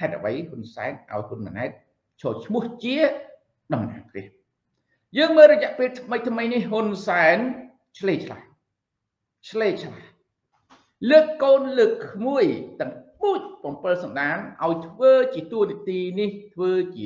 hay là vậy hun sáng ao hun mà nét cho mua chia đồng nặng kia dương mơ ra về mấy này hun sáng chơi chả lực côn lực mũi tận mũiของเปิดสังดานเอาเพื่อจีตัวตีนี่เพื่อจี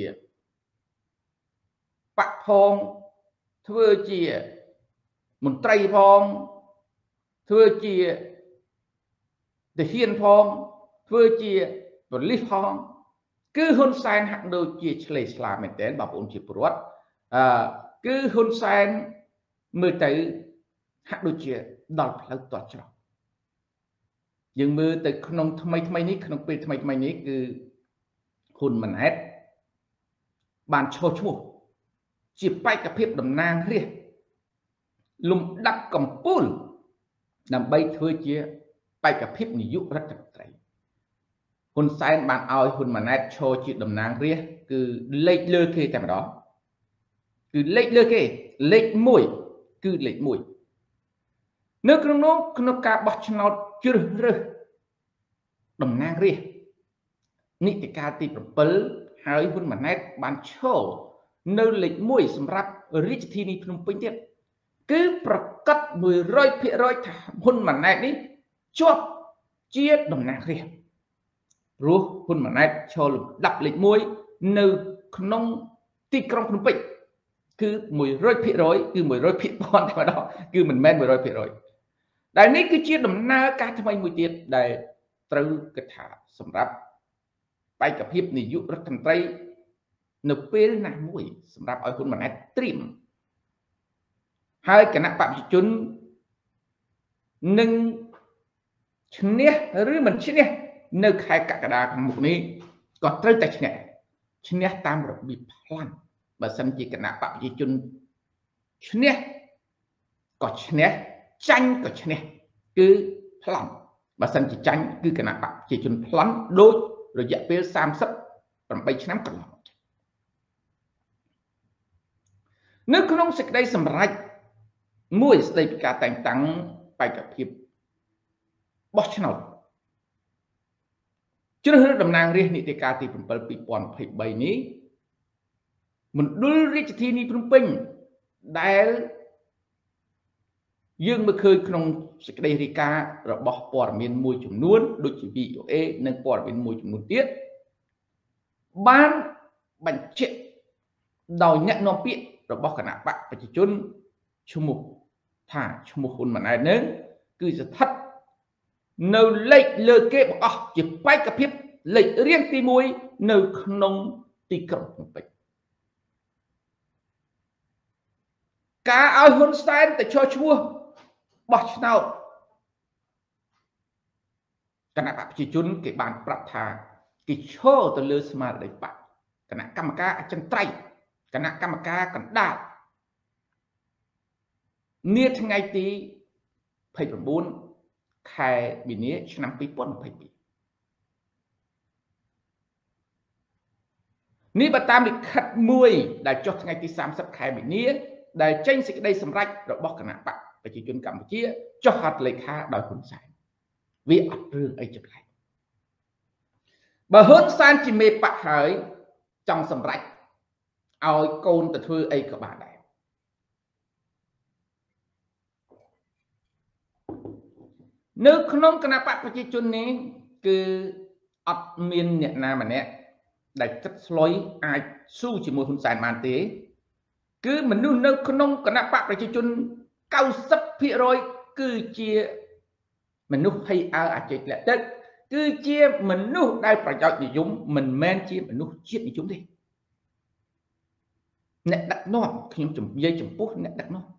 ปะพองเพื่อจีมุนไตรพองเพื่อจีเดียนพองเพื่อจีบริพองคือหุ่นแสนหักโดยจีเฉลยสลาเหมือนเดิมแบบอุ่นจีปวดคือหุ่นแสนมือถือหักโดยจีดอลแล้วตัวจอยังมือแต่ขนมทำไมนี้ขนมปีทำไมนี้คือหุ่นมันแอดบานโชว์ชั่วจีไปกับเพียบดำนางเรียลุมดักกำปูนนำใบเธอเจียไปกับเพียบนิยุรัฐไตรหุ่นแสนบานเอาหุ่นมันแอดโชว์จีดำนางเรียคือเล็กเลือเคแต่มาดอคือเล็กเลือเคเล็กมวยคือเล็กมวยเนื้อขนมขนมกาบชนอจืดเรือดำนางเรียนิติการตีปเปิลหายหุ่นมันแอดบานโชว์เนื้อเล็กมวยสำหรับริชทีนีพนมเปญเทียบคือประกาศ100%หุ่นมันแอดนี้ชอบเจี๊ยดดำนางเรียรู้หุ่นมันแอดโชว์ดับเล็กมวยเนื้อขนมตีกรองพนมเปญคือ100%คือ100%ปอนด์ธรรมดาคือมันแม่น100%แต่นี่คือเจี๊ยดดำนางการทำไมมวยเจี๊ยดได้ตรึกระถาสำหรับไปกับเพียบนิยุรัฐมนตรีนเปลนามวยสำหรับเอาคุณมาแอดตรีมให้คณะปฏิจุนหนึ่งชนิดหรือมันชนิดในใครกระดาษหมกนี้ก็ตรึกแต่ชนิดตามระเบียบพลังแบบสัญญาคณะปฏิจุนชนิดก็ชนิดจังก็ชนิดคือพลังแบบสัญญาจังคือคณะปฏิจุนพลังโดยระยะเวลา30 ปีน้ำกันนึกขนมสิกได้สำรัจมวยสเตปการแต่งตั้งไปกับเพียบบอชนอลจุดเริ่มดำนางเรียนนิติการตีปนเปิลปีปอนผิดใบนี้มันดูริชทีนี้พนมเป่งได้ยื่นมาเคยขนมสิกได้ริการะบอกปอดเมียนมวยจุ่มนวลโดยจีบีโอเอหนึ่งปอดเมียนมวยจุ่มนวลเตี้ยบ้านบัญชีดาวเน็ตนอมเปียเราบอกขณะปะปฏิจุนชั่วโมงถ้าชั่วโมงคนมันอะไรนึงคือจะทัดเนื้อเล็กเลือเก็บออกจะไปกับเพียบเล็กเรียงตีมวยเนื้อขนมตีกรอบไปการเอาหุ่นสไตล์แต่ชั่วบอกชนาวขณะปะปฏิจุนเก็บบานปรับทางกิโชตัวเลือสมาร์ได้ปะขณะกรรมการอาจารย์ไตรคณะกรรมการกันได้เนี่ยทั้งไงตีไพ่ประบุนใครบินนี้ชนะปีปนไพ่ปีนี่ประตามดิขัดมวยได้จดทั้งไงตี30ใครบินนี้ได้เจ้งสิ่งใดสำเร็จเราบอกคณะปะไปจีจนกรรมเชี่ยจดหัดเลยค่าโดยคุณใส่วิอัดเรื่องไอ้จับไรบ่เฮิร์นซานจิเมปะหายจังสำเร็จเอาโกนแต่เธอไอ้กับบาดได้นึกขนมคณะปฏิบัติจุนนี้คืออัดเมียนเนี่ยนามันเนี่ยได้จัดลอยอาสู้จิมวยหุ่นสายมันเตะคือมันนู่นนึกขนมคณะปฏิบัติจุน90%คือเจียมันนู่นให้เอาอาจจะแหละเด็กคือเจียมันนู่นได้ประโยชน์นิยมมันแม่นเจียมันนู่นเจียนิยมดิเนี่ยดักนอนขยมจุ่มยัยจุ่มปุ๊เนี่ยดักนอน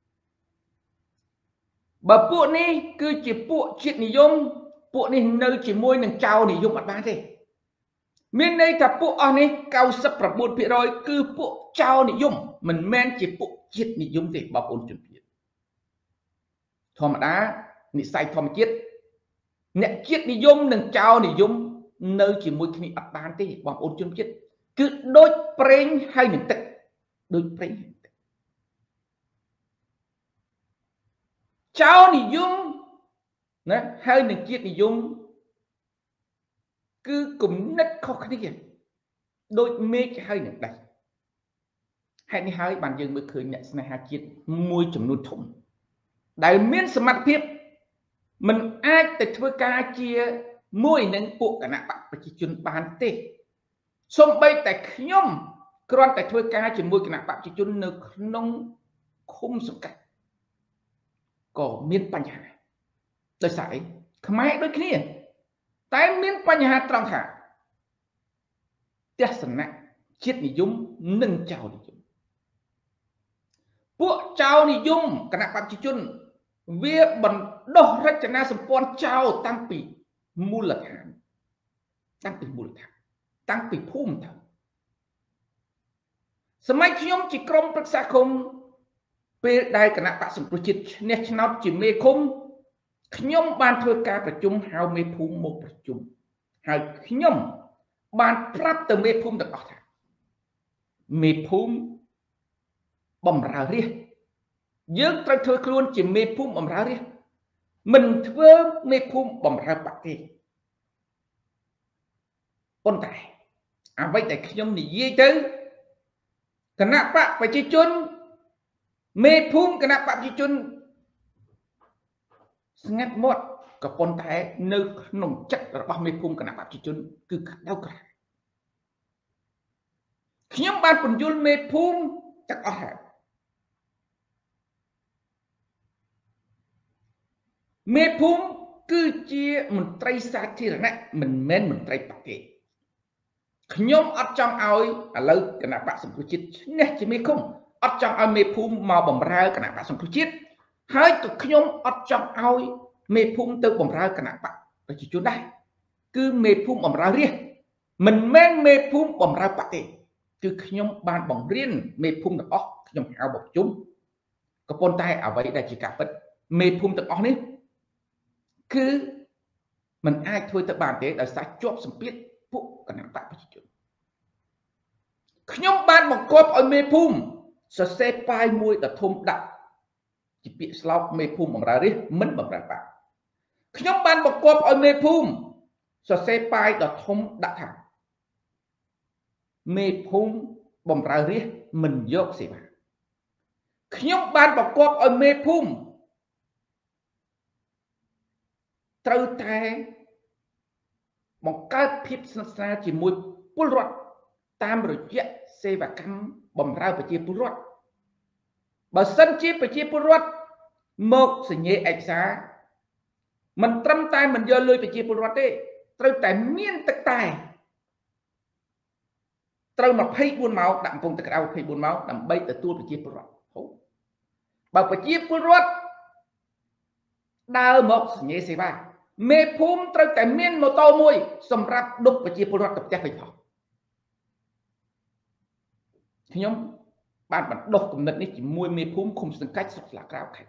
บ่ปุ๊นี่คือจีปุ๊จิตนิยมปุ๊นี่เนื้อจีมวยหนึ่งเจ้านิยมอัดบ้านดิมีในถ้าปุ๊อันนี้90%คือปุ๊เจ้านิยมมันแม่นจีปุ๊จิตนิยมดิบ่ปุ่นจุ่มเพียรธรรมดานิสัยธรรมจิตเนี่ยจิตนิยมหนึ่งเจ้านิยมเนื้อจีมวยขณีอัดบ้านดิบ่ปุ่นจุ่มจิตคือโดยเปร่งให้หนึ่งตึกโดยเปร่งเจ้านิยมนะให้หนึ่งจิตนิยม cứ cùng nít khó khăn kia đôi mê cái hơi này đây hay đi hơi bàn dương mới khởi nhận này hai chiết môi chấm nuôi thủng đại miễn sự mặt phiếp mình ai để thưa ca chia môi nâng bộ cả nạ bạc và chỉ chun bàn tê xong bây tại nhóm còn tại thưa ca chỉ môi cả nạ bạc chỉ chun nước nông không sụp cách có miễn bánh hạ đời sải không ai đôi kia tại miễn bánh hạ trong thả tiếc sẵn nặng chết nhị dung nâng chào nhị dung bộ chào nhị dung cả nạ bạc chỉ chun việc bẩn đổ ra cho na sập con chào tăng bị mù lật hàng tăng bị mù lật hàng tăng bị phum thằngสมัยខ្ញុំ chỉ ក្រុម ប្រឹក្សាឃុំ ពេល ដែល គណៈ បក្ស សង្គ្រោះជាតិ ឈ្នះ ឆ្នោត ជា មេ ឃុំ ខ្ញុំ បាន ធ្វើ ការ ប្រជុំ ហៅ មេ ភូមិ មក ប្រជុំ ហើយ ខ្ញុំ បាន ប្រាប់ ទៅ មេ ភូមិ ទាំង អស់ ថា មេ ភូមិ បំរើ រាជ យើង ត្រូវ ធ្វើ ខ្លួន ជា មេ ភូមិ បំរើ រាជ មិន ធ្វើ មេ ភូមិ បំរើ បក្ស ទេ ប៉ុន្តែ អ្វី ដែល ខ្ញុំ និយាយ ទៅ គណៈបកប្រជាជន មេភូមិគណៈបកប្រជាជន ស្ងាត់មាត់ ក៏ប៉ុន្តែ នៅ ក្នុង ចិត្ត របស់ មេភូមិគណៈបកប្រជាជន គឺ ក្តៅក្រហាយ ខ្ញុំ បាន ពន្យល់ មេភូមិ ទាំង អស់ ហើយ មេភូមិ គឺជា មន្ត្រី សាធារណៈ មិនមែន មន្ត្រី បក ទេ ខ្ញុំ អត់ ចង់ ឲ្យ ឥឡូវ គណៈបក សង្គ្រោះជាតិ ឈ្នះ ជា មេឃុំ អត់ ចង់ ឲ្យ មេភូមិ មក បំរើ គណៈបក សង្គ្រោះជាតិ ហើយ ក៏ ខ្ញុំ អត់ ចង់ ឲ្យ មេ ភូមិ ទៅ បំរើ គណៈបក ប្រជាជន ដែរ គឺ មេ ភូមិ បំរើ រាជ មិន មែន មេ ភូមិ បំរើ បក ទេ គឺ ខ្ញុំ បាន បង្រៀន មេ ភូមិ ទាំង អស់ ខ្ញុំ ហៅ មក ប្រជុំ ក៏ ប៉ុន្តែ អ្វី ដែល ជា ការ ពិត មេ ភូមិ ទាំង អស់ នេះ គឺ មិន អាច ធ្វើ ទៅ បាន ទេ ដោយ សារ ជាប់ សម្ពាធ ពួក គណៈបក ប្រជាជន ខ្ញុំ បាន បង្គាប់ ឲ្យ មេ ភូមិ សរសេរ ប៉ាយ មួយ ដ៏ ធំ ដាក់ ជា ពាក្យ ស្លោក មេ ភូមិ បំរើ រាជ មិន បំរើ បក ខ្ញុំ បាន បង្គាប់ ឲ្យ មេ ភូមិ សរសេរ ប៉ាយ ដ៏ ធំ ដាក់ ថា មេ ភូមិ បំរើ រាជ មិន យក សេវា ខ្ញុំ បាន បង្គាប់ ឲ្យ មេ ភូមិ ត្រូវ តែ បង្កើត ភាព ស្និទ្ធស្នាល ជាមួយ ពលរដ្ឋ តាម រយៈ សេវាកម្ម បំរើ ប្រជា ពលរដ្ឋ បើ សិន ជា ប្រជា ពលរដ្ឋ មក សញ្ញេ ឯកសារ មិន ត្រឹម តែ មិន យក លុយ ប្រជា ពលរដ្ឋ ទេ ត្រូវ តែ មាន ទឹក តែ ត្រូវ 24 ម៉ោង ដាក់ កំពង់ ទឹកក្តៅ 24 ម៉ោង ដើម្បី ទទួល ប្រជា ពលរដ្ឋ បើ ប្រជា ពលរដ្ឋ ដើរ មក សញ្ញេ សេវា មេ ភូមិ ត្រូវ តែ មាន ម៉ូតូ មួយ សម្រាប់ ឌុប ប្រជា ពលរដ្ឋ ទៅ ផ្ទះ វិញ ផង ខ្ញុំ បាន បណ្ដុះ គំនិត នេះ ជាមួយ មេ ភូមិ ឃុំ សង្កាច់ ស្រុក ស្លាក្រៅ ខេត្ត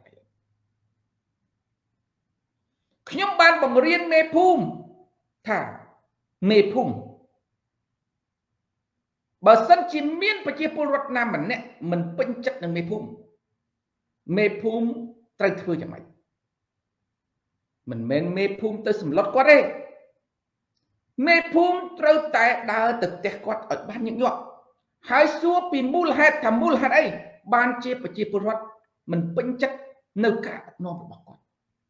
ខ្ញុំ បាន បង្រៀន មេ ភូមិ ថា មេ ភូមិ បើ សិន ជា មាន ប្រជា ពលរដ្ឋ ណា ម្នាក់ មិន ពេញ ចិត្ត នឹង មេ ភូមិ មេ ភូមិ ត្រូវ ធ្វើ យ៉ាងម៉េច មិន មែន មេ ភូមិ ទៅ សម្លុត គាត់ ទេ មេ ភូមិ ត្រូវ តែ ដើរ ទៅ ផ្ទះ គាត់ ឲ្យ បាន ញឹកញាប់ ហើយ សួរ ពី មូលហេតុ ថា មូលហេតុ អី បាន ជា ប្រជា ពលរដ្ឋ មិន ពេញ ចិត្ត នៅ ការ ដឹកនាំ របស់ គាត់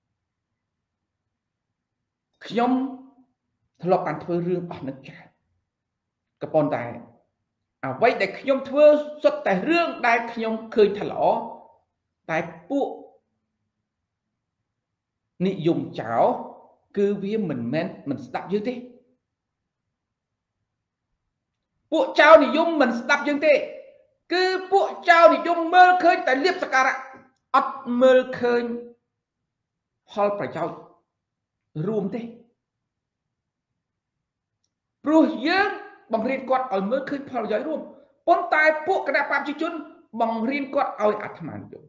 ខ្ញុំ ធ្លាប់ បាន ធ្វើ រឿង អស់ នឹង ច្រើន ក៏ ប៉ុន្តែ អ្វី ដែល ខ្ញុំ ធ្វើ សុទ្ធ តែ រឿង ដែល ខ្ញុំ ឃើញ ថា ល្អ តែ ពួក និយម ចោល គឺ វា មិន មែន មិន ស្ដាប់ យើង ទេ ពួក ចៅ និយម មិន ស្ដាប់ យើង ទេ គឺ ពួក ចៅ និយម មើល ឃើញ តែ លៀប សក្ការៈ អត់ មើល ឃើញ ផល ប្រយោជន៍ រួម ទេ ព្រោះ យើង បង្រៀន គាត់ ឲ្យ មើល ឃើញ ផល ប្រយោជន៍ រួម ប៉ុន្តែ ពួក គណៈបព្វជិជន បង្រៀន គាត់ ឲ្យ អាត្មានិយម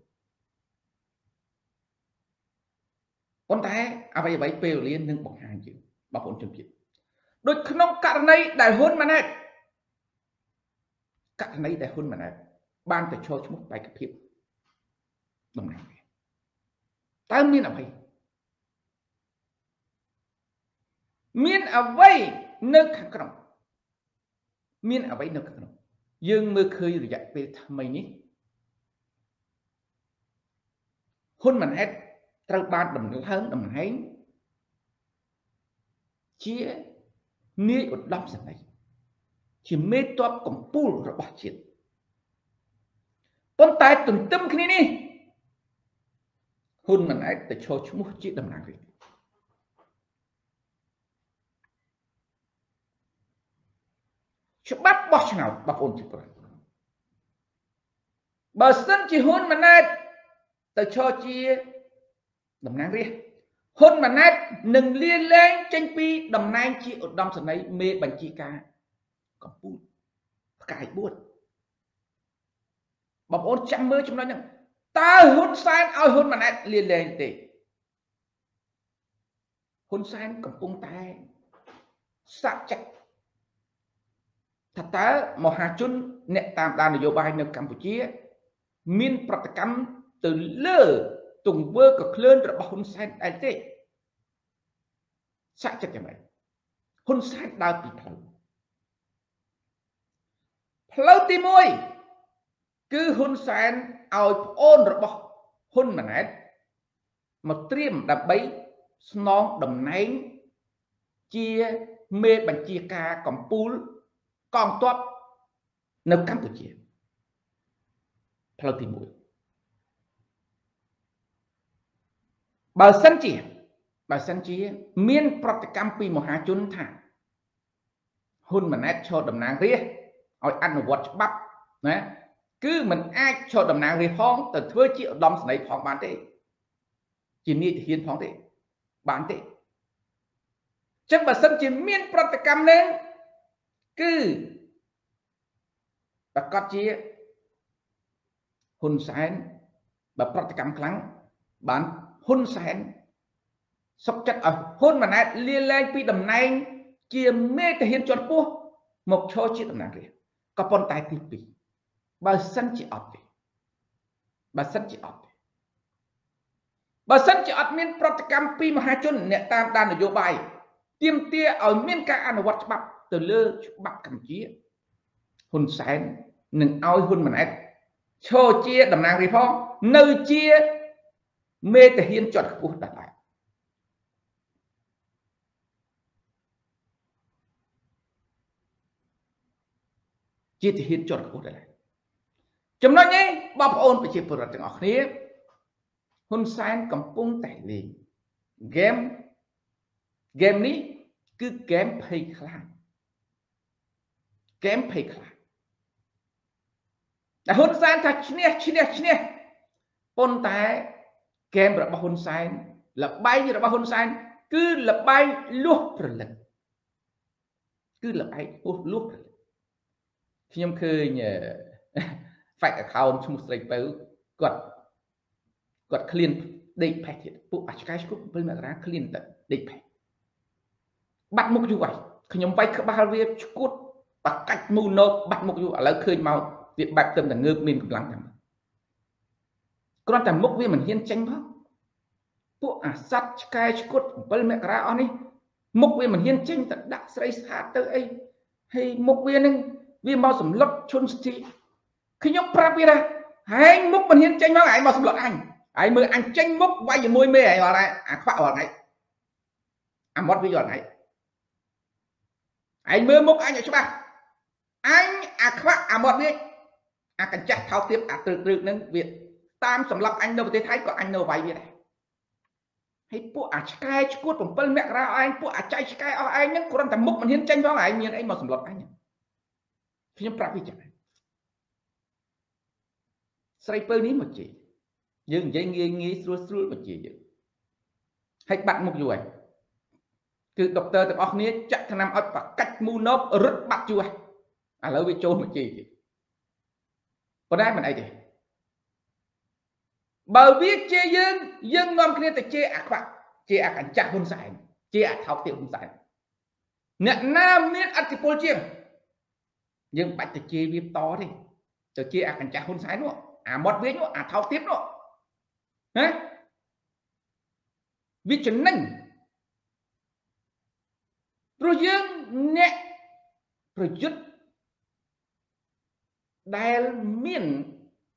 ប៉ុន្តែ អ្វី ពេល វេលា នឹង បង្ហាញ យើង បងប្អូន ជនជាតិ ដូច ក្នុង ករណី ដែល ហ៊ុន ម៉ាណែត ករណី ដែល ហ៊ុន ម៉ាណែត បាន ទៅ ឈរ ឈ្មោះ បេក្ខភាព តំណាង រាស្ត្រ តើ មាន អ្វី មាន អ្វី nơi khẳng trọng miên ở vậy nơi khẳng trọng dương mơ khơi rồi dạy về mày nhé hôn mình hết trao ban đầm lớn đầm hén chia nia ở đâm sạch này chỉ mê toa cầm pul rồi bỏ chết con tai từng tâm khi ní hôn mình hết để cho chúng mua chiếc đầm nàng gì cho bắt bỏ nào bắt ôn chịu rồi bà sân chỉ hôn mình hết để cho chia đầm nàng gì hôn mình hết nâng liên lên tranh pi đầm nàng chị ở đâm sạch này mê bánh chi ca cầm pul cài buốt bọc ôn chăm mơ chúng nó nhá ta hôn san ao hôn mà nãy liền lên tệ hôn san cầm cung tay sạ chặt thật ta một hà chun nẹt tam đàn ở bài nước Campuchia miênประกรรม từ lơ tùng vơ cực lớn rồi bọc hôn san đại tệ sạ chặt như vậy hôn san đào bị phơi tí môi cứ hôn san ao ôn rồi bọc hôn mà nãy một triêm đập bấy non đầm nén chia mê bằng chia ca còn pul còn toát nơi Campuchia phơi tí môi bà sân chia miên Praticam pi một hà chun thả hôn mà nãy cho đầm nàng riết ở ăn vật bắp nè cứ mình ai cho đầm nàng riết phong từ thưa chị đom này phong bán thế chỉ ni thì hiến phong thế bán thế chắc bà sân chỉ miên Praticam nên cứ bà có chia hôn sáng bà Praticam kháng bán hôn sáng sắp chắc ở hôn mà nãy liên lên pi đầm này chia mê thể hiện cho cô một cho chị đầm nàng riết có con tay tí pi bà sân chỉ ọt bà sân chỉ ọt bà sân chỉ ọt miên Praticam pi mà hai chôn nè tam đàn ở vô bài tiêm tia ở miên ca ăn vật bắp từ lơ bắp cầm chia hôn sáng nâng ao hôn mà nãy cho chia đầm nàng riết phong nơi chia mê thể hiện cho cô đặt lại chia thể hiện cho cô đặt lại chúng nói nhé bọc ôn phải chia bớt từng ở kia hôn sáng cầm pung tẩy liền game ní cứ kém pay khăn là hôn sáng thật chine pôn tái game rồi bao hôn sáng là bay rồi bao hôn sáng cứ là bay luộc rồi lần cứ là bay luộc rồi khi em khơi nhờ phải ở khao chung một sợi bếu quật clean đầy phải thiệt bộ ách cái cũng với mà ra clean tận đầy phải bắt mục như vậy khi nhóm bay các ba việc cút bắt cách mù nộp bắt mục như vậy là khơi màu việc bạch tâm là ngược mình cũng lắm thằng con tầm mục viên mình hiên tranh đó bộ sát cái cút với mẹ ra on đi mục viên mình hiên tranh tận đặc sấy sát tới ấy hay mục viên nên viên bao sủng lót chôn chi khi nhóm prapira anh mục mình hiên tranh nó ai bao sủng lót anh mơ anh tranh mục vay gì môi mê ở này khoa ở này mót bây giờ này anh mơ mục anh ở chỗ ba anh khoa mót đi cần chặt thao tiếp từ nên việc tam sủng lót anh đâu thấy thấy có anh đâu vay gì này hay bộ cái cốt của phân mẹ ra anh bộ chạy cái anh những con tầm mục mình hiên tranh nó anh miền anh mà sủng lót anh khi nhóm prapira sniper ní một chỉ dừng dây nghe xua một chỉ hay bạn một rồi cứ doctor từ óc ní chắc thằng nam ớt và cách mu nốt rất bắt chui lấy bị trôn một chỉ còn đây mình ấy thì bờ viết chê dân ngon kia từ chê chê cảnh chặt hôn sải chê tháo tiểu hôn sải nhận nam miết ăn thì pol chiêng nhưng bạn từ chê viêm to đi từ chê cảnh chặt hôn sải nữa mót viết nữa tháo tiếp nữa đấy vì chuyện nâng rồi dương nè rồi dứt đài miền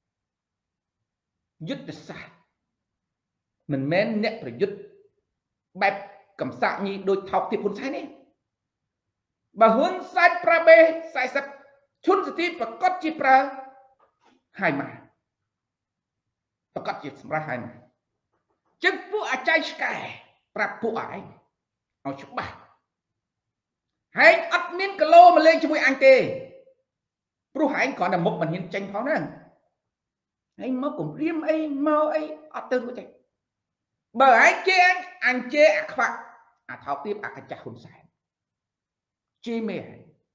dứt được xa mình men nè rồi dứt bẹp cầm sạ nhi đôi thọc thì phun sai nè bà hướng sai pra bê sai sập chun tí và cốt chi pra hai mà và cốt chi pra hai mà chân phụ à chay sky pra phụ ảiเอาชุบบ่าให้อัดมินกะโลมาเลยช่วยอังเกปรุหายก่อนแต่มกมันเห็นจังพอนั่นให้มกผมเรียมไอ้เมาไอ้อัดเติมกูใจเบอร์ไอ้เจอังเจอักขวะอัดเท้าตีบอักกระจายคนใส่เจเม่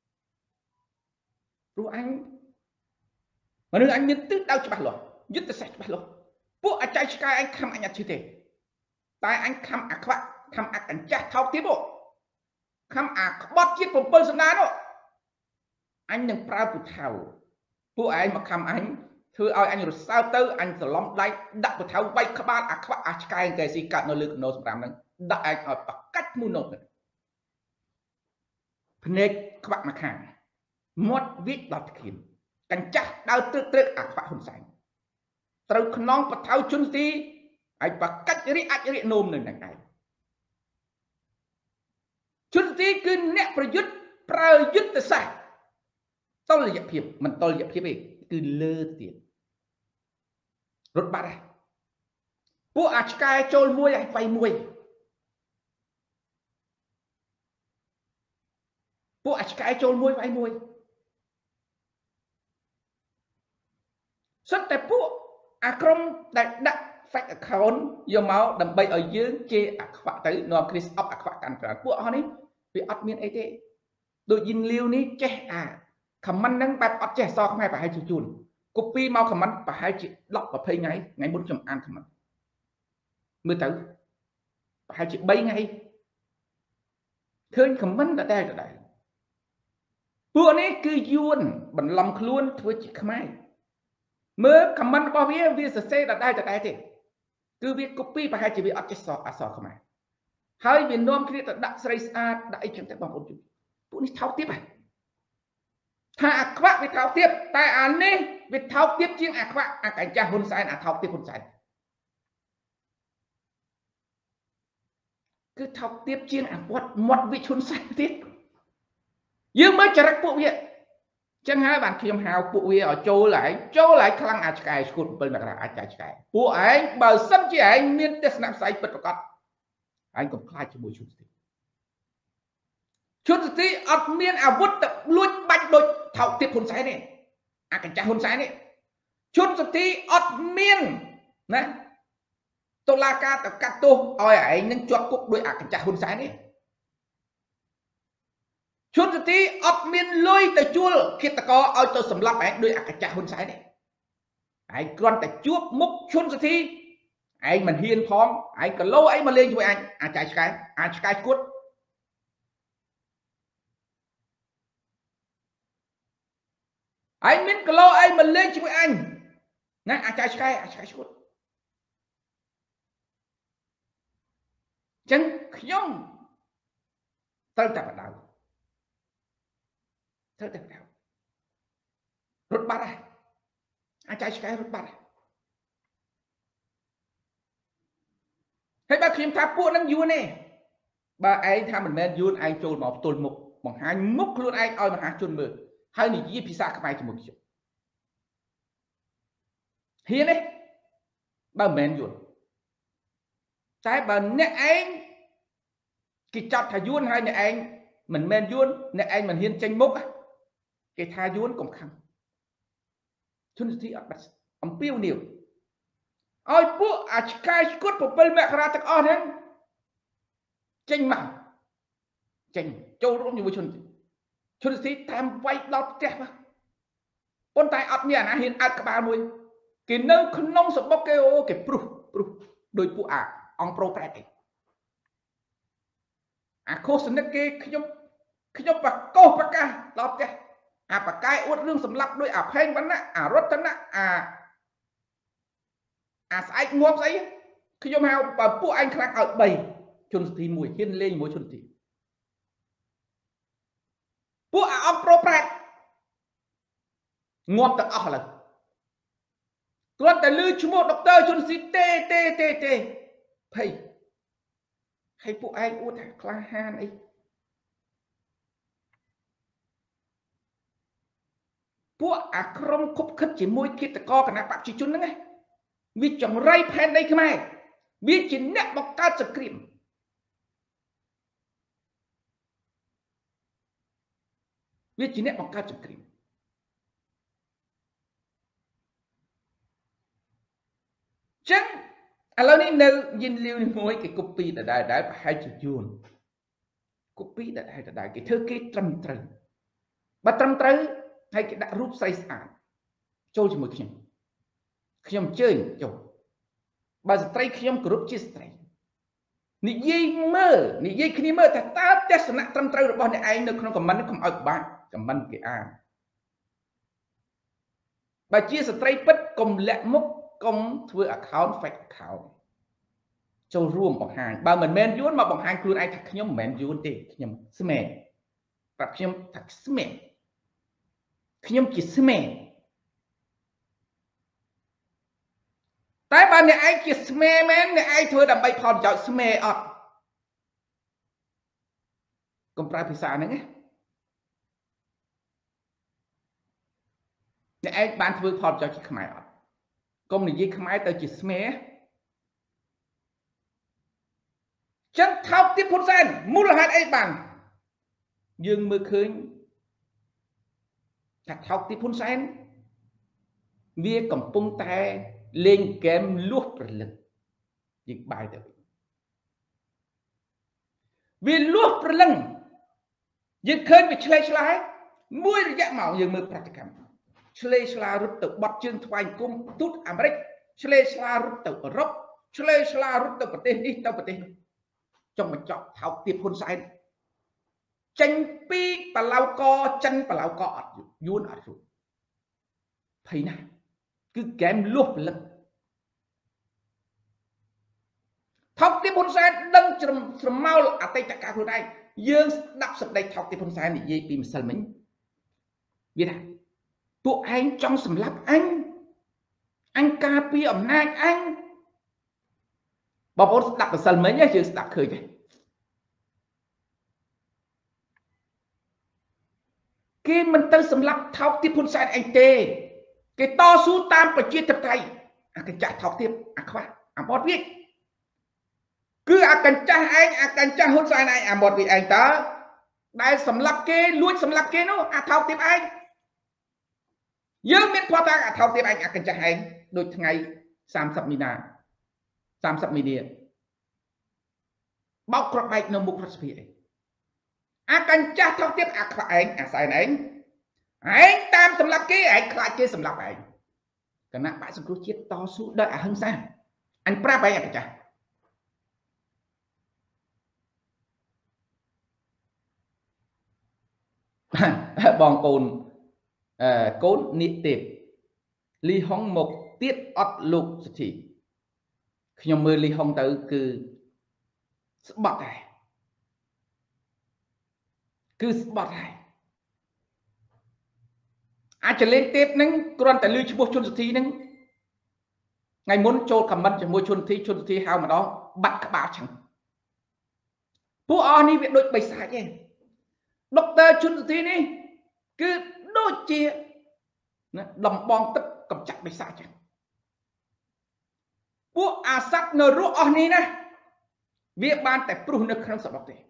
รู้อังmà nếu anh nhận thức đau cho bác loยึดแต่ใส่บากหรอพวกอาจารย์สกายอันคำอันยัดชื่อเตตายอันคำอักขวะคำอักกันจัดเท้าตีบคำอักบอดจิตผมเปิดสนานโนอันยังปราบุเท่าผู้ไอ้มาคำอันคือเอาอันอยู่ซาวเตอร์อันสล้อมได้ดักบุเท่าไว้ขบานอักขวะอาชกายเกษีกัดนลึกโนสปรามนั้นดักอันเอาปากกัดมูโนดพเนกขวะมาขังมดวิดดัดขินกันจัดดาวตึกตึกอักขวะหุ่นใสตรึกน้องปะเท่าชุนซีไอ้ปากกัดริอัดริโนมหนึ่งดังไงชุนซีคือเนี่ยประยุทธ์แต่ใส่ต้นเหยียบเพียบมันต้นเหยียบเพียบเองคือเลือดเตียนรถบัสอะพวกอาชกายโจลมวยไฟมวยพวกอาชกายโจลมวยไฟมวยสุดแต่พวกอากรมแต่ดักแฟกเขาโยมเอาดำไปเอายื้อเจอักขวะtớiนอมคริสอัพอักขวะกันพวกเขานี่ไปอัดเมียนไอเต้โดยยินเลี้ยวนี้เจ๊คำมันนั่งแบบอัดเจ๊ซอกไม่ไปให้จุนกูปีเมาคำมันไปให้จีล็อกกับเพลงไงบุญจำอันคำมันมือtửไปให้จีใบไงเคยคำมันแต่ได้พวกนี้คือยวนบันลำคล้วนเพื่อจีขมายเมื่อคำมันบอกวิเศษแต่ได้จีคือวิกูปีไปให้จีวิอัดเจ๊ซอกซอกขมายให้วินนอมคริสต์ดักสไลส์อาร์ได้จังแต่บางคนพวกนี้เท่าทิพย์ถ้าอักขวะวิเท่าทิพย์แต่อันนี้วิเท่าทิพย์จริงอักขวะอักกันจะหุ่นใส่อักเท่าทิพย์หุ่นใส่คือเท่าทิพย์จริงอักวัดหมดวิชุนใส่ทิพย์ยืมไม่จะรักพวกนี้จังหาบางทีมหาวพวกนี้เอาโจไหลคลั่งอาชกายสกุลเป็นแบบอาชกายพวกไอ้เบอร์ซ้ำจีไอ้มีนเดสนับใส่เปิดประกอบไอ้ก็คล้ายจะมวยชุนสิอัดเมียนอาวุธแต่ลุยบังโดยเท่าทิพย์หุ่นใส่เนี่ยอากันจะหุ่นใส่เนี่ยชุนสิอัดเมียนนะตุลาการแต่กัดตัวเอาไอ้นั่งจวบกุ๊กโดยอากันจะหุ่นใส่เนี่ยชุนสิอัดเมียนลุยแต่จั่วคิดตะกอเอาตัวสำลับไอ้โดยอากันจะหุ่นใส่เนี่ยไอ้กรอนแต่จวบมุกชุนสิไอ้มันเฮียนพร้อมไอ้ก็โลไอ้มาเลี้ยงช่วยไอ้อาจารย์สกายกุดไอ้มินก็โลไอ้มาเลี้ยงช่วยไอ้นะอาจารย์สกายกุดจังขย่มเติมแต่ดาวรถบัสอาจารย์สกายรถบัสให้บางทีมทัพพวกนั้นยูนี่บางไอ้ทำเหมือนแมนยูนไอ้โจลหมอบตุลมุกบางหายมุกล้วนไอ้เอามาหาจนมือให้หนียี่พิซซ่าเข้าไปจมูกเฮียนี่บางแมนยูนใช่บางเนี่ยไอ้กิจจัดทายุนให้เนี่ยไอ้เหมือนแมนยูนเนี่ยไอ้เหมือนเฮียนเจงมุกกิจทายุนกลมขังชุนที่อัดบัสอมเปี้ยวเหนียวไอ้พวกอาชกายสกุลผมเป็นแม่คราตะอ้อนั้นเจงมาเจงโจรมอยู่บนชุนสีทำไว้ดอกแจ๊บคนตายอัดเนี่ยนะเห็นอัดกระบาลมวยกินเนื้อขนมสมบัติเกโอเก็บปลุกโดยผู้องโปรแปรติโคสนเกขยมปากโก้ปากกาดอกแจ๊บปากกายอวดเรื่องสำลับด้วยเพลงวันน่ะรถท่านน่ะสายงวบใส่ขยมหาวพวกอันคลังเอาใบชนสีมวยเฮียนเล่นมวยชนสีពួកអាអំប្រូប្រែតងាប់ទាំងអស់ឡើយគ្រាន់តែឮឈ្មោះដុកទ័រជុនស៊ីទេភ័យហើយពួកឯងអួតថាក្លាហានអីពួកអាក្រុមខុបខិតជាមួយគិតកគណៈបព្វជិជនហ្នឹងវាចង្រៃផែនដីខ្មែរវាជាអ្នកបង្កើតសង្គ្រាមវាជាអ្នកបង្កើតសង្គ្រាមចឹងឥឡូវនេះនៅយិនលាវនេះមួយគេកូពីដដែលប្រហែលជាយួនកូពីដដែលគេធ្វើគេត្រឹមត្រូវបើត្រឹមត្រូវហើយគេដាក់រូបស្រីស្អាតចូលជាមួយខ្ញុំអញ្ជើញចូលបើស្ត្រីខ្ញុំគោរពជាស្ត្រីនិយាយគ្នាមើលថាតើទស្សនៈត្រឹមត្រូវរបស់អ្នកឯងនៅក្នុងខមមិនកុំឲ្យបាក់ខមមិនគេអានបើជាស្ត្រីពិតកុំលាក់មុខកុំធ្វើ account fake account ចូលរួមបង្ហាញបើមិនមែនយួនមកបង្ហាញខ្លួនឯងថាខ្ញុំមិនមែនយួនទេខ្ញុំស្មែប្រាប់ខ្ញុំថាស្មែខ្ញុំជាស្មែតែបើអ្នកឯងជាស្មែមែនអ្នកឯងធ្វើដើម្បីផលប្រយោជន៍ស្មែអត់កុំប្រើភាសាហ្នឹងណាអ្នកឯងបានធ្វើផលប្រយោជន៍ជាខ្មែរអត់កុំនិយាយខ្មែរទៅជាស្មែចឹងថោកទាបហ៊ុនសែនមូលហេតុអីបានយើងមើលឃើញថាថោកទាបហ៊ុនសែនវាកំពុងតែលេងហ្គេមលួសព្រលឹងយើងបាយទៅវាលួសព្រលឹងយើងឃើញវាឆ្លេឆ្លាមួយរយៈមកយើងមើលប្រតិកម្មឆ្លេឆ្លារត់ទៅបត់ជើងថ្វាយគុំទូតអាមេរិកឆ្លេឆ្លារត់ទៅអឺរ៉ុបឆ្លេឆ្លារត់ទៅប្រទេសនេះទៅប្រទេសនោះចង់បញ្ចប់ថោកទាបហ៊ុនសែនចេញពីបឡៅកចិនបឡៅកអត់យួនអត់យួនភ័យណាស់គឺហ្គេមលួសព្រលឹងថោកទាបហ៊ុនសែនដឹងស្រមោលអតីតកាលខ្លួនឯងយើងស្ដាប់សម្ដីថោកទាបហ៊ុនសែននិយាយពីម្សិលមិញវាថាពួកឯងចង់សម្លាប់អញការពារអំណាចអញបងប្អូនស្ដាប់ម្សិលមិញយើងស្ដាប់ឃើញទេគេមិនទៅសម្លាប់ថោកទាបហ៊ុនសែនឯងទេគេតស៊ូតាមប្រជាធិបតេយ្យអាកញ្ចាស់ថោកទាបអាខ្វះអាបត់វាគឺអាកញ្ចាស់ឯងអាកញ្ចាស់ហ៊ុនសែនឯងអាបត់វាឯងតើដែលសម្លាប់គេលួចសម្លាប់គេនោះអាថោកទាបឯងយើងមានផតថាអាថោកទាបឯងអាកញ្ចាស់ឯងដូចថ្ងៃ30មីនាបោកគ្រាប់បែកនៅមុខរដ្ឋសភាឯងអាកញ្ចាស់ថោកទាបអាខ្វះឯងអាសែនឯងតាមសម្លាប់គេឯងខ្លាចគេសម្លាប់ឯងគណៈបកសង្គ្រោះជាតិតស៊ូដោយអហិង្សាអញប្រាប់ឯងអាកញ្ចាស់បងកូននេះទេពលីហុងមកទៀតអត់លោកសុធីខ្ញុំមើលលីហុងទៅគឺស្បត់ហើយអាចលេងទេពហ្នឹងគ្រាន់តែលឺឈ្មោះជុនសុធីហ្នឹងថ្ងៃមុនចូលខមមិនជាមួយជុនសុធីហៅម្ដងបាត់ក្បាលចឹងពួកអស់នេះវាដូចបិសាចឯងដុកទ័រជុនសុធីនេះគឺដូចជាដំបងទឹកកំចាត់បិសាចចឹងពួកអាសត្វនៅរស់អស់នេះណាវាបានតែព្រុសនៅក្នុងសបុកទេ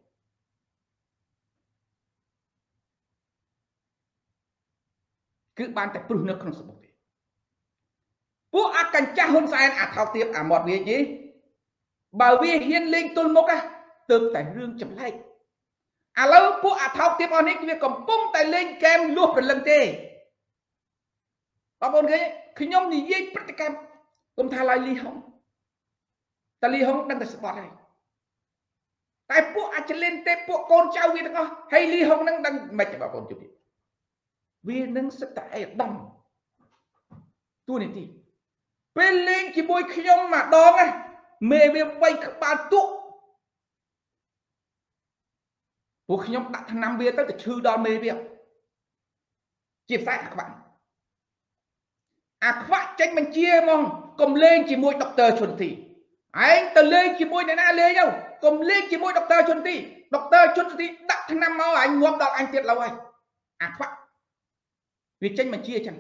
គឺបានតែព្រុសនៅក្នុងសបុកទេពួកអាកញ្ចាស់ហ៊ុនសែនអាថោកទាបអាមាត់វាយីបើវាហ៊ានលេងទល់មុខទើបតែរឿងចម្លែកឥឡូវពួកអាថោកទាបអស់នេះវាកំពុងតែលេងហ្គេមលួសព្រលឹងទេបងប្អូនឃើញខ្ញុំនិយាយព្រឹត្តិកម្មគុំថាឡើយលីហុងតែលីហុងដឹងតែស្បត់ហើយតែពួកអាចលេងទេពួកកូនចៅវាទាំងអស់ហើយលីហុងនឹងដឹងមិនទេបងប្អូនជុំវានឹងសិតតែអេដំទូនីតិពេលលេងជាមួយខ្ញុំម្ដងមេវាវាយក្បាលទុកពួកខ្ញុំដាក់ថ្នាំវាទៅឈឺដល់មេវាជាផ្សាយអាខ្វាក់អាខ្វាក់ចេញបញ្ជាហ្មងកុំលេងជាមួយដុកទ័រឈុនធីឯងទៅលេងជាមួយអ្នកណាលេងទៅកុំលេងជាមួយដុកទ័រឈុនធីដុកទ័រឈុនធីដាក់ថ្នាំមកអញងាប់ដល់អញទៀតឡើយអាខ្វាក់វាចេញបញ្ជាចឹង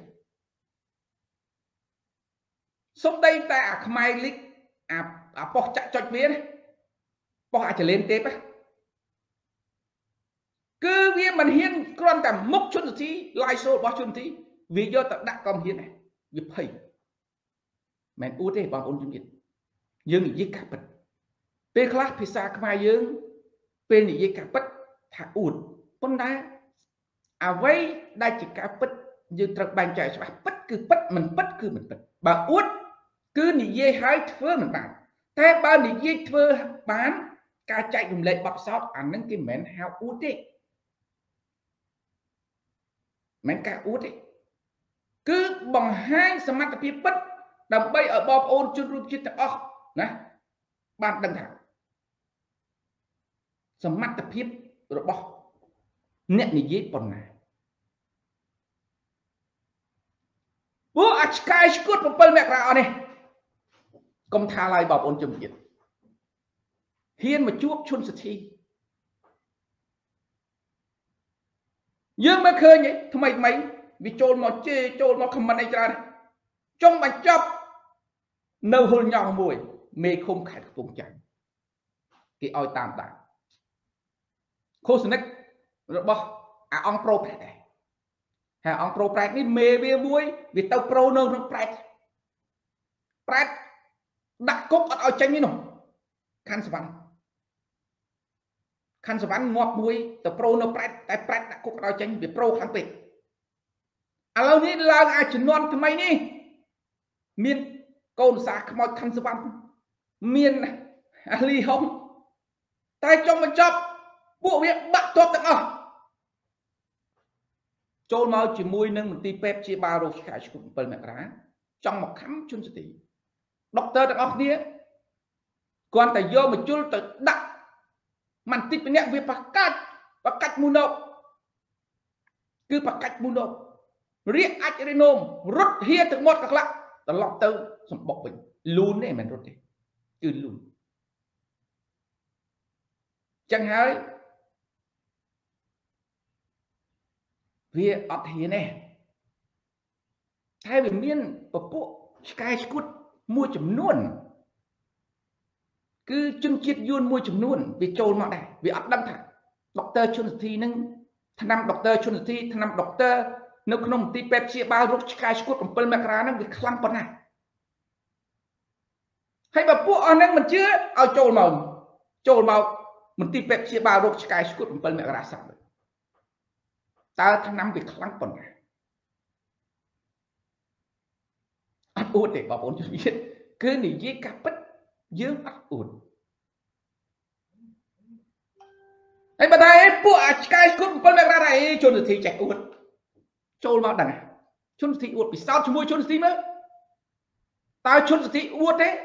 សុំដីតែអាខ្មែរលីកអាប៉ុស្ចាក់ចុចវាណាប៉ុស្អាចលេនទេណាគឺវាមិនហ៊ានគ្រាន់តែមុខជនសទ្ធីឡាយសូលរបស់ជនសទ្ធីវាយកទៅដាក់ក៏មិនហ៊ានដែរវាភ័យមិនអួតទេបងប្អូនជំនាញយើងនិយាយការពិតពេលខ្លះភាសាខ្មែរយើងពេលនិយាយការពិតថាអួតប៉ុន្តែអ្វីដែលជាការពិតយើងត្រូវបែងចែកច្បាស់ពិតគឺពិតមិនពិតគឺមិនពិតបើអួតគឺនិយាយឲ្យធ្វើមិនបានតែបើនិយាយធ្វើបានការចែករំលែកបទពិសោធន៍អានឹងគេមិនមែនហៅអួតទេមិនការអួតទេគឺបង្ហាញសមត្ថភាពពិតដើម្បីឲ្យបងប្អូនជនរួមជាតិទាំងអស់ណាបានដឹងថាសមត្ថភាពរបស់អ្នកនិយាយប៉ុណ្ណាពួកអាឆ្កែឆ្កួត7មករាអស់នេះកុំថាឡើយបងប្អូនជនជាតិហ៊ានមកជួបឈុនសទ្ធីយើងមកឃើញថ្មីវាចូលមកជេរចូលមកខមមិនអីច្រើនចុងបញ្ចប់នៅហុលញ៉ោមួយមេឃុំខេត្តកំពង់ចាមគេឲ្យតាមដានឃោសនិករបស់អាអង្គប្រូប្រែតដែរហើយអង្គប្រូប្រែតនេះមេវាមួយវាទៅប្រូនៅក្នុងប្រែតដាក់គុកអត់ឲ្យចេញនេះនោះខាន់សវណ្ណងាប់មួយទៅប្រូនៅប្រែតតែប្រែតដាក់គុកអត់ឲ្យចេញវាប្រូខាងពេកឥឡូវនេះឡើងអាជំនាន់ថ្មីនេះមានកូនសាខ្មោចខាន់សវណ្ណមានអាលីហុងតែចុងបញ្ចប់ពួកវាបាក់ទ័ពទាំងអស់ចូលមកជាមួយនឹងមន្ទីរពេទ្យព្យាបាលរោគឆ្កែឆ្កួត7មករាចង់មកខំជន់សទ្ធីដុកទ័រទាំងអស់គ្នាគ្រាន់តែយកមកជុលទៅដាក់មិនតិចម្នាក់វាប្រកាច់មូណូគឺប្រកាច់មូណូរៀកអាចរេណូមរត់ហៀទឹកមាត់កក្លាក់ត្រឡប់ទៅសម្បុកវិញលូនទេមិនរត់ទេគឺលូនចឹងហើយវាអត់ហ៊ានទេតែវាមានពពួកឆ្កែឆ្កួតមួយចំនួនគឺជនជាតិយួនមួយចំនួនវាចូលមកដែរវាអត់ដឹងថាដុកទ័រឈុនសទ្ធីនឹងថ្នាំដុកទ័រឈុនសទ្ធីថ្នាំដុកទ័រនៅក្នុងមន្ទីរពេទ្យព្យាបាលរោគឆ្កែឆ្កួត7មករាហ្នឹងវាខ្លាំងប៉ុណ្ណាហើយបើពួកអស់ហ្នឹងមិនជឿឲ្យចូលមកមន្ទីរពេទ្យព្យាបាលរោគឆ្កែឆ្កួត7មករាសោះតើថ្នាំវាខ្លាំងប៉ុណ្ណាអត់អួតទេបងប្អូនជំនាញគឺនិយាយការពិតយើងអត់អួតហើយបើតែពួកអាឆ្កែឆ្កួត7មករាអីជនសទ្ធីចេះអួតចូលមកដឹងជនសទ្ធីអួតពិសោធន៍ជាមួយជនសទ្ធីមើលតើជនសទ្ធីអួតទេ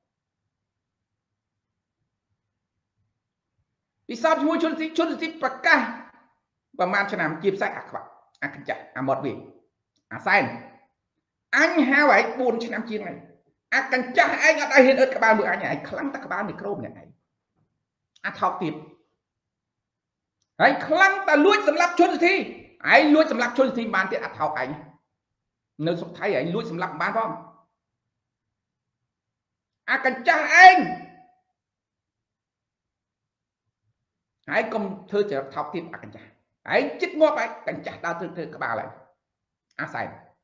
ពិសោធន៍ជាមួយជនសទ្ធីប្រកាសប្រហែលឆ្នាំជាផ្សាយអាខ្វាក់អាកញ្ចាស់អាម៉ត់វិញអាសែនអញហៅឯង4ឆ្នាំជាងហើយអាកញ្ចាស់ឯងអត់ឲ្យហ៊ានអឺតក្បាលមួយអញឯងខ្លាំងតែក្បាលមីក្រូម្នាក់ឯងអាថោកទៀតហើយខ្លាំងតែលួចសម្លាប់ជនសទ្ធីឯងលួចសម្លាប់ជនសទ្ធីបានទៀតអាថោកឯងនៅសុខថៃឯងលួចសម្លាប់បានផងអាកញ្ចាស់ឯងហើយកុំធ្វើចរិតថោកទៀតអាកញ្ចាស់ឯងចិត្តងាប់ឯងកញ្ចាស់ដើរធ្វើក្បាលឯងអាសែន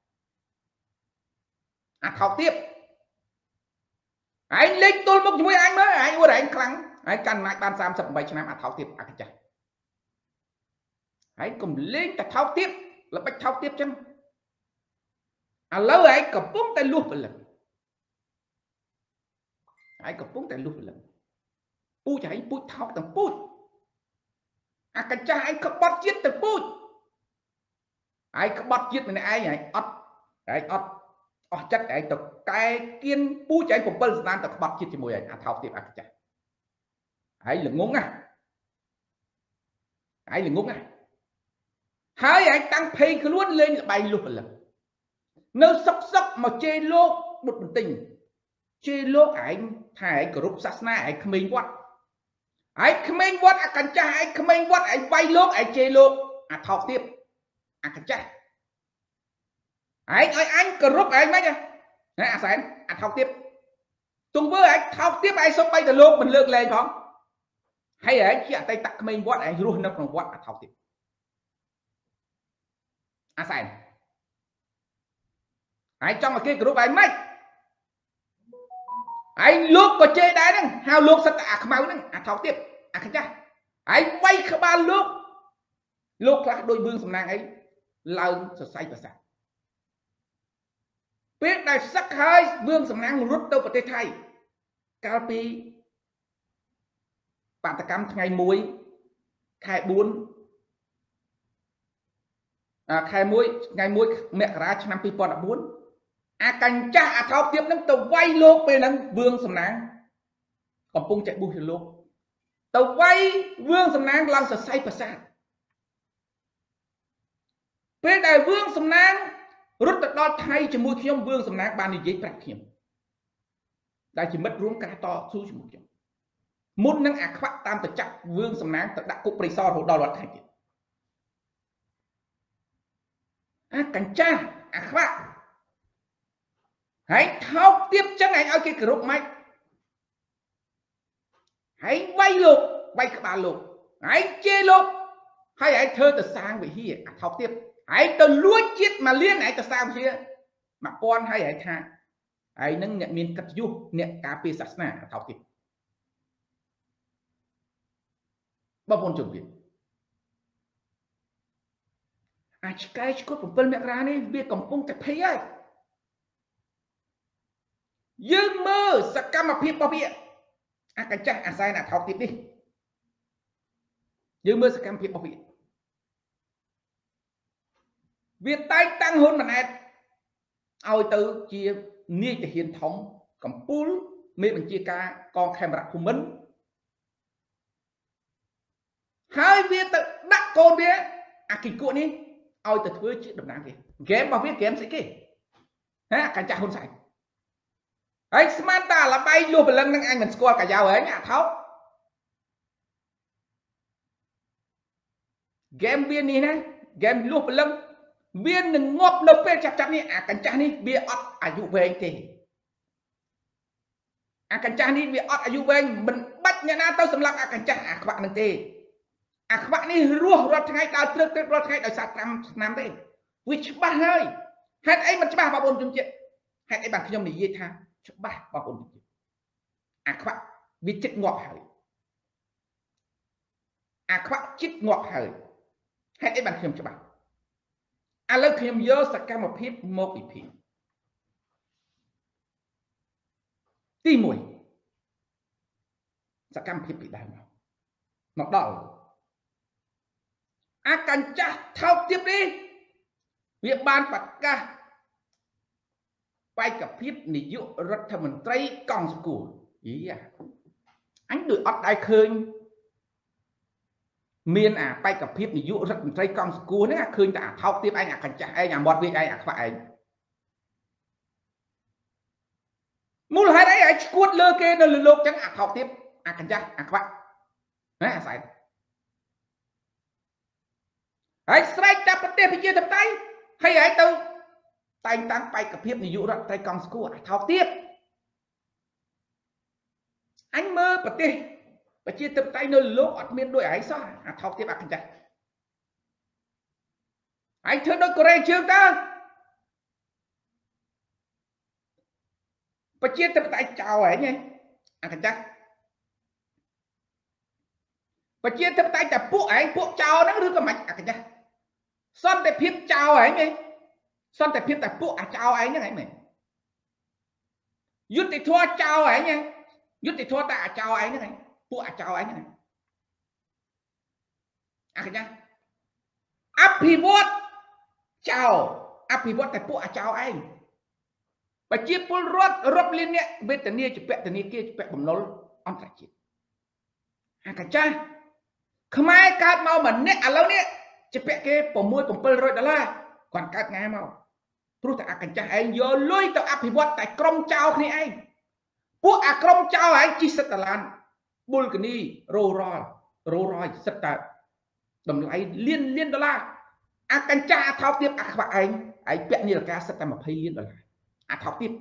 អាថោកទៀតឯងលេងទល់មុខជាមួយអញមើលឯងអួតឯងខ្លាំងឯងកាន់អំណាចបាន38ឆ្នាំអាថោកទៀតអាកញ្ចាស់ឯងកុំលេងតែថោកទៀតល្បិចថោកទៀតចឹងឥឡូវឯងកំពុងតែលួសព្រលឹងឯងកំពុងតែលួសព្រលឹងពូចឯងពូចថោកទាំងពូចអាកញ្ចាស់ឯងក្បត់ជាតិទាំងពូចឯងក្បត់ជាតិម្នាក់ឯងអត់អស់ចិត្តឯងទៅកែគៀនពូចឯង7ស្នាមទៅក្បត់ជាតិជាមួយឯងអាថោកទៀតអាកញ្ចាស់ឯងល្ងងណា ai là ngốc này hai ai tăng phê cứ luôn lên là bay luôn là nơi sốc sốc mà chê lô một bình tình chê lô anh thải của rục sát na ai không mình quát ai không mình quát cảnh cha ai không mình quát ai bay lô ai chê lô thọc tiếp cảnh cha anh của rục ai mấy nha sáng thọc tiếp tung với anh thọc tiếp ai sống bay từ lô mình lượt lên không hay ấy chị tay tặng mình quát anh luôn nó còn quát thọc tiếp sáng ai trong cái group anh mấy anh lúc có chơi đá đó hao lúc sắp máu đó thọc tiếp khánh cha anh bay khá ba lúc là đôi vương sầm nàng ấy lao sờ say và sạch biết đại sắc hai vương sầm nàng rút đâu vào tây thay cao pi bạn ta cắm ngày muối khai buôn khai muối ngày muối mẹ ra cho năm pi pon đã buôn cảnh cha thọc tiếp nó tàu quay lúc bên năng vương sầm nàng còn pung chạy bùi lúc tàu quay vương sầm nàng làm sờ say và sạch bên đại vương sầm nàng rút đo thay cho mũi khiêm vương sầm nàng ban đi giấy bạc khiêm đại chỉ mất ruộng cá to su cho mũi khiêm muốn năng khoát tam tự chắc vương sầm nàng tự đã cục bì so hồ đo loạt thành cảnh cha khoát hãy thao tiếp chân anh ở cái group máy hãy bay lục bay các bạn lục hãy chê lục hay hãy thơ từ sang về hier thao tiếp hãy từ lúa chiết mà liên hãy từ sang kia mà con hay hãy tha hãy nâng nhận miên cắt du nhận cà phê sạch nà thao tiếp bao bốn chục việc cái cốt của phân mẹ ra này việc cầm cung chặt thấy ai dương mơ sẽ cam mà phiền bao bịa cái chắc sai là thao tiếp đi dương mơ sẽ cam phiền bao bịa việc tay tăng hơn mà này ao từ chia nia cho hiền thống cầm pool mê mình chia ca con camera của mình hai việc tự đặt con bia kinh cuộn đi ao từ thứ chuyện đập nát kì game bao biết game sẽ kì ha cảnh trạng hôn sạch anh Samantha là bay luôn lần năng anh mình score cả giàu ấy nhà tháo game viên này nè game luôn lần viên đừng ngọt đâu bên chặt chặt đi cảnh trạng đi bia ọt dụ về anh thì cảnh trạng đi bia ọt dụ về anh mình bắt nhà na tao sầm lặng cảnh trạng các bạn đừng tê các bạn đi ruột ngay đào trước ruột ngay đào sạt năm đây which ba hơi hết ấy mình ba bốn chung chuyện hết ấy bạn khi nhom gì tha ba bốn các bạn biết chết ngọt hơi các bạn chết ngọt hơi hết ấy bạn khi nhom cho bạn lấy khi nhom nhớ sạc cam một phép một bị phim ti mùi sạc cam phép bị đau nó đau cảnh cha thao tiếp đi việc ban bạc ca bay cặp phép này dụ rất thầm mình tây con của ý anh được ọt đại khơi miền bay cặp phép này dụ rất tây con của nó khơi đã thao tiếp anh cảnh cha anh một việc anh phải muốn hai đấy anh cuốn lơ kê nó lục chẳng thao tiếp cảnh cha phải đấy phải hãy strike đập bật tiền thì chia tập tay hay hãy từ tay tăng bay cặp hiệp này dụ ra tay con của thao tiếp anh mơ bật tiền và chia tập tay nơi lỗ ọt miền đôi ấy sao thao tiếp cảnh chạy anh thưa đôi Korea chưa ta và chia tập tay chào ấy nhé cảnh chạy và chia tập tay tập bộ ấy bộ chào nó đưa cái mạch cảnh chạy son tại phiếp chào ấy nghe son tại phiếp tại bộ chào ấy như này mày dứt thì thua chào ấy nha dứt thì thua tại chào ấy như này bộ chào ấy như này cái nhá áp pivot chào áp pivot tại bộ chào ấy và chia pull rốt lên nhé bên tận nia chụp bẹ tận nia kia chụp bẹ bầm nấu on phải chị cái cha ខ្មែរកើតមកម្នាក់ឥឡូវនេះជាពាក់គេ$6,700គាត់កើតងាមកព្រោះតែអាកញ្ចាស់ឯងយកលុយទៅអភិវឌ្ឍតែក្រុមចៅគ្នាឯងពួកអាក្រុមចៅឯងជីសិតដឡានបុលគនីរ៉ូរ៉យសិតតើតម្លៃលាន$អាកញ្ចាស់អាថោកទៀតអាខ្វាក់ឯងពាក់នាឡិកាសិតតែ$20 លានអាថោកទៀត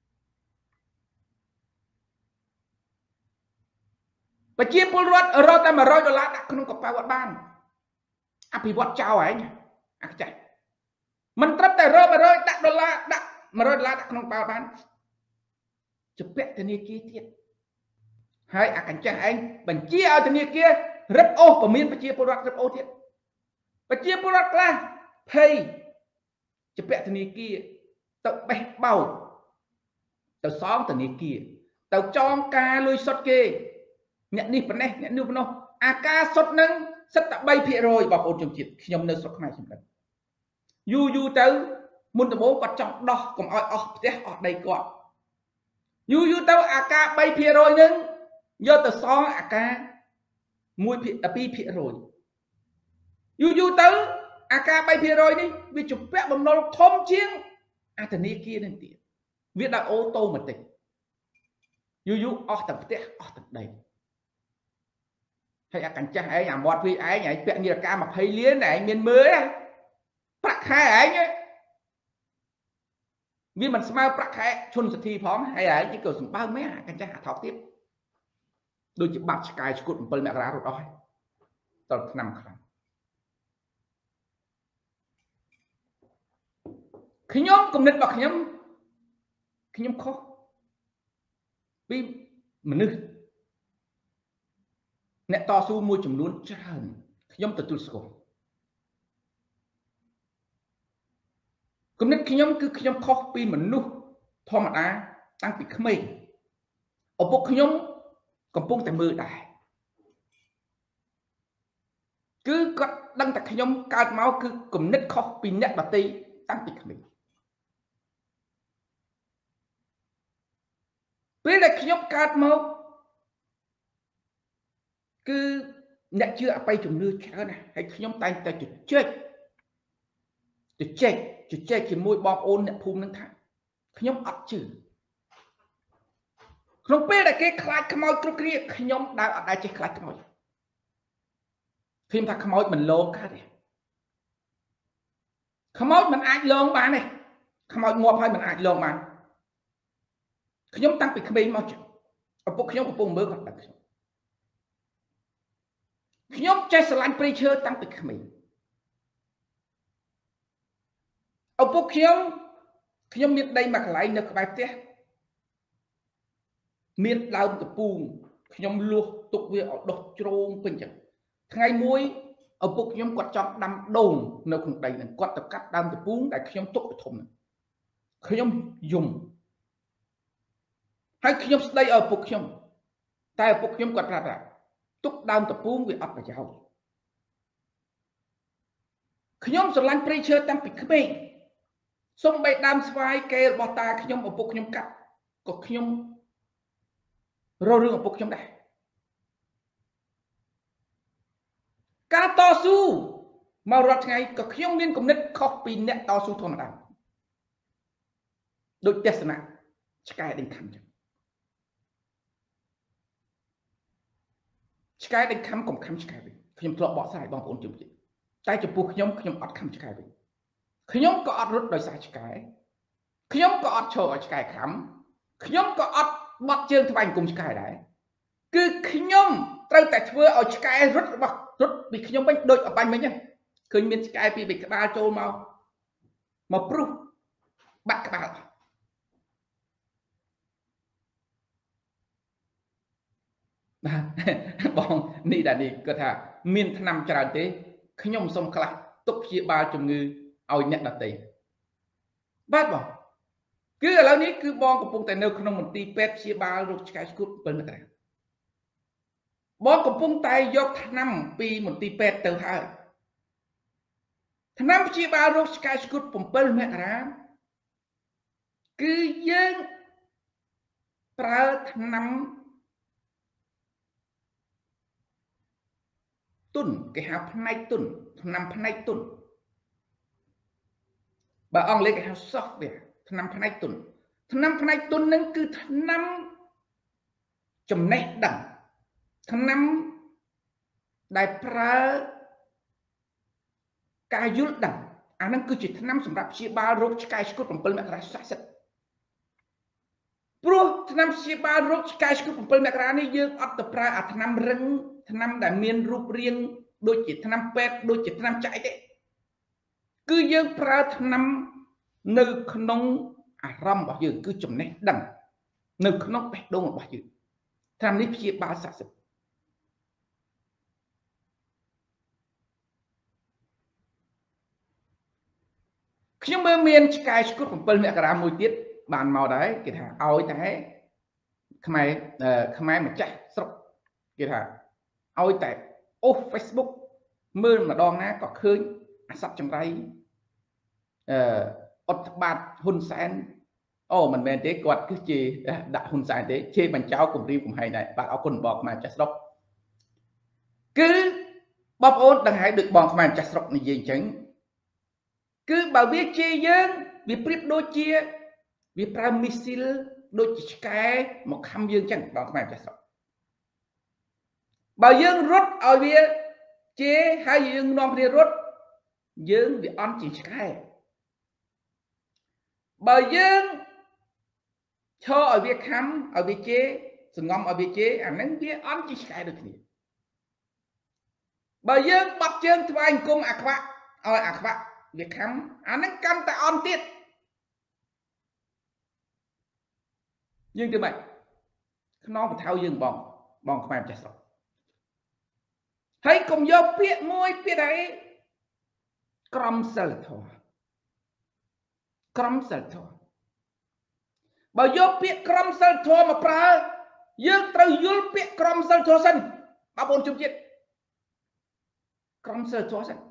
ប្រជាពលរដ្ឋរកតែ$100ដាក់ក្នុងកប៉ាល់អត់បានអភិវឌ្ឍចោលឯងអាខ្ចាស់មិនត្រឹមតែរក$100ដាក់$100ដាក់ក្នុងកប៉ាល់បានជាពាក់ធនាគារទៀតហើយអាកញ្ចាស់ឯងបញ្ជាឲ្យធនាគាររឹបអូសពមៀនប្រជាពលរដ្ឋរឹបអូសទៀតប្រជាពលរដ្ឋខ្លះភ័យជាពាក់ធនាគារទៅបេះបោកទៅសងធនាគារទៅចងការលុយសុទ្ធគេអ្នកនេះប៉ុណ្ណេះអ្នកនោះប៉ុណ្ណោះអាការសុទ្ធនឹងសិតតែ3%បងប្អូនជនជាតិខ្ញុំនៅស្រុកខ្មែរខ្ញុំដឹងយូរទៅមុនដំបូងគាត់ចង់ដោះកុំឲ្យអស់ផ្ទះអស់ដីគាត់យូរទៅអាការ3%នឹងយកទៅសងអាការ2%យូរទៅអាការ3%នេះវាជំពាក់បំណុលធំជាងអាធនាគារនឹងទៀតវាដាក់អូតូម៉ាទិកយូរអស់ទាំងផ្ទះអស់ទាំងដីហើយអាកញ្ចាស់ឯងអាមាត់វាឯងពាក់នាឡិកា$20 លានឯងមានមើលប្រាក់ខែឯងវាមិនស្មើប្រាក់ខែឈុនសទ្ធីផងហើយឯងក៏សម្បើមមែនអាកញ្ចាស់អាថោកទៀតដូចជាបាត់ឆ្កែឈ្គត់7 មករារត់អស់ហើយតលឆ្នាំខ្លាំងខ្ញុំគំនិតរបស់ខ្ញុំខុសពីមនុស្សអ្នកតស៊ូមួយចំនួនច្រើនខ្ញុំទទួលស្គាល់គំនិតខ្ញុំគឺខ្ញុំខុសពីមនុស្សធម្មតាតាំងពីក្មេងឪពុកខ្ញុំកំពុងតែមើលដែរគឺគាត់ដឹងតែខ្ញុំកើតមកគឺគំនិតខុសពីអ្នកដទៃតាំងពីក្មេងពេលដែលខ្ញុំកើតមកគឺអ្នកជឿអបិយជំនឿច្រើនណាស់ហើយខ្ញុំតែងតែជជែកជាមួយបងប្អូនអ្នកភូមិនឹងថាខ្ញុំអត់ជឿក្នុងពេលដែលគេខ្លាចខ្មោចគ្រប់គ្នាខ្ញុំដើរអត់ដែលចេះខ្លាចខ្មោចខ្ញុំថាខ្មោចមិនលងកើតទេខ្មោចមិនអាចលងបានទេខ្មោចងាប់ហើយមិនអាចលងបានខ្ញុំតាំងពីក្មេងមកចឹងឪពុកខ្ញុំកំពុងមើលគាត់ដឹងខ្ញុំចេះស្រឡាញ់ព្រៃឈើតាំងពីក្មេងឪពុកខ្ញុំមានដីមួយកន្លែងនៅក្បែរផ្ទះមានដើមតពូងខ្ញុំលួសទុកវាឲ្យដុះជ្រោងពេញចឹងថ្ងៃមួយឪពុកខ្ញុំគាត់ចង់ដាំដូងនៅក្នុងដីហ្នឹងគាត់ទៅកាត់ដើមតពូងដែលខ្ញុំទុកទៅធំហ្នឹងខ្ញុំយំហើយខ្ញុំស្ដីឲ្យឪពុកខ្ញុំតែឪពុកខ្ញុំគាត់ប្រាប់ថាទុកដើមតពូងវាអត់ប្រយោជន៍ខ្ញុំស្រឡាញ់ព្រៃឈើតាំងពីក្មេងសូម្បីដើមស្វាយកេររបស់តាខ្ញុំឪពុកខ្ញុំកាត់ក៏ខ្ញុំរករឿងឪពុកខ្ញុំដែរការតស៊ូមករាល់ថ្ងៃក៏ខ្ញុំមានគំនិតខុសពីអ្នកតស៊ូធម្មតាដូចទស្សនៈឆ្កែដេញខំចឹងឆ្កែដេញខំកុំខំឆ្កែវិញខ្ញុំធ្លាប់បកស្រាយបងប្អូនជឿទៀតតែចំពោះខ្ញុំអត់ខំឆ្កែវិញខ្ញុំក៏អត់រត់ដោយសារឆ្កែខ្ញុំក៏អត់ឈរឲ្យឆ្កែខំខ្ញុំក៏អត់បត់ជើងថ្វាយអង្គមឆ្កែដែរគឺខ្ញុំត្រូវតែធ្វើឲ្យឆ្កែរត់ពីខ្ញុំវិញដូចអបាញ់មិញហ្នឹងឃើញមានឆ្កែពីរបីក្បាលចូលមកព្រុសបាត់ក្បាលបងនេះដែរនេះគាត់ថាមានថ្នាំច្រើនទេខ្ញុំសុំខ្លះទុកព្យាបាលជំងឺឲ្យអ្នកដទៃបាទបងគឺឥឡូវនេះគឺបងកំពុងតែនៅក្នុងមន្ទីរពេទ្យព្យាបាលរោគឆ្កែឆ្កួត7 មករាបងកំពុងតែយកថ្នាំពីមន្ទីរពេទ្យទៅហើយថ្នាំព្យាបាលរោគឆ្កែឆ្កួត7 មករាគឺយើងប្រើថ្នាំ tuần cái hào này tuần năm này tuần bà ông lấy cái hào software năm này tuần nâng cứ năm chấm này đẳng năm đại pra ca yul đẳng nâng cứ chỉ năm sầm rạp chia ba rốt cái sốt bằng pol mẹ ra sát sát pro năm chia ba rốt cái sốt bằng pol mẹ ra này dương ở tập ra năm rừng năm đại miền rụp riêng đôi chỉ năm pet đôi chỉ năm chạy đấy cứ dương pra năm nơi nông ram bảo dương cứ chấm này đẳng nơi nông bẹt đông bảo dương năm này chia ba sát sát nhưng mà miền cái sốt của pol mẹ ra mùi tiết bàn màu đấy kìa thà ôi thế không ai mà chạy sốc kìa thà ôi tại ô Facebook mưa mà đòn ná có khơi sắp trong đây ớt bát hôn sáng ô mình bên thế quạt cứ chì đã hôn sáng thế chê bằng cháu cùng riêng cùng hay này bạn áo quần bọc mà chạy sốc cứ bọc ôn đằng hãy được bọc mà chạy sốc này gì chẳng cứ bảo biết chê dương vì prip đôi chia vì pramisil đôi chỉ cái một khăm dương chẳng bọc mà chạy sốc bảo dương rốt ở bia chế hai dương non bia rốt dương bị on chỉ cái bảo dương cho ở bia khăm ở bia chế sừng ngom ở bia chế nắng bia on chỉ cái được gì bảo dương bọc chương thì anh cung ạc bạc việc khăm nắng cam tại on tiết nhưng từ vậy nó phải thao dương bong khoai chặt sọc thấy cùng vô biết môi biết đấy crom sờ thua bảo vô biết crom sờ thua mà pra dương từ vô biết crom sờ thua sân ba bốn chục chuyện crom sờ thua sân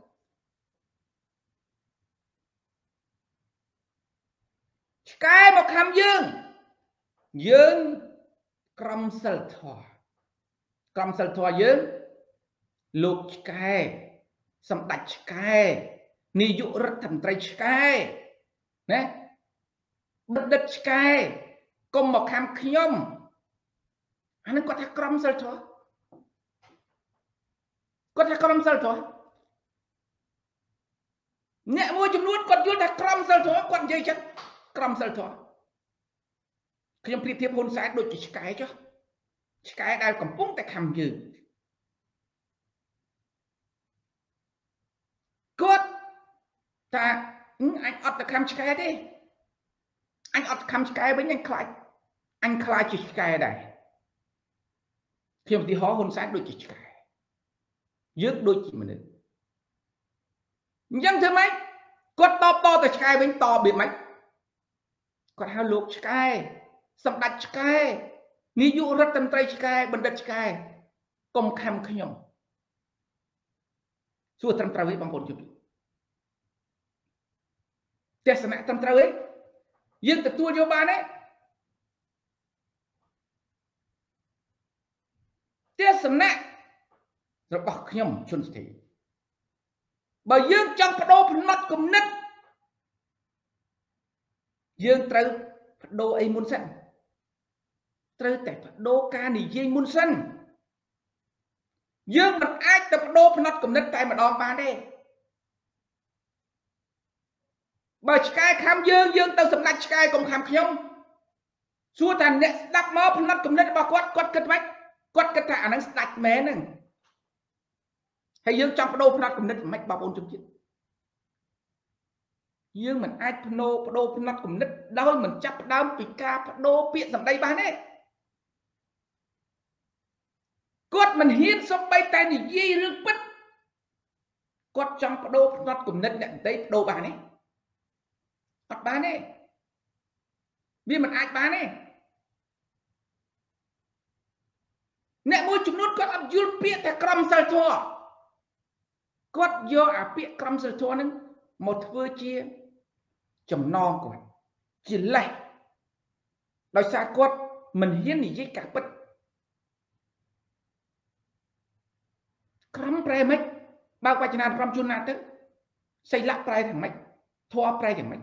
cái một hàm dương crom sờ thua dương lục cái sầm đạch cái ni dụ rất thầm trai cái nè bật đất cái cùng một hàm nhom anh có thể crom sờ thua nhẹ mua chấm nuốt còn vô ta crom sờ thua còn dây chắc crom sờ thua khi em tiếp hôn sáng đôi chỉ cái chứ cái đang còn búng tại hàm dư cốt ta anh ọt khăm cái đi anh ọt khăm cái với anh khai chỉ cái này khi mà đi hó hôn sáng đôi chỉ cái dứt đôi chỉ mình nhưng thứ mấy cốt to từ cái với to bị mấy còn hai lục cái sầm đặt cái ví dụ rất tâm trai cái bật đặt cái công khăm khơi nhom suốt tâm trai với bằng hồn chụp thế sẽ tâm trai ấy dương từ tua vô ban ấy thế sẽ rồi bọc nhom chôn thì bởi dương trong đô phần mắt cùng nứt dương trời đô ấy muốn sân trời tại đô ca này dây muốn sân dương mình ai tập đô phần mắt cùng nứt tại mà đo ban đây bởi cái khám dương tao sầm lạch cái cùng khám nhom xua thành nè đắp mơ phần mắt cùng nứt bao quát cất vách quát cất thả nó sạch mé nè hay dương trong đô phần mắt cùng nứt mạch bao bốn chục chuyện dương mình ai đô phần mắt cùng nứt đôi mình chấp đám vì ca đô biện rằng đây bán ấy quát mình hiên xong bay tay thì gì rước bất quát trong đô phần mắt cùng nứt nhận tới đô bán ấy bán ấy vì mình ai bán ấy nè môi chúng nó có làm dùn bịa theo crom sơ thua quát do bịa crom sơ thua nên một vừa chia chấm non của chỉ lại đòi xa quát mình hiến thì với cả bất Crom pre mấy bao quay chân crom chun nát tới xây lắc pre thằng mấy thua pre thằng mấy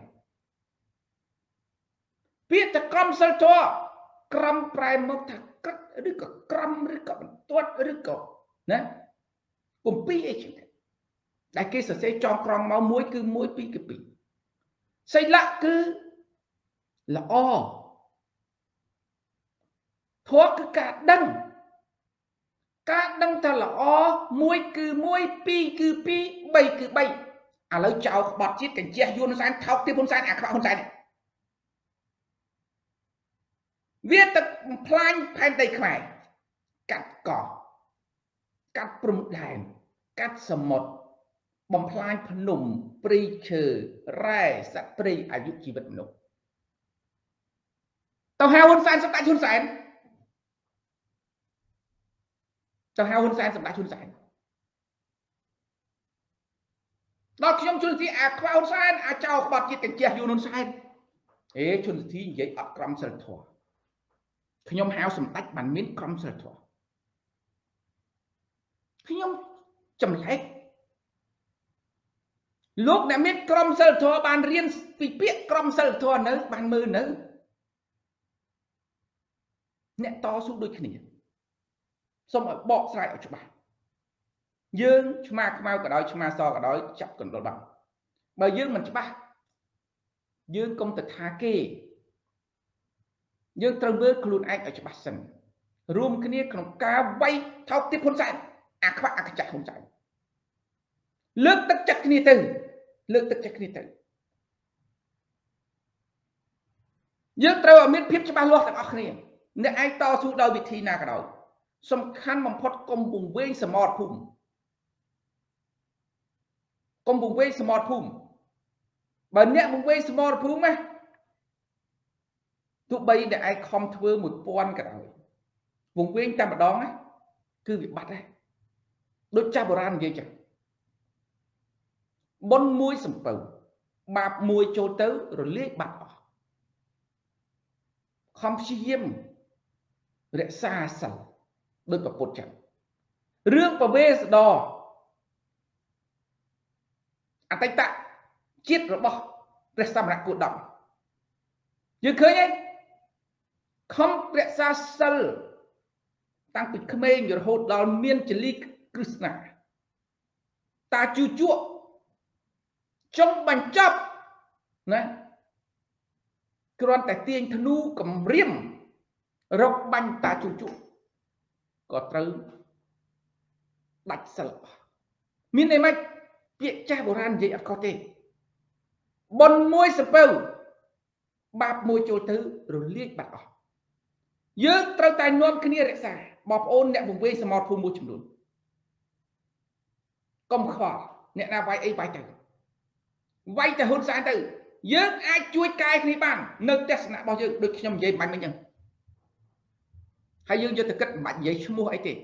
biết ta crom sel thua crom pre một thằng cất đứa có crom đứa có tuốt đứa có nè cùng pi ấy chứ đại kia sẽ xây cho crom máu muối cứ muối pi cái pi xây lắc cứ là o thua cứ cả ta là o muối cứ muối pi cứ pi bay cứ bay à lấy chào bọt chiết cảnh chia vô nó sáng tháo tiếp hôn sáng à các hôn sáng này viết tập plan pan tay khải cắt cỏ cắt prum đàn cắt sầm một bom plan phun nùng pri chừ rai sắt priอายุชีวิตมนุษย์tàu hao hôn sáng sắp đại hôn sáng tàu hao hôn sáng sắp đại hôn sáng đó khi ông chun thì qua hôn sáng chào bọt chiết cảnh chia vô hôn sáng ế chun thì vậy ở crom sel thua khi ông hao sầm tách bàn miếng crom sel thua khi ông chầm lách lúc đã biết crom sel thua bàn riêng vì biết crom sel thua nữa bàn mưa nữa nè to xuống đôi khi xong rồi bỏ sai ở chỗ bạn dương mà mau cả đói mà so cả đói chặt còn đôi bằng bởi dương mình ba dương công tịch hà kê dương trâu bước luôn anh ở chỗ bát sân rùm cái này còn cá bay thao tiếp hôn sai các bạn chặt hôn sai lướt tất chặt cái này từ dương trâu ở miền phía cho ba loạt ở này nếu ai to xuống đâu bị thi na cả đó song khăn bằng phốt công bùng vây smart phum công bùng vây smart phum bởi nhẹ bùng vây smart phum á tụi bay để ai không thưa một con cả đó vùng vây tam ở đó á cứ bị bắt đấy đôi cha bồ ran vậy chẳng bon muối sầm bầu bạp muối trôi tới rồi liếc bạt không chiêm để xa sẵn đôi vào bột chẳng rương vào bê đò tay tạ chiết rồi bỏ để xăm lại cột động nhưng khơi nhé không để xa sẵn tăng bịch khmê rồi hốt đào miên chỉ lý Krishna ta chú chuộng trong bánh chấp nè còn tại tiên thân nu cầm riêng rọc bánh ta chú chuộng có trâu đạch sờ miền này mạch việc cha bồ ran vậy có thể bon môi sập bầu bạp môi trôi thứ rồi liếc bạt ở dơ trâu tai non cái này xa bọp ôn nè vùng vây smart phun môi chấm đốn công khó nè na vay ấy vay từ hôn sáng từ dơ ai chui cai cái bàn nơi test nè bao giờ được nhom dây mạnh mấy nhân hay dương cho từ cách mạnh giấy mua ấy thì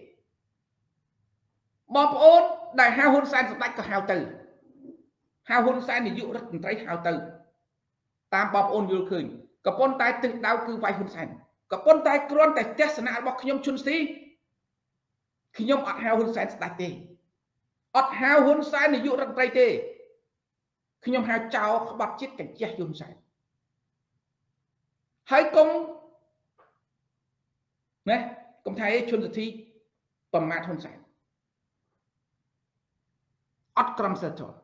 bọp ôn đại hao hôn san sập có hao hôn san thì dụ rất thấy hao từ tam bọp ôn vô khơi có con tay tự đau cứ vay hôn san có con tay con tay test nè bọc nhom chun xí khi nhom ọt hao hôn san sập tê ọt hao hôn san thì dụ rất thấy tê khi nhom hao chào bọt chết cảnh chết hôn san hãy công nè công thấy chun thi tầm mát hôn san ọt crom sel thua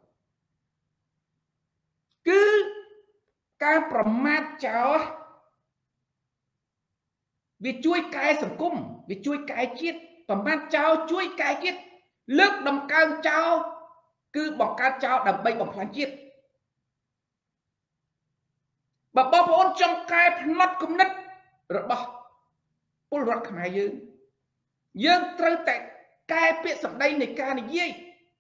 cứการประมาทเจ้าวิช่วยกายสังคมวิช่วยกายจิตประมาทเจ้าช่วยกายจิตเลิกดำการเจ้าคือบอกการเจ้าดำใบบอกพลังจิตแบบบอกว่าจงกายพนัดกุมนัดระบอบปุรักขมายยืนตรึงแต่กายเปียสับใดในการนี้ยี่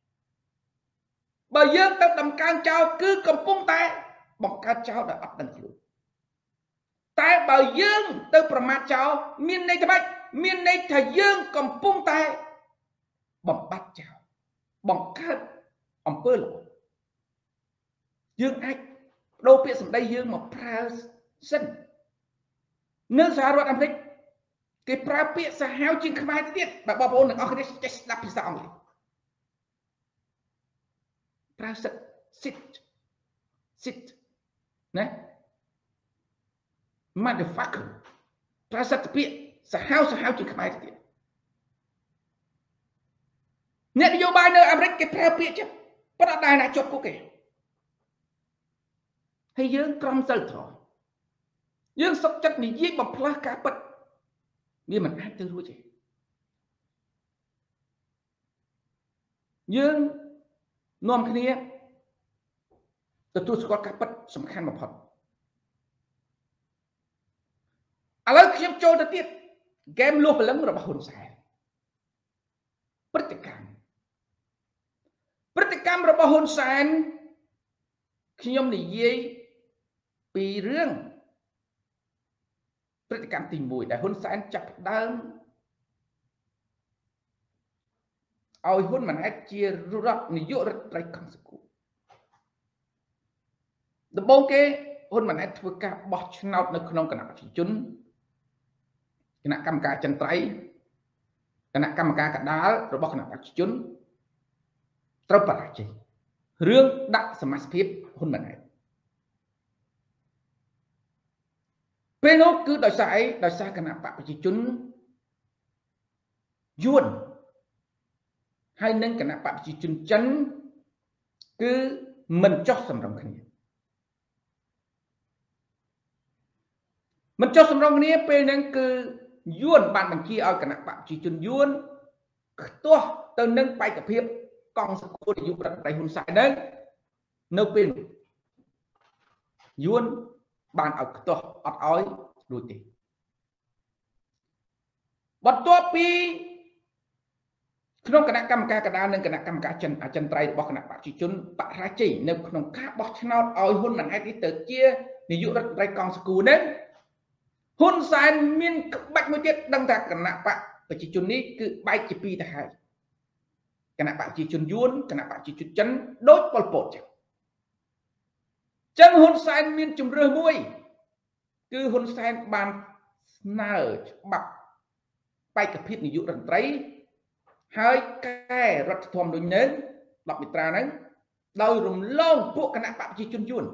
bởi dương tập đầm can trao cứ cầm pung tay bằng can trao đã ấp đằng luôn tay bởi dương từ phần mặt trao miền này miền này thầy dương cầm pung tay bằng bát trao bằng can ông bơ lộ dương ai đâu biết rằng đây dương mà pra sân nơi xa rồi Amerik cái pra biết sa hao chừng khai tiết bà bảo ôn là có cái chết đập sao này ប្រើសិទ្ធ sit ណា motherfucker ប្រើសិទ្ធពាក្យសាហាវជាខ្មែរទៅទៀតអ្នកនយោបាយនៅអាមេរិកគេប្រើពាក្យចឹងប៉ុន្តែដែរណាជាប់គុកគេហើយយើងក្រមសិលធម៌យើងសុខចិត្តនិយាយបំផ្លាស់ការពិតវាមិនអាចទៅរួចទេយើងនាំគ្នាទទួលស្គាល់ការពិតសំខាន់បំផុតឥឡូវខ្ញុំចូលទៅទៀតហ្គេមលួសព្រលឹងរបស់ហ៊ុនសែនព្រឹត្តិកម្មរបស់ហ៊ុនសែនខ្ញុំនិយាយពីរឿងព្រឹត្តិកម្មទី1ដែលហ៊ុនសែនចាប់ផ្ដើមឲ្យហ៊ុនម៉ាណែតជារដ្ឋនាយករដ្ឋមន្ត្រីខំសកូដំបូងគេហ៊ុនម៉ាណែតធ្វើការបោះឆ្នោតនៅក្នុងគណៈប្រជាជនគណៈកម្មការចិនត្រៃគណៈកម្មការកដាលរបស់គណៈប្រជាជនត្រូវបរាជ័យរឿងដាក់សមាជិកហ៊ុនម៉ាណែតពេលនោះគឺដោយសារអីដោយសារគណៈបកប្រជាជនយួនហើយនឹងគណៈបកប្រជាជនចិនគឺមិនចោះសម្រុងគ្នាពេលហ្នឹងគឺយួនបានបញ្ជាឲ្យគណៈបកប្រជាជនយួនខ្ទាស់ទៅនឹងបេក្ខភាពកងសកលនាយករដ្ឋមន្ត្រីហ៊ុនសែនហ្នឹងនៅពេលយួនបានឲ្យខ្ទាស់អត់ឲ្យរួចទេបន្ទាប់ពីក្នុងគណៈកម្មការកណ្ដាលនិងគណៈកម្មការអចិន្ត្រៃយ៍របស់គណៈបព្វជិជនបរាជ័យនៅក្នុងការបោះឆ្នោតឲ្យហ៊ុនម៉ាណែតនេះទៅជានាយករដ្ឋមន្ត្រីកងសកូនឹងហ៊ុនសែនមានក្បាច់មួយទៀតដឹងថាគណៈបព្វជិជននេះគឺបែកជាពីរទៅហើយគណៈបព្វជិជនយួនគណៈបព្វជិជនចិនដូចប៉ុលពតចឹងហ៊ុនសែនមានជំរឿសមួយគឺហ៊ុនសែនបានស្នើច្បាប់បេក្ខភាពនាយករដ្ឋមន្ត្រីហើយកែរដ្ឋធម្មនុញ្ញនឹង10មាត្រាហ្នឹងដោយរំលងពួកគណៈបព្វជិជនយួន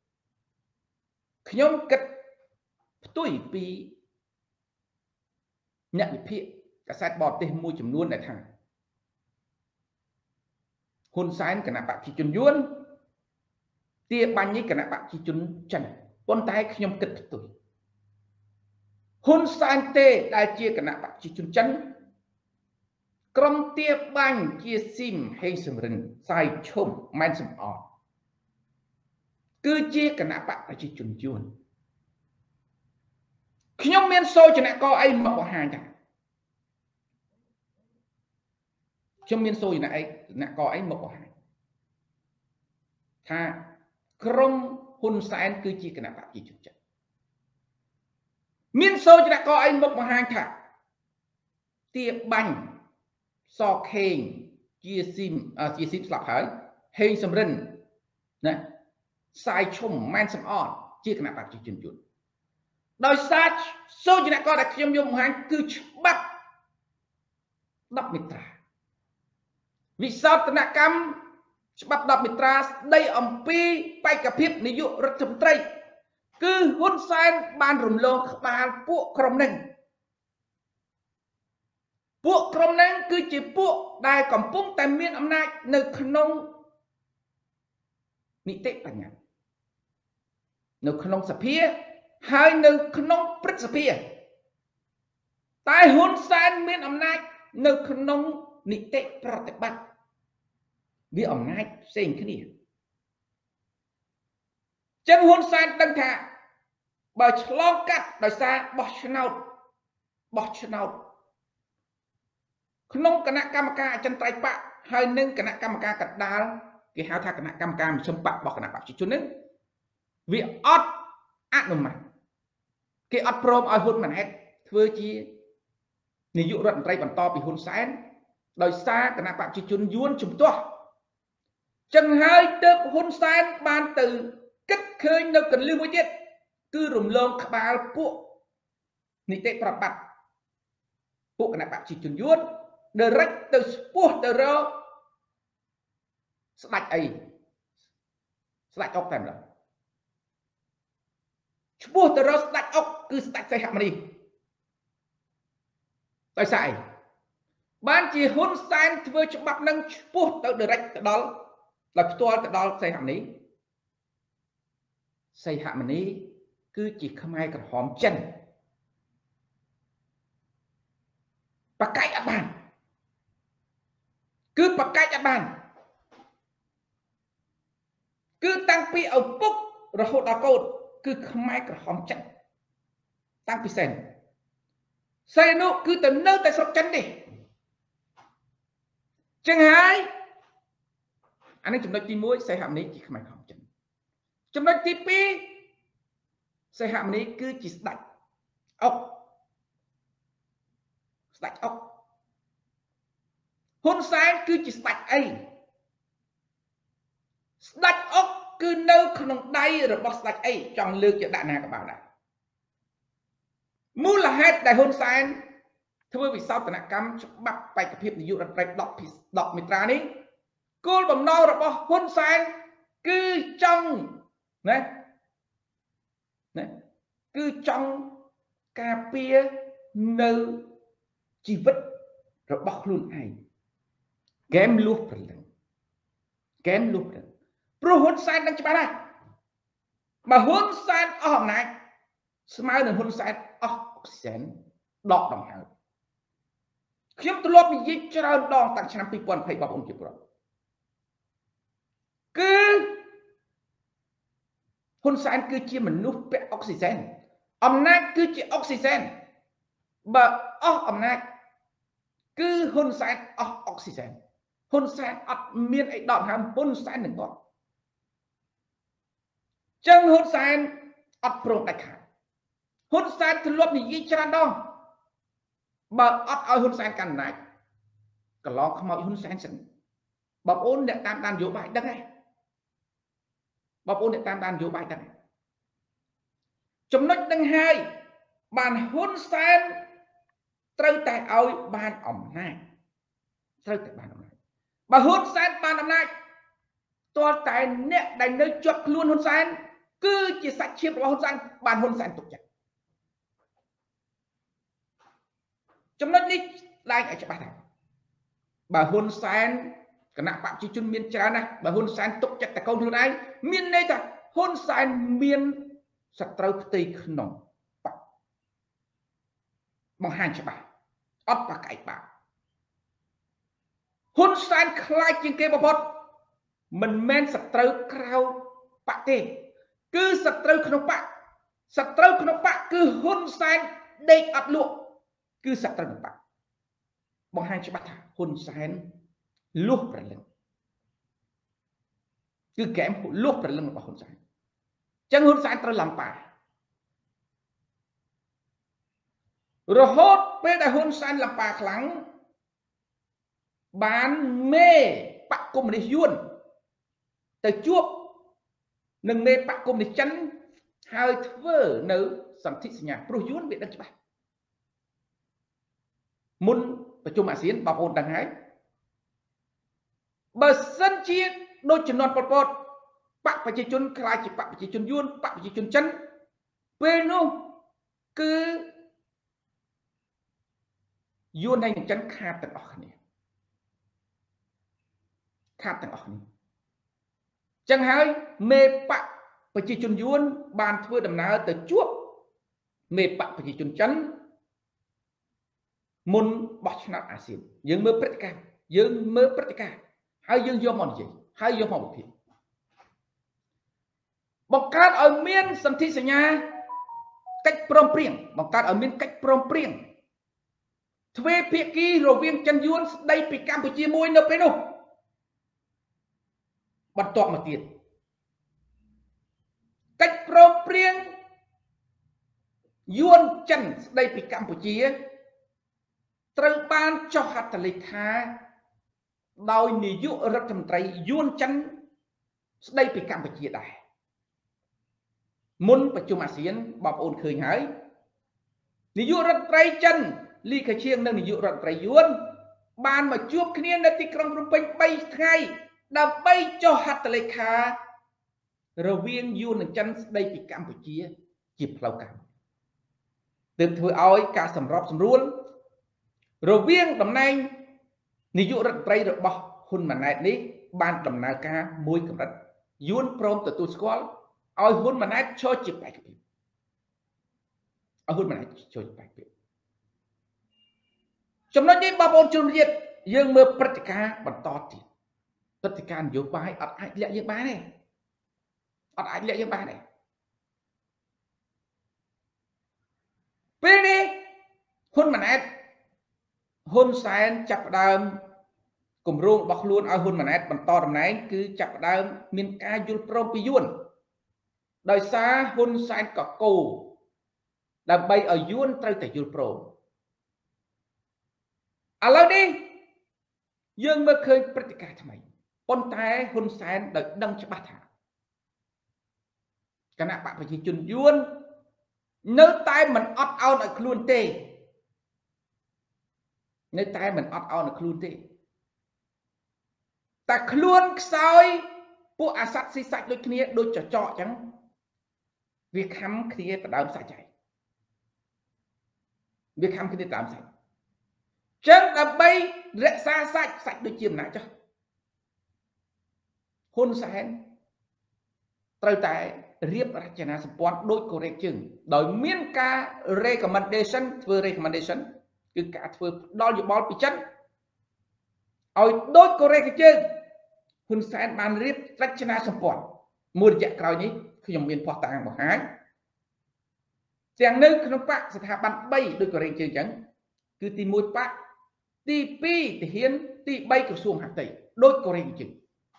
ខ្ញុំគិតផ្ទុយពីអ្នកវិភាគកាសែតបរទេសមួយចំនួនដែលថាហ៊ុនសែនគណៈបព្វជិជនយួនទាបាញ់នេះគណៈបព្វជិជនចិនប៉ុន្តែខ្ញុំគិតផ្ទុយហ៊ុនសែនទេដែលជាគណៈបព្វជិជនចិនក្រុមទាបាញ់ជាស៊ីមហេងសំរិនសាយឈុំម៉ែនសំអនគឺជាគណៈបព្វប្រជាជនយួនខ្ញុំមានសូចនករអីមកបង្ហាញថាខ្ញុំមានសូចនករអីមកបង្ហាញថាក្រុមហ៊ុនសែនគឺជាគណៈបព្វប្រជាជនចិនមានសូចនករអីមកបង្ហាញថាទាបាញ់សខេងជាស៊ីមស្លាប់ហើយហេងសំរិនណាសាយឈុំម៉ែនសំអនជាគណៈបព្វជិជនយួនដោយសារសូចនករដែលខ្ញុំយកបង្ហាញគឺច្បាប់10មាត្រាវិសោធនកម្មច្បាប់10មាត្រាស្ដីអំពីបេក្ខភាពនាយករដ្ឋមន្ត្រីគឺហ៊ុនសែនបានរំលងក្បាលពួកក្រុមហ្នឹងគឺជាពួកដែលកំពុងតែមានអំណាចនៅក្នុងនីតិបញ្ញត្តិនៅក្នុងសភាហើយនៅក្នុងព្រឹទ្ធសភាតែហ៊ុនសែនមានអំណាចនៅក្នុងនីតិប្រតិបត្តិវាអំណាចផ្សេងគ្នាចឹងហ៊ុនសែនដឹងថាបើឆ្លងកាត់ដោយសារបោះឆ្នោតក្នុងគណៈកម្មការអចិន្ត្រៃយ៍បកហើយនឹងគណៈកម្មការកណ្ដាលគេហៅថាគណៈកម្មការមជ្ឈិមបករបស់គណៈបព្វជិជននឹងវាអត់អនុម័តគេអត់ព្រមឲ្យហ៊ុនម៉ាណែតធ្វើជានាយករដ្ឋមន្ត្រីបន្តពីហ៊ុនសែនដោយសារគណៈបព្វជិជនយួនជំទាស់ចឹងហើយទើបហ៊ុនសែនបានទៅគិតឃើញនៅកន្លឹះមួយទៀតគឺរំលងក្បាលពួកនីតិប្រតិបត្តិពួកគណៈបព្វជិជនយួនដើររែកទៅស្ពោះទៅរកស្ដេចអីស្ដេចអុកតែម្ដងឈ្មោះទៅរកស្ដេចអុកគឺស្ដេចសីហមុនីដោយសារអីបានជាហ៊ុនសែនធ្វើច្បាប់នឹងឈ្មោះទៅ direct ទៅដល់ដោយផ្ទាល់ទៅដល់សីហមុនីសីហមុនីគឺជាខ្មែរក្រហមចិនបកាច់អត់បានគឺបកាច់អត់បានគឺតាំងពីឪពុករហូតដល់កូនគឺខ្មែរក្រហមចិនតាំងពីសែននោះគឺទៅនៅតែស្រុកចិននេះចឹងហើយអានេះចំណុចទី1សីហមុនីជាខ្មែរក្រហមចិនចំណុចទី2សីហមុនីគឺជាស្ដេចអុកស្ដេចអុកហ៊ុនសែនគឺជាស្ដេចអីស្ដេចអុកគឺនៅក្នុងដៃរបស់ស្ដេចអីចង់លើកជាដាក់ណាក៏បានដែរមូលហេតុដែលហ៊ុនសែនធ្វើវិសោធនកម្មច្បាប់បេក្ខភាពនាយករដ្ឋមន្ត្រី10មេត្រានេះគោលបំណងរបស់ហ៊ុនសែនគឺចង់ណាគឺចង់ការពារនៅជីវិតរបស់ខ្លួនឯងហ្គេមលួសព្រលឹងព្រោះហ៊ុនសែននឹងច្បាស់ដែរបើហ៊ុនសែនអស់អំណាចស្មើនឹងហ៊ុនសែនអស់អុកស៊ីសែនដកដង្ហើមខ្ញុំធ្លាប់និយាយច្រើនដងតាំងឆ្នាំ2020បងប្អូនជាប្រដ្ឋគឺហ៊ុនសែនគឺជាមនុស្សពាក់អុកស៊ីសែនអំណាចគឺជាអុកស៊ីសែនបើអស់អំណាចគឺហ៊ុនសែនអស់អុកស៊ីសែនហ៊ុនសែនអត់មានអីដកដង្ហើមហ៊ុនសែននឹងដកចឹងហ៊ុនសែនអត់ព្រមដាច់ខាតហ៊ុនសែនធ្លាប់និយាយច្រើនដងបើអត់ឲ្យហ៊ុនសែនកាន់អំណាចកន្លងខ្មោចហ៊ុនសែនសិនបងប្អូនអ្នកតាមដាននយោបាយដឹងហើយបងប្អូនអ្នកតាមដាននយោបាយដឹងហើយចំណុចនឹងហើយបានហ៊ុនសែនត្រូវតែឲ្យបានអំណាចត្រូវតែបានអំណាចបើហ៊ុនសែនបានអំណាចទាល់តែអ្នកដែលនៅជាប់ខ្លួនហ៊ុនសែនគឺជាសាច់ឈាមរបស់ហ៊ុនសែនបានហ៊ុនសែនទុកចិត្តចំណុចនេះឡើងឲ្យច្បាស់ថាបើហ៊ុនសែនគណៈបព្វជិជនមានច្រើនណាស់បើហ៊ុនសែនទុកចិត្តតែកូនខ្លួនឯងមានន័យថាហ៊ុនសែនមានសត្រូវផ្ទៃក្នុងបកបង្ហាញច្បាស់អត់បាក់ឯបាក់ហ៊ុនសែនខ្លាចជាងគេបំផុតមិនមែនសត្រូវក្រៅបកទេគឺសត្រូវក្នុងបកគឺហ៊ុនសែនដេកអត់លក់គឺសត្រូវក្នុងបកបង្ហាញច្បាស់ថាហ៊ុនសែនលួសប្រលឹងគឺហ្គេមលួសប្រលឹងរបស់ហ៊ុនសែនចឹងហ៊ុនសែនត្រូវឡំប៉ារហូតពេលដែលហ៊ុនសែនឡំប៉ាខ្លាំងបានមេបកកុម្មុយនីសយួនទៅជួបនឹងមេបកកុម្មុយនីសចិនហើយធ្វើនៅសន្ធិសញ្ញាព្រោះយួនវាដឹងច្បាស់មុនប្រជុំអាស៊ានបងប្អូនដឹងហើយបើសិនជាដូចចំនួនប៉ុលពតបកប្រជាជនខ្លាចជាបកប្រជាជនយួនបកប្រជាជនចិនពេលនោះគឺយួនហើយនឹងចិនខាតទាំងអស់គ្នាចឹងហើយមេបកប្រជាជនយួនបានធ្វើដំណើរទៅជួបមេបកប្រជាជនចិនមុនបោះឆ្នោតអាស៊ានយើងមើលព្រឹត្តិការណ៍ហើយយើងយកមកនិយាយហើយយកមកវិភាគបង្កើតឲ្យមានសន្ធិសញ្ញាកិច្ចព្រមព្រៀងទ្វេភាគីរវាងចិនយួនស្ដីពីកម្ពុជាមួយនៅពេលនោះបន្ទាប់មកទៀតកិច្ចព្រមព្រៀងយួនចិនស្ដីពីកម្ពុជាត្រូវបានចុះហត្ថលេខាដោយនាយករដ្ឋមន្ត្រីយួនចិនស្ដីពីកម្ពុជាដែរមុនប្រជុំអាស៊ានបងប្អូនឃើញហើយនាយករដ្ឋមន្ត្រីចិនលីខាឈៀងនិងនាយករដ្ឋមន្ត្រីយួនបានមកជួបគ្នានៅទីក្រុងភ្នំពេញ3ថ្ងៃដើម្បីចុះហត្ថលេខា rồi viên du nâng chân đây bị Campuchia chịp lâu cảm được thôi oi cả sầm rọp sầm ruôn rồi viên đầm nay ní dụ rất tây rồi bỏ hun mà này ní ban đầm nào ca môi cầm đất yun prom từ tu squal oi hun mà này cho chịp bài oi hun mà này cho chịp bài trong đó đi ba bốn chục nhiệt dương mơ pratica bật to thì pratica nhiều bài ở ai lệ những bài này ở ai lệ những bài này bên đi hun mà này hun sáng chặt đàm cùng ruộng bọc luôn ở hun mà này bật to đầm này cứ chặt đàm miền ca yun prom pi yun đời xa hun sáng có cổ đầm bay ở yun trai tại yun prom à lâu đi dương mới khơi pratica thay mày con tay hun sáng đợi đăng cho bát thả cái nào bạn phải chỉ chun yun nơi tay mình ót ao ở luôn tê nơi tay mình ót ao ở luôn tê ta luôn soi bộ à sát xì sạch đôi kia đôi trò trọ chẳng việc khám kia ta đám sạch chạy việc khám kia ta đám sạch chẳng là bay rẽ xa sạch sạch đôi chìm lại cho hôn sáng trời tại riêng ra cho nó support đôi cổ rèn chừng đòi miên ca recommendation vừa recommendation cứ cả vừa đo dự bó bị chân ở đôi cổ rèn chừng hôn sáng bàn riêng ra cho nó support mua được dạng cao nhí khi dùng miên phó tàng một hái chẳng nơi không bác sẽ thả bàn bay đôi cổ rèn chừng chẳng cứ tìm môi bác đi pi thì hiến đi bay của xuồng hạt tỷ đôi cổ rèn chừng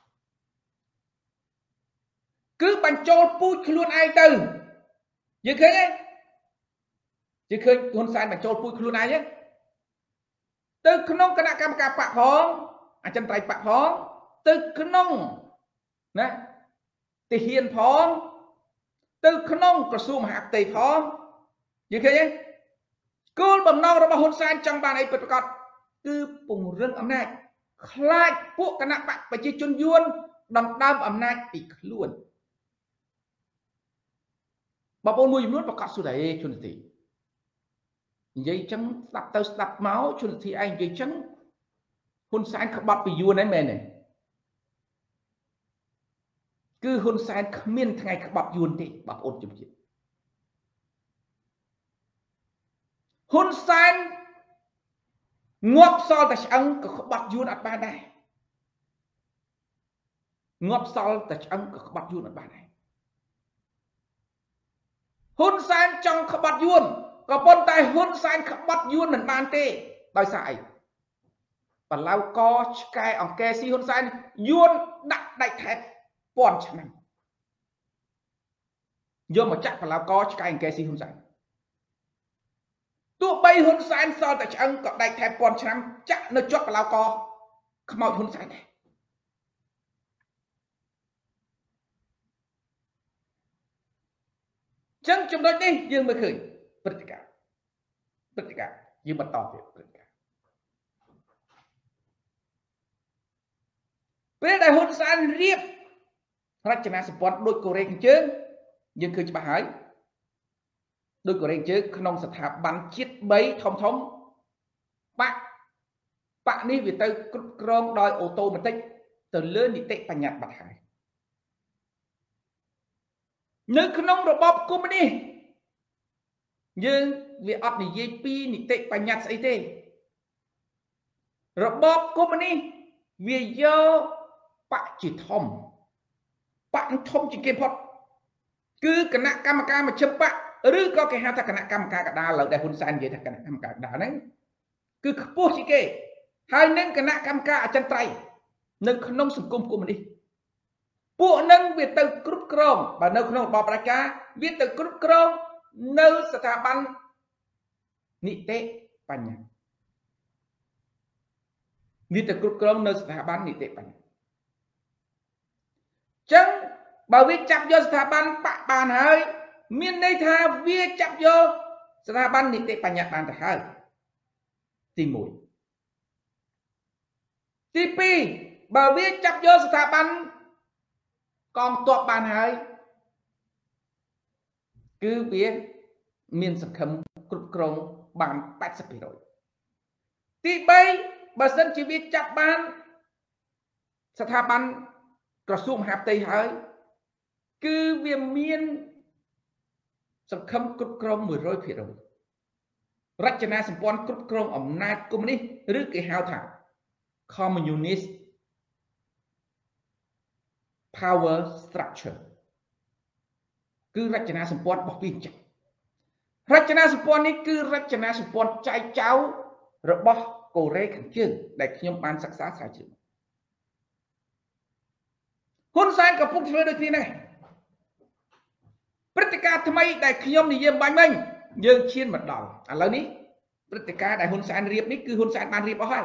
cứ bằng cho pui luôn ai từ như thế ấy chứ khơi hôn sai bằng cho pui luôn ai nhé từ không cái nào cam cà bạc phong à chân tay bạc phong từ không nè thì hiền phong từ không có xuồng hạt tỷ phong như thế ấy cứ bằng nâu đó mà hôn sai trong bàn ấy bật cọt cứ bùng rừng âm này khaiពួកគណៈបកប្រជាជនយួនដណ្ដើមអំណាចពីខ្លួនបងប្អូនមួយចំនួនប្រកាសសុទ្ធតែជនទីនិយាយចឹងស្ដាប់ទៅស្ដាប់មកជនទីឯងនិយាយចឹងហ៊ុនសែនក្បត់ពីយួនហ្នឹងមែនទេគឺហ៊ុនសែនគ្មានថ្ងៃក្បត់យួនទេបងប្អូនជំនឿហ៊ុនសែនងាប់សល់តែឆ្អឹងក៏ក្បត់យួនអត់បានដែរងាប់សល់តែឆ្អឹងក៏ក្បត់យួនអត់បានដែរហ៊ុនសែនចង់ក្បត់យួនក៏ប៉ុន្តែហ៊ុនសែនក្បត់យួនមិនបានទេដោយសារអីបឡៅកឆ្កែអង្គែស៊ីហ៊ុនសែនយួនដាក់ដាច់ថែបពាន់ឆ្នាំយកមកចាក់បឡៅកឆ្កែអង្គែស៊ីហ៊ុនសែនទោះបីហ៊ុនសែនសល់តែឆ្អឹងក៏ដាច់ថែបពាន់ឆ្នាំចាក់នៅជាប់បឡៅកខ្មោចហ៊ុនសែនដែរចឹងចំណុចនេះយើងមើលឃើញព្រឹត្តិការណ៍យើងបន្តទៀតព្រឹត្តិការណ៍ពេលដែលហ៊ុនសែនរៀបរចនាសម្ព័ន្ធដូចកូរ៉េខាងជើងយើងឃើញច្បាស់ហើយដូចកូរ៉េខាងជើងក្នុងស្ថាប័នជាតិ3ធំបកនេះវាទៅគ្រប់គ្រងដោយអូតូម៉ាទិកទៅលើនីតិបញ្ញត្តិបាត់ហើយនៅក្នុងរបបកុម្មុយនីសយើងវាអត់និយាយពីនីតិបញ្ញត្តិស្អីទេរបបកុម្មុយនីសវាយកបកជាធំបកធំជាងគេផុតគឺគណៈកម្មការមជ្ឈិមបកឬក៏គេហៅថាគណៈកម្មការកណ្ដាលឥឡូវដែលហ៊ុនសែននិយាយថាគណៈកម្មការកណ្ដាលហ្នឹងគឺខ្ពស់ជាងគេហើយនឹងគណៈកម្មការអចិន្ត្រៃយ៍នៅក្នុងសង្គមកុម្មុយនីសពួកនឹងវាទៅគ្រប់គ្រងបើនៅក្នុងរបបប្រជាការវាទៅគ្រប់គ្រងនៅស្ថាប័ននីតិបញ្ញត្តិវាទៅគ្រប់គ្រងនៅស្ថាប័ននីតិបញ្ញត្តិចឹងបើវាចាប់យកស្ថាប័នបកបានហើយមានន័យថាវាចាប់យកស្ថាប័ននីតិបញ្ញត្តិបានទៅហើយទី1ទី2បើវាចាប់យកស្ថាប័ន con tọa bàn hơi cứ biết miền sập khâm cục krong bàn 80% rồi tí bay bà dân chỉ biết chặt bànสถาบันกระทรวงมหาดไทยហើយគឺវាមានសង្ឃឹមគ្រប់គ្រង 100% រចនាសម្ព័ន្ធគ្រប់គ្រងអំណាចកុម្មុយនីសឬគេហៅថា Communist Power Structure គឺរចនាសម្ព័ន្ធរបស់វាចឹងរចនាសម្ព័ន្ធនេះគឺរចនាសម្ព័ន្ធចែកចៅរបស់កូរ៉េខាងជើងដែលខ្ញុំបានសិក្សាស្រាវជ្រាវហ៊ុនសែនកំពុងធ្វើដូចគ្នាដែរព្រឹត្តិការណ៍ថ្មីដែលខ្ញុំនិយាយបាញ់មិញយើងឈានមកដល់ឥឡូវនេះព្រឹត្តិការណ៍ដែលហ៊ុនសែនរៀបនេះគឺហ៊ុនសែនបានរៀបអស់ហើយ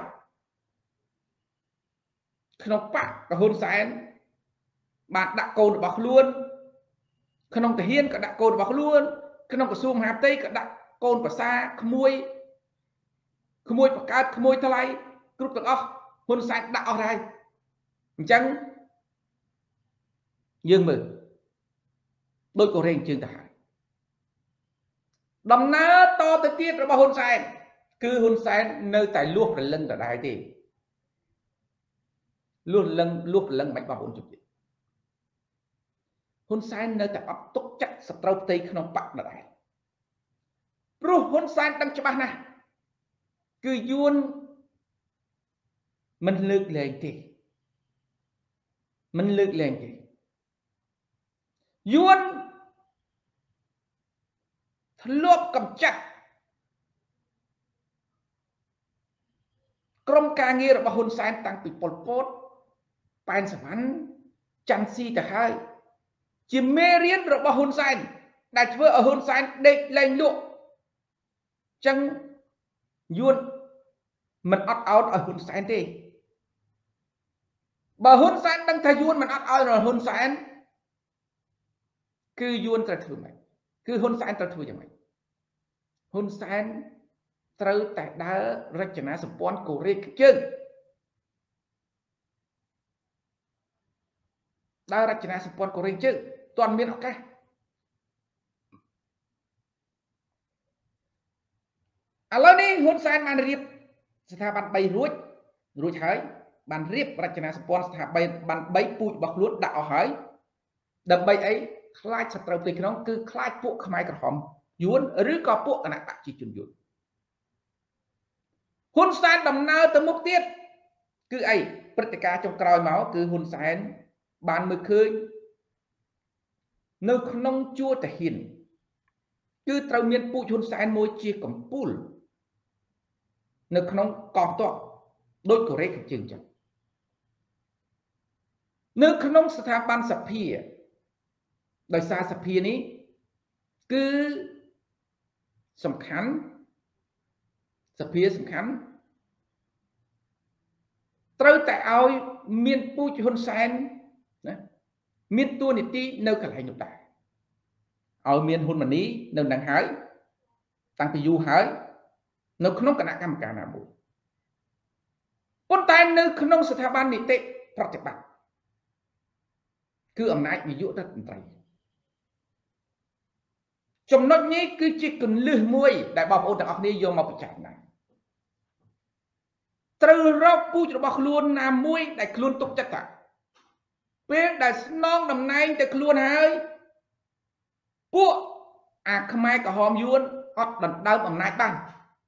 ក្នុងបកក៏ហ៊ុនសែនបានដាក់កូនរបស់ខ្លួនក្នុងទាហានក៏ដាក់កូនរបស់ខ្លួនក្នុងក្រសួងមហាផ្ទៃក៏ដាក់កូនប្រសាក្មួយបង្កើតក្មួយថ្លៃគ្រប់ទាំងអស់ហ៊ុនសែនដាក់អស់ហើយអញ្ចឹងយើងមើលដោយកូរ៉េជើងទៅហើយដំណើរតទៅទៀតរបស់ហ៊ុនសែនគឺហ៊ុនសែននៅតែលួសព្រលឹងដដែលទេលួសព្រលឹងមិនបងប្អូនជុំទៀតហ៊ុនសែននៅតែអត់ទុកចិត្តសត្រូវផ្ទៃក្នុងបកដដែលព្រោះហ៊ុនសែនដឹងច្បាស់ណាស់គឺយួនមិនលើកលែងទេយួនធ្លាប់កំចាត់ក្រុមការងាររបស់ហ៊ុនសែនតាំងពីប៉ុលពតប៉ែនសវណ្ណច័ន្ទស៊ីទៅហើយជាមេរៀនរបស់ហ៊ុនសែនដែលធ្វើឲ្យហ៊ុនសែនដេកលែងលក់ចឹងយួនមិនអត់ឱនឲ្យហ៊ុនសែនទេបើហ៊ុនសែនដឹងថាយួនមិនអត់ឲ្យហ៊ុនសែនគឺយួនត្រូវធ្វើម៉េចគឺហ៊ុនសែនត្រូវធ្វើយ៉ាងម៉េចហ៊ុនសែនត្រូវតែដើររចនាសម្ព័ន្ធកូរ៉េជើងដើររចនាសម្ព័ន្ធកូរ៉េជើងទាន់មានឱកាសឥឡូវនេះហ៊ុនសែនបានរៀបស្ថាប័ន3រួចហើយបានរៀបរចនាសម្ព័ន្ធស្ថាប័ន3ពូជរបស់ខ្លួនដាក់អស់ហើយដើម្បីអីខ្លាចសត្រូវផ្ទៃក្នុងគឺខ្លាចពួកខ្មែរក្រហមយួនឬក៏ពួកគណៈបកប្រជាជនយួនហ៊ុនសែនដំណើរទៅមុខទៀតគឺអីព្រឹត្តិការណ៍ចុងក្រោយមកគឺហ៊ុនសែនបានមើលឃើញនៅក្នុងជួរតាហ៊ានគឺត្រូវមានពូជហ៊ុនសែនមួយជាកម្ពូលនៅក្នុងកងទ័ពដូចកូរ៉េខាងជើងចឹងនៅក្នុងស្ថាប័នសភាដោយសារសភានេះគឺសំខាន់សភាសំខាន់ត្រូវតែឲ្យមានពូជហ៊ុនសែនណាមានតួនាទីនៅកន្លែងនោះដែរឲ្យមានហ៊ុនម៉ាណីនៅនឹងហើយតាំងពីយូរហើយនៅក្នុងគណៈកម្មការណាមួយប៉ុន្តែនៅក្នុងស្ថាប័ននីតិប្រតិបត្តិគឺអំណាចនាយករដ្ឋមន្ត្រីចំណុចនេះគឺជាគន្លឹះមួយដែលបងប្អូនទាំងអស់គ្នាយកមកពិចារណាត្រូវរកពូជរបស់ខ្លួនណាមួយដែលខ្លួនទុកចិត្តថាពេលដែលស្នងតំណែងទៅខ្លួនហើយពួកអាខ្មែរក្រហមយួនអត់ដណ្ដើមអំណាចបាន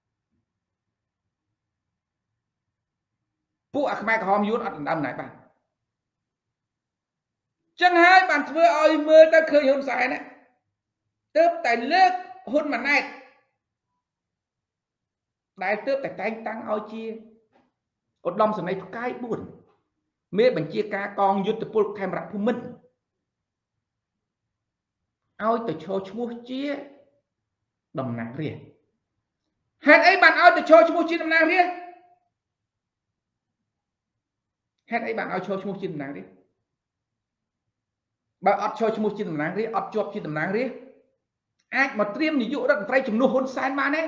ពួកអាខ្មែរក្រហមយួនអត់ដណ្ដើមអំណាចបានចឹងហើយបានធ្វើឲ្យមើលទៅឃើញហ៊ុនសែនទើបតែលើកហ៊ុនម៉ាណែតដែលទើបតែតែងតាំងឲ្យជាឧត្តមសេនីយ៍ផ្កាយ4មេបញ្ជាការកងយុទ្ធពលខេមរៈភូមិន្ទឲ្យទៅឈរឈ្មោះជាតំណាងរាស្ត្រហេតុអីបានឲ្យទៅឈរឈ្មោះជាតំណាងរាស្ត្រហេតុអីបានឲ្យឈរឈ្មោះជាតំណាងរាស្ត្របើអត់ឈរឈ្មោះជាតំណាងរាស្ត្រអត់ជាប់ជាតំណាងរាស្ត្រអាចមកត្រៀមនាយករដ្ឋមន្ត្រីជំនួសហ៊ុនសែនបានទេ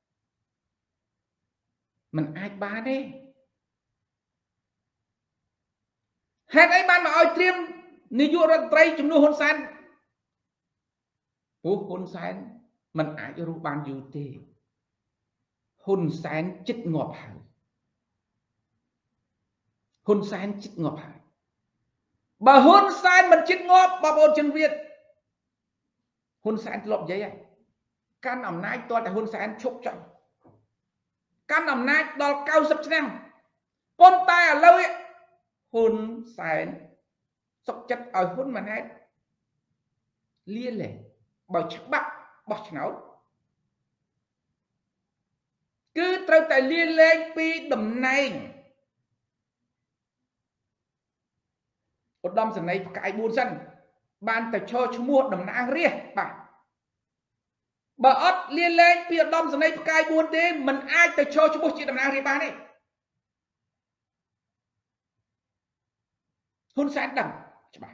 มันអាចបានទេហេតុអីបានមកឲ្យត្រៀមនាយករដ្ឋមន្ត្រីជំនួសហ៊ុនសែនព្រោះហ៊ុនសែនមិនអាចរស់បានយូរទេហ៊ុនសែនជិតងាប់ហើយហ៊ុនសែនជិតងាប់ហើយបើហ៊ុនសែនមិនជិតងាប់បងប្អូនជនជាតិហ៊ុនសែនធ្លាប់និយាយហើយកាន់អំណាចតើតែហ៊ុនសែនឈប់ចង់កាន់អំណាចដល់90ឆ្នាំប៉ុន្តែឥឡូវហ៊ុនសែនសុកចិត្តឲ្យហ៊ុនម៉ាណែតលាលែងបើច្បាប់បោះឆ្នោតគឺត្រូវតែលាលែងពីតំណែងឧត្តមសេនីយ៍ផ្កាយ4សិនបានទៅឈរឈ្មោះតំណាងរាស្ត្របាទបើអត់លាលែងពីឧត្តមសេនីយ៍ផ្កាយ4ទេមិនអាចទៅឈរឈ្មោះជាតំណាងរាស្ត្របានទេហ៊ុនសែនដឹងច្បាស់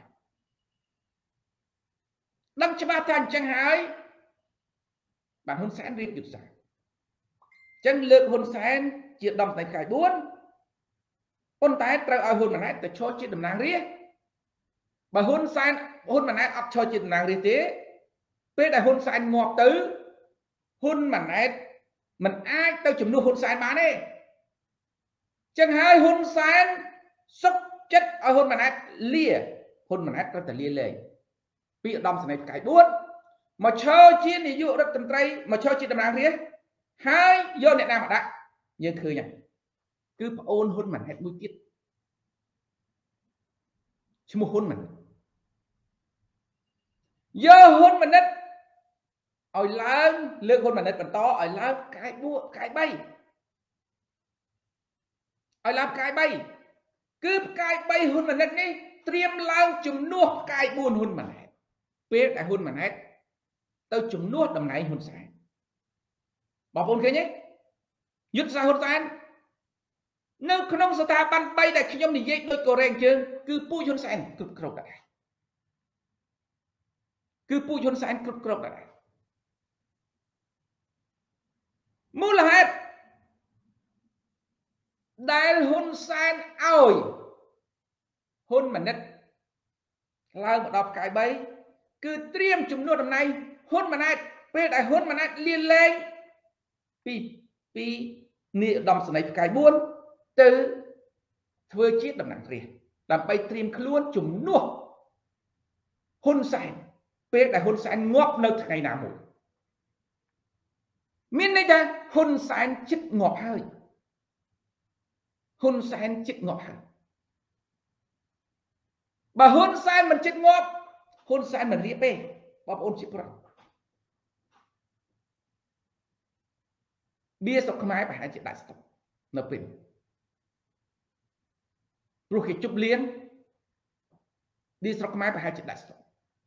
ថាអញ្ចឹងហើយបាទហ៊ុនសែនរៀបយុទ្ធសាស្ត្រអញ្ចឹងលើកហ៊ុនសែនជាឧត្តមសេនីយ៍ផ្កាយ4ប៉ុន្តែត្រូវឲ្យហ៊ុនម៉ាណែតទៅឈរជាតំណាងរាស្ត្របើហ៊ុនម៉ាណែតអត់ឈរជាតំណាងរាស្ត្រទេពេលដែលហ៊ុនសែនងាប់ទៅហ៊ុនម៉ាណែតមិនអាចទៅជំនួសហ៊ុនសែនបានទេចឹងហើយហ៊ុនសែនសុកចិត្តឲ្យហ៊ុនម៉ាណែតលាហ៊ុនម៉ាណែតត្រូវតែលាលែងពីឧត្តមសេនីយ៍ផ្កាយ4មកឈរជានាយករដ្ឋមន្ត្រីមកឈរជាតំណាងរាស្ត្រហើយយកអ្នកណាមកដាក់យើងឃើញហើយគឺប្អូនហ៊ុនម៉ាណែតមួយទៀតឈ្មោះហ៊ុនម៉ាណែតយកហ៊ុនម៉ាណែតឲ្យឡើងលើកហ៊ុនម៉ាណែតបន្តឲ្យឡើងផ្កាយ4ផ្កាយ3ឲ្យឡើងផ្កាយ3គឺផ្កាយ3ហ៊ុនម៉ាណែតនេះត្រៀមឡើងជំនួសផ្កាយ4ហ៊ុនម៉ាណែតពេលដែលហ៊ុនម៉ាណែតទៅជំនួសតំណែងហ៊ុនសែនបងប្អូនឃើញទេយុទ្ធសាស្ត្រហ៊ុនសែននៅក្នុងស្ថាប័ន3ដែលខ្ញុំនិយាយដូចកូរ៉េជើងគឺពូជហ៊ុនសែនគ្រប់គ្រងដែរគឺពូជហ៊ុនសែនគ្រប់គ្រងដែរមូលហេតុដែលហ៊ុនសែនឲ្យហ៊ុនម៉ាណែតឡើងមកដល់ផ្កាយ3គឺត្រៀមជំនួសតំណែងហ៊ុនម៉ាណែតពេលដែលហ៊ុនម៉ាណែតលាលែងពីនាយឧត្តមសេនីយ៍ផ្កាយ4ទៅធ្វើជាតំណាងរាស្ត្រដើម្បីត្រៀមខ្លួនជំនួសហ៊ុនសែនពេលដែលហ៊ុនសែនងាប់នៅថ្ងៃណាមួយមានន័យថាហ៊ុនសែនជិតងាប់ហើយហ៊ុនសែនជិតងាប់ហើយបើហ៊ុនសែនមិនជិតងាប់ហ៊ុនសែនមិនរៀបទេបងប្អូនជាប្រាប់បៀស្រុកខ្មែរប្រហែលជាដាច់ស្តុកនៅពេលព្រោះគេជប់លៀងបៀស្រុកខ្មែរប្រហែលជាដាច់ស្តុក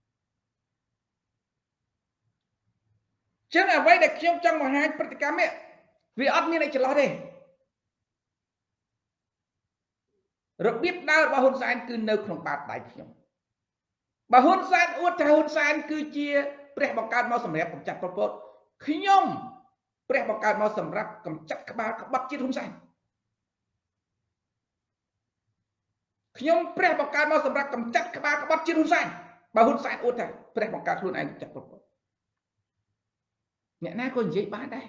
ចឹងអ្វីដែលខ្ញុំចង់បង្ហាញព្រឹត្តិកម្មនេះវាអត់មានអីចន្លោះទេរបៀបដើររបស់ហ៊ុនសែនគឺនៅក្នុងបាតដៃខ្ញុំបើហ៊ុនសែនអួតថាហ៊ុនសែនគឺជាព្រះបង្កើតមកសម្រាប់កម្ចាត់ប៉ុលពតខ្ញុំព្រះបង្កើតមកសម្រាប់កម្ចាត់ក្បាលក្បត់ជាតិហ៊ុនសែនខ្ញុំព្រះបង្កើតមកសម្រាប់កម្ចាត់ក្បាលក្បត់ជាតិហ៊ុនសែនបើហ៊ុនសែនអួតថាព្រះបង្កើតខ្លួនឯងកម្ចាត់ប៉ុលពតអ្នកណាក៏និយាយបានដែរ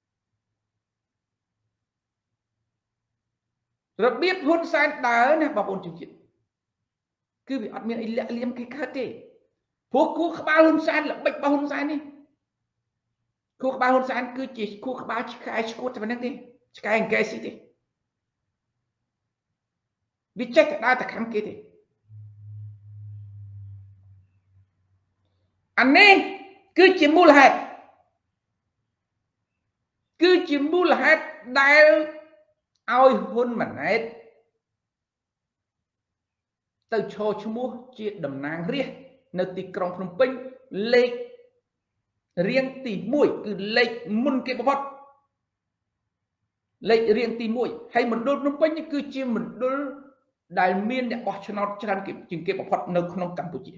របៀបហ៊ុនសែនដើរណាបងប្អូនជនជាតិគឺវាអត់មានអីលាក់លៀមគេកើតទេព្រោះគូក្បាលហ៊ុនសែនល្បិចរបស់ហ៊ុនសែននេះគូក្បាលហ៊ុនសែនគឺជាគូក្បាលឆ្កែឈួតតែប៉ុណ្្នឹងទេឆ្កែអង្គែស៊ីទេវាចេះតែដើរតែខាងគេទេអានេះគឺជាមូលហេតុដែលឲ្យហ៊ុនម៉ាណែតទៅឈរឈ្មោះជាតំណាងរាស្ត្រនៅទីក្រុងភ្នំពេញលេខរៀងទី1គឺលេខមុនគេបំផុតលេខរៀងទី1ហើយមណ្ឌលភ្នំពេញនេះគឺជាមណ្ឌលដែលមានអ្នកបោះឆ្នោតច្រើនជាងគេបំផុតនៅក្នុងកម្ពុជា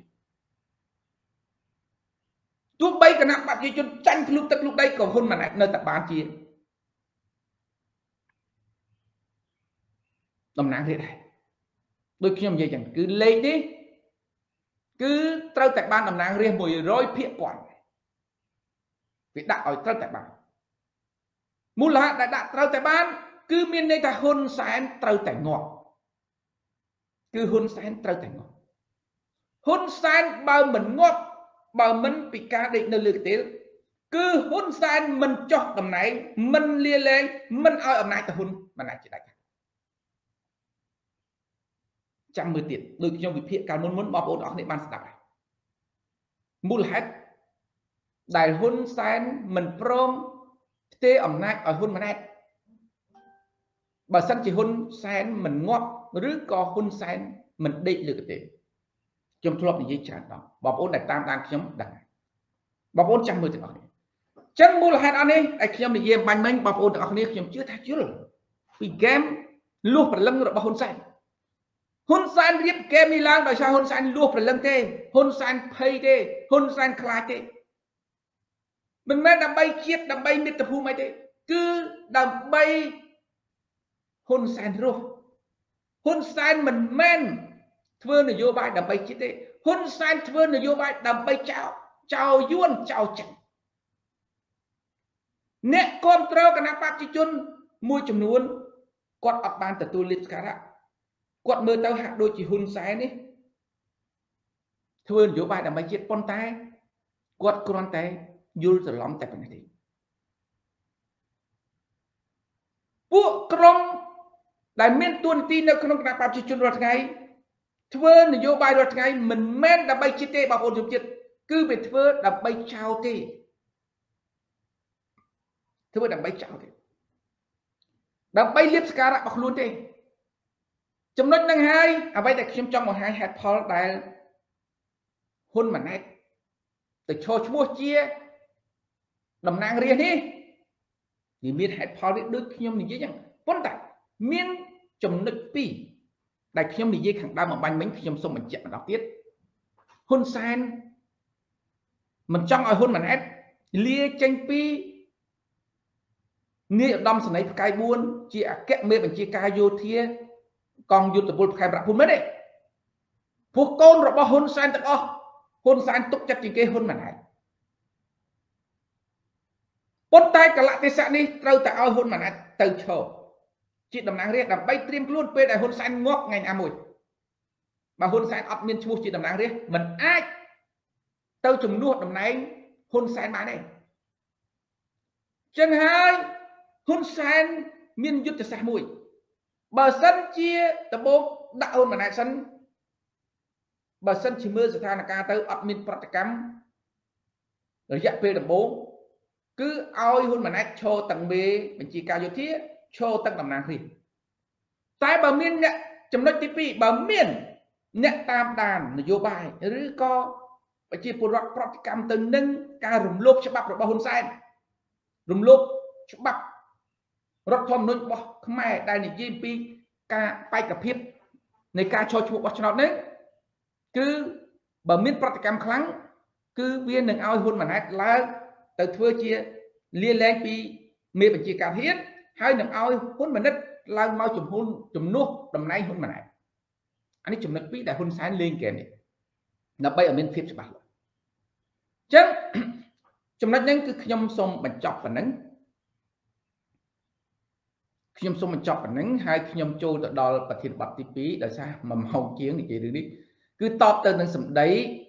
ទោះបីគណៈបព្វជិជនចាញ់ភ្លុកទឹកភ្លុកដីក៏ហ៊ុនម៉ាណែតនៅតែបានជាតំណាងរាស្ត្រដែរដូចខ្ញុំនិយាយចឹងគឺលេខនេះ cứ trâu tại ban đầm nàng riêng mùi rối phía quản vì đã ở trâu tại ban mù là đã trâu tại ban cứ miền đây ta hôn sáng trâu tại ngọt cứ hôn sáng trâu tại ngọt hôn sáng bao mình ngọt bao mình bị ca định nơi lực tế cứ hôn sáng mình cho đầm này mình lia lên mình ở ẩm này ta hôn mà này chỉ đại trăm mươi tiền đôi trong việc thiện cả muốn bọc ổn đó để ban sạch mù hết đại hôn sáng mình prom tê ẩm nát ở hôn mà nát bà sân chỉ hôn sáng mình ngọt rứ có hôn sáng mình định được cái trong thua thì dây chán đó bọc ổn đại tam đang nhóm đặt bọc ổn trăm mươi tiền đó chân mù hết anh ấy ai nhóm thì dây bánh bánh bọc ổn đó này nhóm chưa thấy chưa rồi vì game luôn phải lưng rồi bọc hôn sáng hôn san riêng kem mi lang đòi sao hôn san luộc phải lưng tê hôn san pay tê hôn san khai tê mình men đầm bay chiết đầm bay miết tập hu mai tê cứ đầm bay hôn san rồi hôn san mình men thưa là vô bài đầm bay chiết tê hôn san thưa là vô bài đầm bay chào chào yuan chào chẳng nè con trâu cái nắp bát chi chun môi chùm nuôn quạt ập bàn từ tu lịch cả đó quạt mơ tao hạ đôi chỉ hôn sáng đi thưa vô bài đầm bay chiết con tay quạt con tay vô rồi lõm tại này đi bộ trong đại miền tuần tin ở trong cái bắp chun rồi ngày thưa là vô bài rồi ngày mình men đầm bay chiết tê bảo ôn chụp chiết cứ bị thưa đầm bay chào tê thưa đầm bay chào tê đầm bay liếp cả đã bọc luôn tê trong nói năng hai à vậy là xem trong một hai hạt Paul đại hôn mà này từ cho mua chia đầm nàng riêng đi thì miền hạt Paul biết được nhom gì chứ chẳng vấn đề miền trong nước pi đại nhom gì khẳng đa mà bánh bánh nhom xong mình chạm đọc tiết hôn san mình trong ở hôn mà này lia tranh pi nghĩa đâm sau này cái buôn chia kẹt mê bằng chia ca vô thia còn dù tập buôn khai bạc buôn mấy đấy phụ con rồi bao hôn san tất hôn san tục chất trên cái hôn mà này bốn tay cả lại cái sạn đi trâu tại ao hôn mà này từ chỗ chị đầm nắng riết đầm bay tiêm luôn về đại hôn san ngóc ngày nào mùi mà hôn san ấp miên chua chị đầm nắng riết mình ai tao chùm nuốt đầm này hôn san mà này chân hai hôn san miên giúp cho xa mùi bà sân chia tập bộ đã hôn mà này sân bà sân chỉ mưa sự tha là ca tới ấp miên bạc cắm rồi dạy về đầm bố cứ oi hôn mà này cho tầng bê mình chỉ cao vô thiết cho tầng đầm nàng thì tại bà miên nhận chấm nói tivi bà miên nhận tam đàn là vô bài rứ co bà chỉ phụ rạc bạc cắm từng nâng ca rùm lốp cho bạc rồi bà hôn san rùm lốp cho bạc rất thơm nói bỏ không ai đây là GMP ca bay cả phiếp này ca cho chụp cho nó đấy cứ bờ miền Bắc cam kháng cứ viên đừng ao hôn mà nát lá từ thưa chia liên lên pi mê bằng chia cả thiết hai đừng ao hôn mà nát la mau chùm hôn chùm nuốt đầm nay hôn mà này anh ấy chùm nước pi đại hôn sáng lên kèm này nó bay ở miền phiếp cho bạn chứ chùm nó nhanh cứ nhom xong bạch chọc và nắng khi nhom xong mình chọn bản nắng hai khi nhom trôi từ đó là thiệt bạc tí phí là sao mà màu chiến thì chỉ được đi cứ top tên năng sầm đấy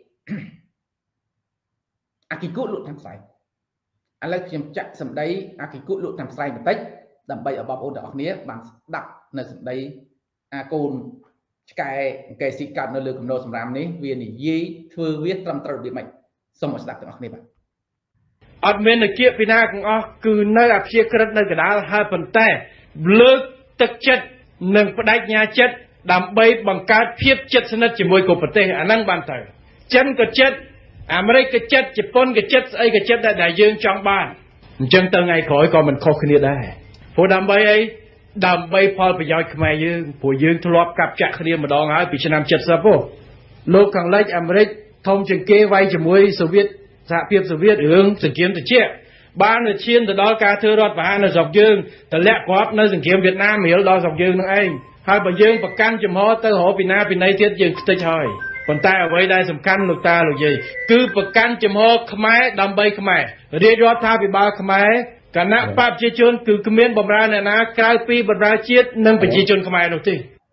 kỳ cốt lụt tham sai anh lấy khi nhom chắc sầm đấy kỳ cốt lụt tham sai một tách đầm bay ở bọc ôn đỏ nía bằng đặt nơi sầm đấy cồn cái xịt cạn nơi lừa cầm đồ sầm ram ní viên thì dí thưa viết trong tờ địa mệnh xong một đặt từ này bạn admin là kia pina cũng cứ nơi áp chia cất nơi cái đá hai phần tayលើកទឹកចិត្តនិងបដិញ្ញាចិត្តដើម្បីបង្កើតភាពជិតស្និទ្ធជាមួយกับប្រទេសអាហ្នឹងបានទៅចិនក៏ចិត្តអាមេរិកក៏ចិត្តជប៉ុនក៏ចិត្តស្អីក៏ចិត្តដែលយើងចង់បានអញ្ចឹងទៅថ្ងៃក្រោយក៏មិនខុសគ្នាដែរព្រោះដើម្បីអីដើម្បីផលប្រយោជន៍ខ្មែរយើងព្រោះយើងធ្លាប់កាប់ចាក់គ្នាម្ដងហើយពីឆ្នាំ70ហ៎លោកខាងលិចអាមេរិកធំជាងគេវាយជាមួយសូវៀតសហភាពសូវៀតរឿងសង្គ្រាមត្រជាក់បានទៅឈានទៅដល់ការធ្វើរដ្ឋប្រហារនៅស្រុកយើងតម្លាក់គ្រាប់នៅសង្គ្រាមវៀតណាមរៀលដល់ស្រុកយើងនឹងឯងហើយបើយើងប្រកាន់ចំហទៅរកពីណាពីណីទៀតយើងខ្ទេចហើយប៉ុន្តែអ្វីដែលសំខាន់លោកតាលោកយាយគឺប្រកាន់ចំហខ្មែរដើម្បីខ្មែររាជរដ្ឋាភិបាលខ្មែរគណៈបព្វជិជនគឺគ្មានបំរើអ្នកណាក្រៅពីបំរើជាតិនិងប្រជាជនខ្មែរនោះទេ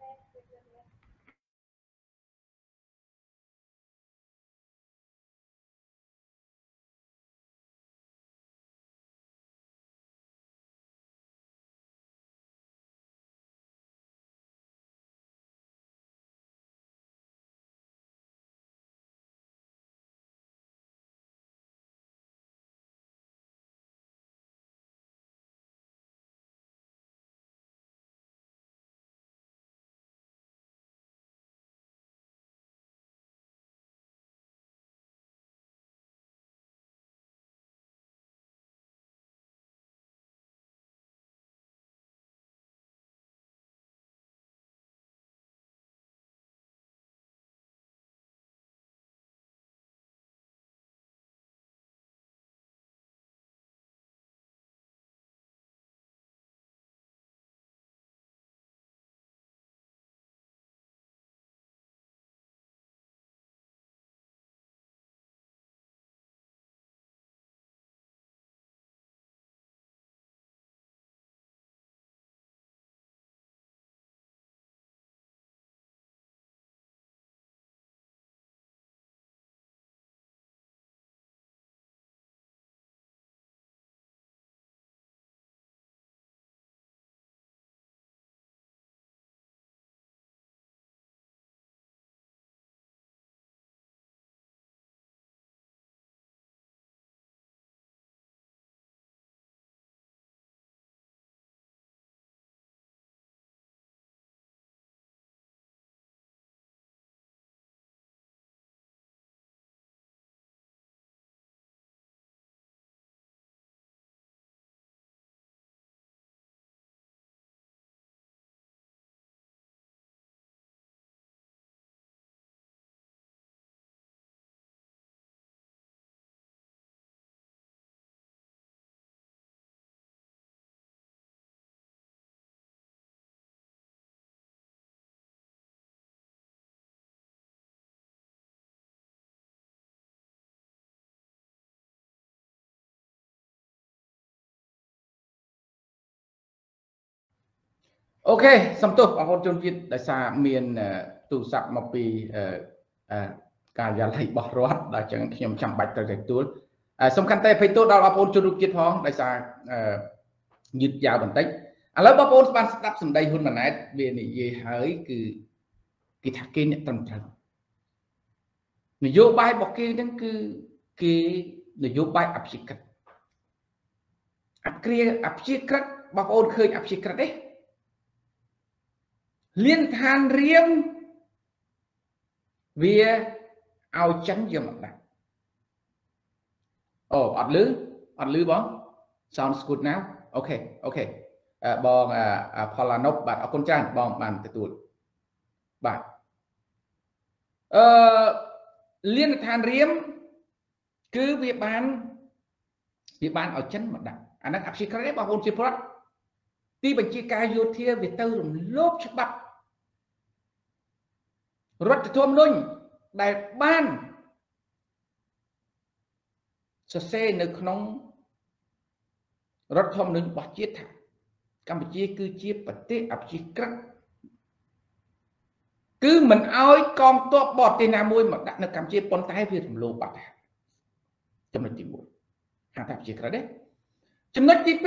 អូខេសំទោសបងប្អូនជនជាតិដោយសារមានទូរស័ព្ទមកពីការិយាល័យរបស់រដ្ឋដែលចឹងខ្ញុំចាំបាច់ត្រូវទទួលសំខាន់តែអភ័យទោសដល់បងប្អូនជនជាតិផងដោយសារយឺតយ៉ាវបន្តិចឥឡូវបងប្អូនបានស្ដាប់សម្ដីហ៊ុនម៉ាណែតវានិយាយហើយគឺគេថាគេអ្នកត្រឹមត្រូវនយោបាយរបស់គេហ្នឹងគឺគេនយោបាយអព្យាក្រឹតអព្យាក្រឹតបងប្អូនឃើញអព្យាក្រឹតទេលៀនឋានរៀមវាឲ្យចិនយកមកដាក់អូអត់លឺបង sound good now អូខេបងផល្លានុបបាទអរគុណច្រើនបងបានទទួលបាទលៀនឋានរៀមគឺវាបានឲ្យចិនមកដាក់អាហ្នឹងអព្យាក្រឹតទេបងប្អូនជាប្រដ្ឋទីបញ្ជាការយោធាវាទៅរំលោភច្បាប់រដ្ឋធម្មនុញ្ញដែលបានសរសេរនៅក្នុងរដ្ឋធម្មនុញ្ញរបស់ជាតិថាកម្ពុជាគឺជាប្រទេសអព្យាក្រឹតគឺមិនអោយកងទ័ពបរទេសណាមួយមកដាក់នៅកម្ពុជាប៉ុន្តែវារំលោភបាត់ចំណុចទី1ថាអព្យាក្រឹតទេចំណុចទី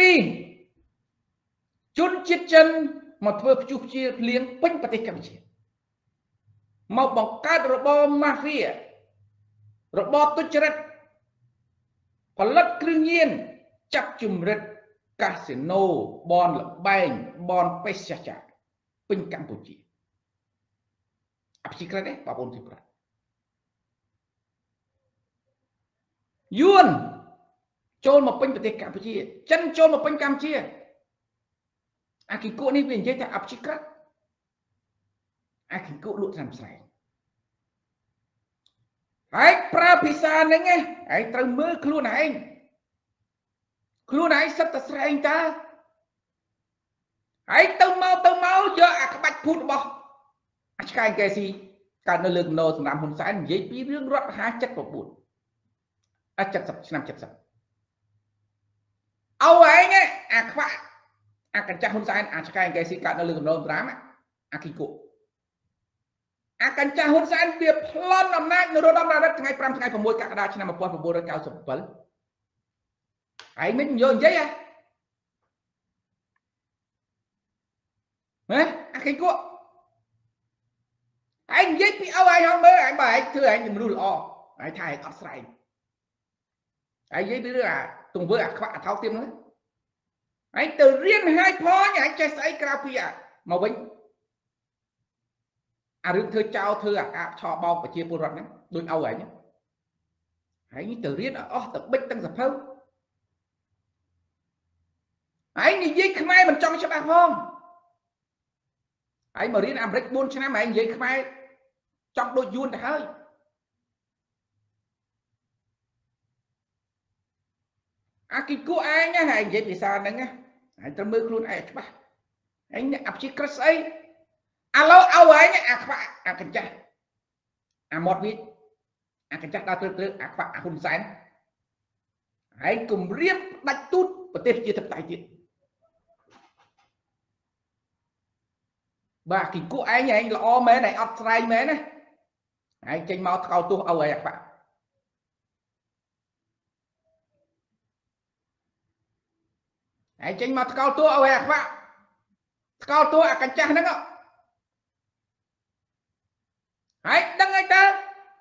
2ជនជាតិចិនមកធ្វើព្យុះព្រាភ្លៀងពេញប្រទេសកម្ពុជាមកបង្កើតរបបម៉ាហ្វៀរបបទុច្ចរិតផលិតគ្រឿងញៀនចាប់ជំរិតកាស៊ីណូបនលបែងបនបេសចាចាពេញកម្ពុជាអព្យាក្រឹតទេបងប្អូនទីប្រាយួនចូលមកពេញប្រទេសកម្ពុជាចិនចូលមកពេញកម្ពុជាអាគីគក់នេះវានិយាយថាអព្យាក្រឹតអាគីគក់លក់តាមស្រែហើយប្រើភាសាហ្នឹងឯងត្រូវមើលខ្លួនឯងសិតតែស្រែងតើហើយទៅមកយកអាក្បាច់ភូតរបស់អាឆ្កែកែស៊ីการในเรื่องโนสนามหุ่นสายยิ่งปีเรื่องรัฐหาจัดประบุญจัดสับนำจัดสับเอาไว้ไงขวากันจัดหุ่นสายจะกลายเป็นสิ่งการในเรื่องโนสนามกิโกกันจัดหุ่นสายเบียบพลอนอำนาจในระดับระดับไงปรำไงประมวลกระดาษชนะมาปวดประมวลระเก้าสมบัติไม่เยอะเยอะกิโกยิงเอาkhông mới bài thưa anh mình lo thầy cắt sài giấy bây giờ tùng với khóa tháo tiêm nữa từ riêng hai phó nhà chơi sấy cà mà bánh rừng thưa trao thưa cho bao và chia bùn rật nhé đôi âu ấy nhé hãy từ riêng tập bích tăng dập hơn nhìn giấy khmai mình trong cho bạn không mà riêng break buôn cho anh giấy khmai trong đôi vuông hơi cái cô ai nhá anh vậy thì sao nữa anh ta mới luôn ai ba anh áp chiếc cất ấy alo ao ấy nhá các cần cha một viết cần cha đau từ hôn sáng hãy cùng riêng đánh tút và tiếp chia thập tại chuyện và cái cô ai nhá anh là o mé này ấp trai mé này anh tranh máu cao tu ao ấy các bạn hãy tranh máu cao tu ao ấy các bạn cao tu cần cha nó không hãy đăng anh ta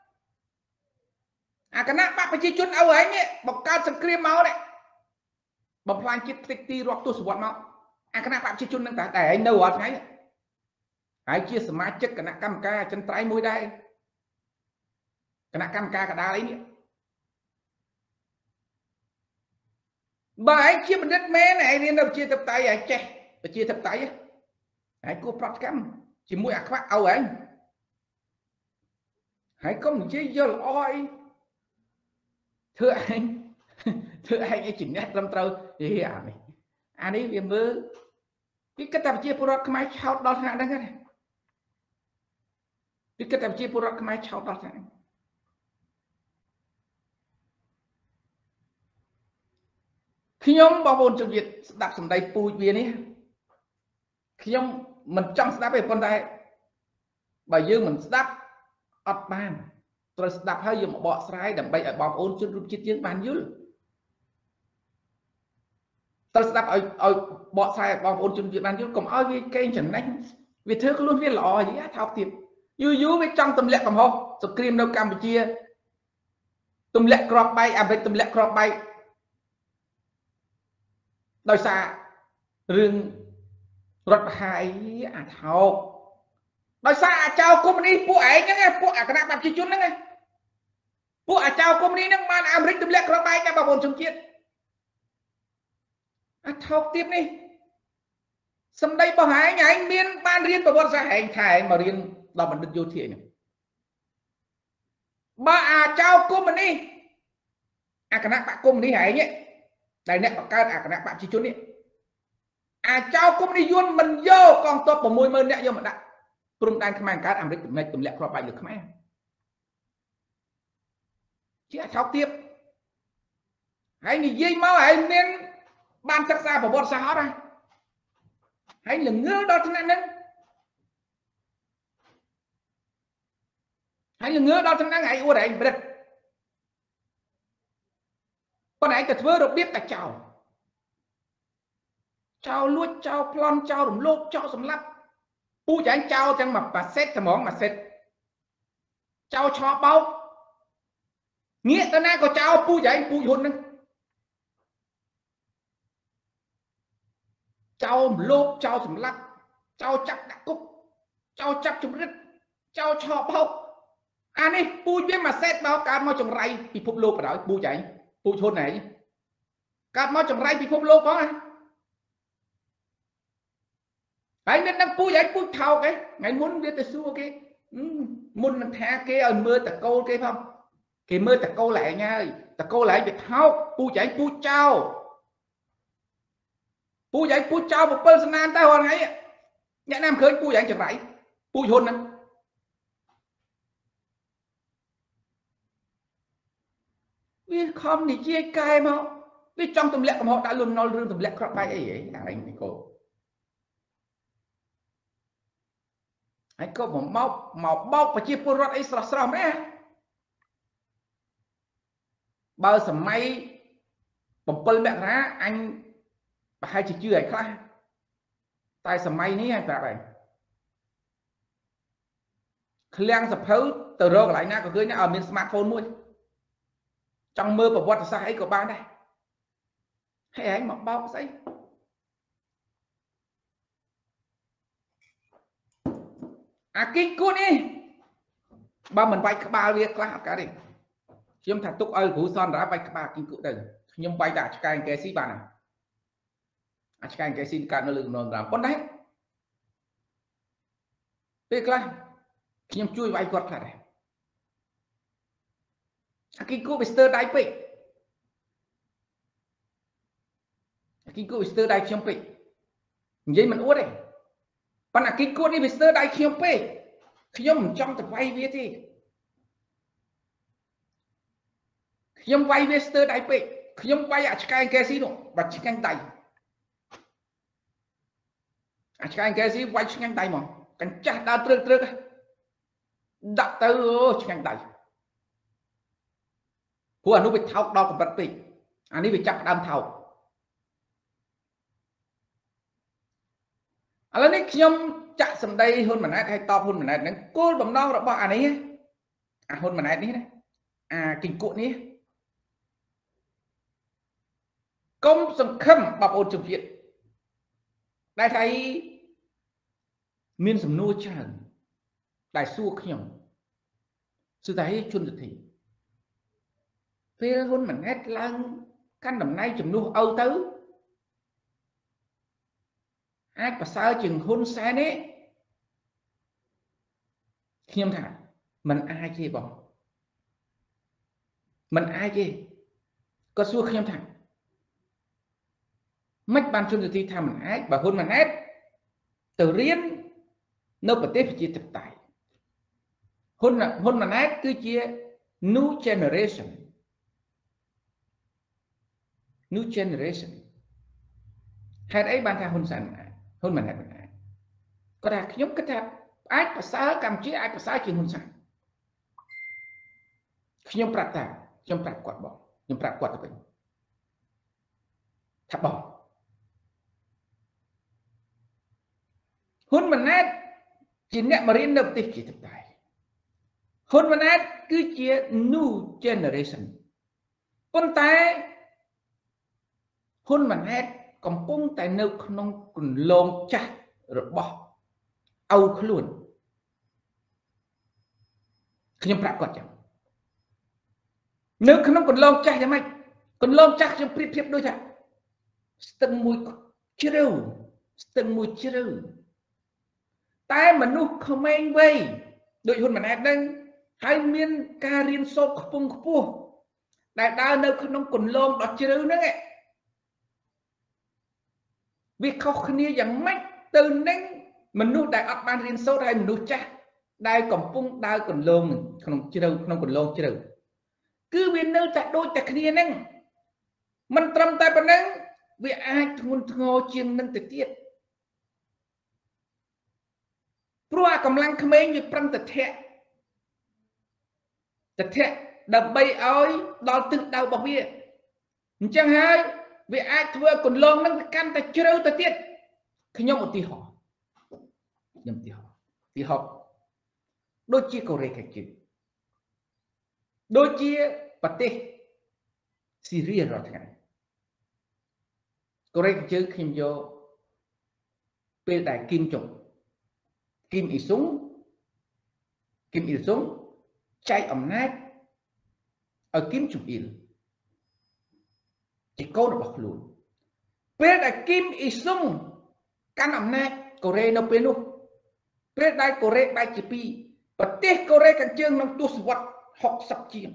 cái nát bác phải chi chun ao ấy nhé bọc cao sừng kia máu đấy bọc plan chít tích ti rock tu sụp máu cái nát bác chi chun năng ta để anh đâu ở cái hãy chia smart chất cái nát cam ca chân trái mũi đây cái nát cam ca cả đá lấy nhé bà anh chia một đất mé này nên đâu chia tập tay anh che chia tập tay hãy cô plot cam chỉ mũi khoác ao anh hãy có một chiếc giờ oi thưa anh ấy chỉ nét lâm trâu thì anh ấy vì mơ cái cách tập chia pro mai chào đó là đang cái cái cách tập chia pro mai chào đó là khi nhóm bao bồn trong việc đặt sầm đầy pui viên ấy khi nhóm mình trong đáp về con tay bởi dương mình đáp ọt bàn tôi đạp hơi dùng một bọ sải đầm bay ở bom ôn chút chiết chiết bàn dưới tôi đạp ở bọ sải bom ôn chút chiết bàn dưới còn ơi cái chẳng đánh vì thế luôn biết lò gì á thao tiệp dú với trong tâm lệ cầm hồ sụp cream đâu Campuchia tâm lệ crop bay về tâm lệ crop bay đôi xa rừng rất hay thao đôi xa chào cô mình phụ ấy nhá phụ cái nào làm chi chút nữa nghe phụ chào cô mình nó mang Amerik tâm lệ crop bay cho bà bồn trong chiết thao tiếp đi sầm đây bảo hải nhà anh miên ban riêng bà bồn ra hành thải mà riêng đó mình được vô thiện bà chào cô mình đi cái nào bạn cô mình đi hải nhé đây nè bạn cao cái nào bạn chi chút đi chào cô mình đi vuông mình vô còn tôi bỏ môi mơn nè vô mà đặt Trung đang khám cá Amerik này tụm lẹ crop bay được khám chỉ thao tiếp hãy nhìn dây máu hãy nên ban sắc ra vào bọn xã hội ra hãy là ngứa đó thằng anh hãy là ngứa đó thằng anh hãy ua đấy anh biết con này thật vơ được biết là chào luôn chào plon chào đùm lốp chào sầm lắp pu cho anh chào chẳng mà xét cái món mà xét chào cho bao nghĩa tới nay có chào pu cho anh pu hôn nữa chào lốp chào sầm lắp chào chắc đặc cúc chào chắc chụp rít chào cho bao đi pu biết mà xét bao cả mau trồng ray bị phụp lốp ở đó pu cho anh pu hôn này cả mau trồng ray bị phụp lốp đó anh nên đang pui vậy pui thầu cái ngày muốn biết tới xua cái muốn tha cái mưa tạt câu cái không cái mưa tạt câu lại nha tạt câu lại việc thao pui vậy pui trao một personal ta hoàn ấy nhà nam khơi pui vậy chẳng phải pui hôn nè khom thì chia cài mà vì trong tầm lệ của họ đã luôn nói rương tầm lệ khắp bay ấy anh cô anh có một màu bóc và chia pô rót ấy sọ sọ mẹ bao giờ may bấm bơm mẹ ra anh và hai chị chưa ấy khác tại sao may ní anh này khliang sập hấu từ rồi lại na có cưới nhá ở miền smartphone mua trong mơ của vật sao ấy của bạn đây hay anh mặc bao giấy kinh cút đi ba mình bay ba việc là cả đi chiếm thật túc ơi cú son đã bay ba kinh cút đây nhưng bay đã cái cái xí bạn này cái xin cả nó lưng nó làm con đấy việc là nhưng chui bay quật là này kinh cút Mister Đại Pị kinh cút Mister Đại Chiêm Pị vậy mình uất đấy bạn là kinh cút đi Mister Đại Chiêm Pịខ្ញុំចង់ទៅវាយវាទេខ្ញុំវាយវាស្ទើរដៃពេកខ្ញុំវាយអាឆ្កែកែស៊ីនោះបាត់ឆ្ងាញ់ដៃអាឆ្កែកែស៊ីវាយឆ្ងាញ់ដៃហ្មងកញ្ចាស់ដើរត្រឹកដាក់ទៅអូឆ្ងាញ់ដៃព្រោះអានោះវាថោកដល់កម្រិតពេកអានេះវាចាប់ដើមថោកឥឡូវនេះខ្ញុំចាក់សម្ដីហ៊ុនម៉ាណែតឲ្យតបហ៊ុនម៉ាណែតហ្នឹងគោលបំណងរបស់អានេះអាហ៊ុនម៉ាណែតនេះណាអាគីងគក់នេះកុំសង្ឃឹមបងប្អូនជំរាបដែលថាមានសំណួរច្រើនដែលសួរខ្ញុំគឺថាជនទិដ្ឋិពេលហ៊ុនម៉ាណែតឡើងកាន់តំណែងជំនួសឪទៅអាចប្រសើរជាងហ៊ុនសែនទេខ្ញុំថាมันអាចទេបងมันអាចទេក៏សួរខ្ញុំថាមិនបានជនទិដ្ឋិថាมันអាចបើហ៊ុនម៉ាណែតទៅរៀននៅប្រទេសប្រជាធិបតេយ្យហ៊ុនម៉ាណែតគឺជា new generation ហេតុអីបានថាហ៊ុនសែនហ៊ុនម៉ាណែតគាត់ថាខ្ញុំគិតថាអាចប្រសើរកម្ពុជាអាចប្រសើរជាងហ៊ុនសែនខ្ញុំប្រាប់គាត់បងខ្ញុំប្រាប់គាត់ទៅវិញថាបងហ៊ុនម៉ាណែតជាអ្នកមករៀននៅប្រទេសជាធិបតេយ្យហ៊ុនម៉ាណែតគឺជា new generation ប៉ុន្តែហ៊ុនម៉ាណែតកំពុងតែនៅក្នុងគន្លងចាស់របស់ឪខ្លួនខ្ញុំប្រាប់គាត់ចឹងនៅក្នុងគន្លងចាស់យ៉ាងម៉េចគន្លងចាស់ខ្ញុំប្រៀបធៀបដូចថាស្ទឹងមួយជ្រៅតែមនុស្សក្មេងវ័យដូចហ៊ុនម៉ាណែតហ្នឹងហើយមានការរៀនសូត្រខ្ពង់ខ្ពស់ដែលដើរនៅក្នុងគន្លងដ៏ជ្រៅហ្នឹងវាខុសគ្នាយ៉ាងម៉េចទៅនឹងមនុស្សដែលអត់បានរៀនសូត្រហើយមនុស្សចាស់ដែលកំពុងដើរគន្លងក្នុងគន្លងជ្រៅគឺវានៅតែដូចតែគ្នាហ្នឹងមិនត្រឹមតែប៉ុណ្ណឹងវាអាចធ្ងន់ធ្ងរជាងនឹងទៅទៀតព្រោះអាកម្លាំងក្មេងវាប្រឹងតែធាក់ដើម្បីឲ្យដល់ទិសដៅរបស់វាអញ្ចឹងហើយវាអាចធ្វើគន្លងនឹងកាន់តែជ្រៅទៅទៀតខ្ញុំឧទាហរណ៍ដូចជាកូរ៉េខាងជើងដូចជាប្រទេសស៊ីរីរាល់ថ្ងៃកូរ៉េខាងជើងខ្ញុំយកពេលដែលគីមអ៊ីសុងចែកអំណាចឲ្យគីមចុងអ៊ីលជាកូនរបស់ខ្លួនពេលដែលគីមអ៊ីសុងកាន់អំណាចកូរ៉េនៅពេលនោះពេលដែលកូរ៉េបែកជាពីរប្រទេសកូរ៉េខាងជើងក្នុងទសវត្សរ៍60ជាង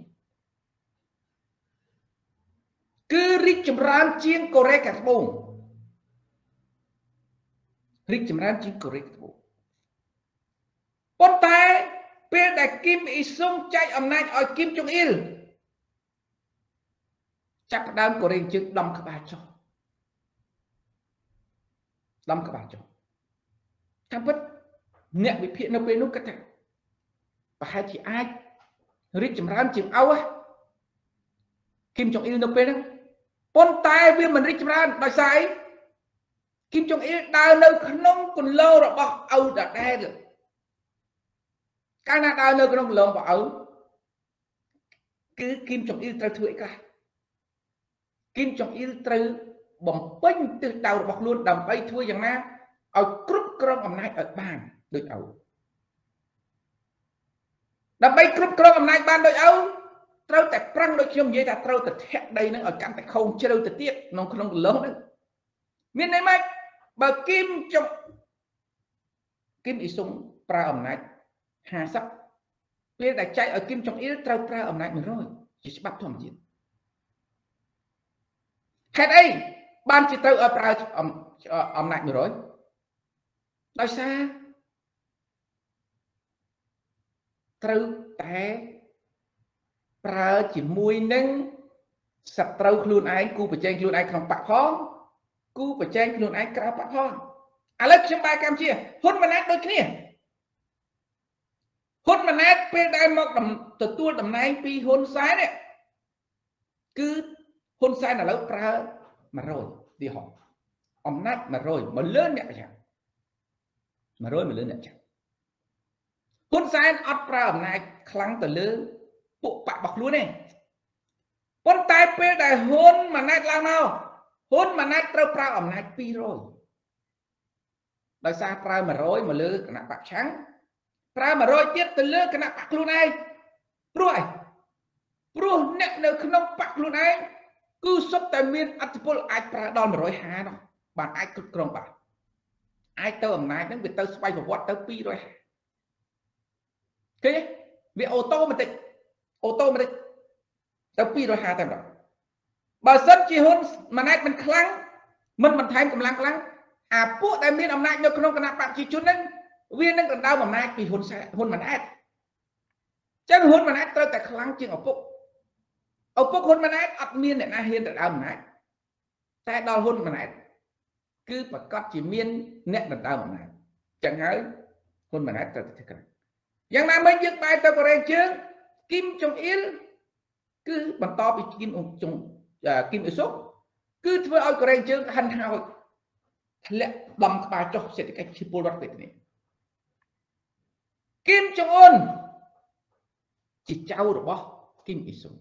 គឺរីកចម្រើនជាងកូរ៉េខាងត្បូងប៉ុន្តែពេលដែលគីមអ៊ីសុងចែកអំណាចឲ្យគីមចុងអ៊ីល Chắc đám của riêng chứ đâm các bà cho. Đâm các bà cho. Thằng bất nẹ bị phiện nó quên lúc cái thằng. Và hai chị ai rít chầm rám chìm áo á. Kim Jong Il nó quên đó. Bọn tay vì mình rít chầm rám đòi xa ấy. Kim Jong Il đào nơi nông còn lâu rồi bỏ áo đã đe được. Cái nào đào nơi nông lâu bỏ áo. Cứ Kim Jong Ilត្រូវធ្វើអីខ្លះ Kim Jong Il ត្រូវបំពេញទិសដៅរបស់ខ្លួនដើម្បីធ្វើយ៉ាងណាឲ្យគ្រប់គ្រងអំណាចឲ្យបានដូចឪដើម្បីគ្រប់គ្រងអំណាចបានដូចឪត្រូវតែប្រឹងដូចខ្ញុំនិយាយថាត្រូវតែធាក់ដីនឹងឲ្យកាន់តែខូងជ្រៅទៅទៀតក្នុងកន្លងហ្នឹងមានន័យម៉េចបើ Kim Il Sung ប្រើអំណាច 50 ពេលដែលចែកឲ្យ Kim Jong Il ត្រូវប្រើអំណាច 100 ជាច្បាប់ធម្មជាតិហេតុអីបានជាត្រូវឲ្យប្រើអំណាច 100 ដោយសារត្រូវតែប្រើជាមួយនឹងសត្រូវខ្លួនឯងគូប្រជែងខ្លួនឯងក្នុងបកផងគូប្រជែងខ្លួនឯងក្រៅបកផងឥឡូវខ្ញុំបែរកម្ពុជាហ៊ុនម៉ាណែតដូចគ្នាហ៊ុនម៉ាណែតពេលដែលមកទទួលតំណែងពីហ៊ុនសែននេះគឺហ៊ុនសែនឥឡូវប្រើ 100 ទីហោអំណាច 100 មកលើអ្នកប្រចាំ 100 មកលើអ្នកចាំហ៊ុនសែនអត់ប្រើអំណាចខ្លាំងទៅលើពួកបករបស់ខ្លួនទេប៉ុន្តែពេលដែលហ៊ុនម៉ាណែតឡើងមកហ៊ុនម៉ាណែតត្រូវប្រើអំណាច 200 ដោយសារប្រើ 100 មកលើគណៈបកឆាំងប្រើ 100 ទៀតទៅលើគណៈបកខ្លួនឯងព្រោះអីព្រោះអ្នកនៅក្នុងបកខ្លួនឯងគឺសុទ្ធតែមានអធិបុលអាចប្រើដល់ 150 នោះបានអាចគ្រប់គ្រងបានអាចទៅអំណាចហ្នឹងវាទៅស្វ័យប្រវត្តិទៅ 250 ឃើញទេវាអូតូម៉ាទិកទៅ 250 តែម្ដងបើសិនជាហ៊ុនម៉ាណែតមិនខ្លាំងមិនបន្ថែមកម្លាំងខ្លាំងអាពួកដែលមានអំណាចនៅក្នុងគណៈបកប្រជាជនហ្នឹងវានឹងដណ្ដើមអំណាចពីហ៊ុនម៉ាណែតចឹងហ៊ុនម៉ាណែតត្រូវតែខ្លាំងជាងឪពុកហ៊ុនម៉ាណែតអត់មានអ្នកណាហ៊ានដណ្ដើមអំណាចតែដល់ហ៊ុនម៉ាណែតគឺប្រកាសជាមានអ្នកដណ្ដើមអំណាចចឹងហើយហ៊ុនម៉ាណែតត្រូវតែធ្វើក្រៅយ៉ាងណាមិញយើងបែរទៅកូរ៉េជើងគីមចុងអ៊ីលគឺបន្តពីគីមអ៊ីសុកគឺធ្វើឲ្យកូរ៉េជើងហិនហោចធ្លាក់ដំក្បាលចុះសេដ្ឋកិច្ចជាពលរដ្ឋពេលនេះគីមចុងអ៊ុនជាចៅរបស់គីមអ៊ីសុក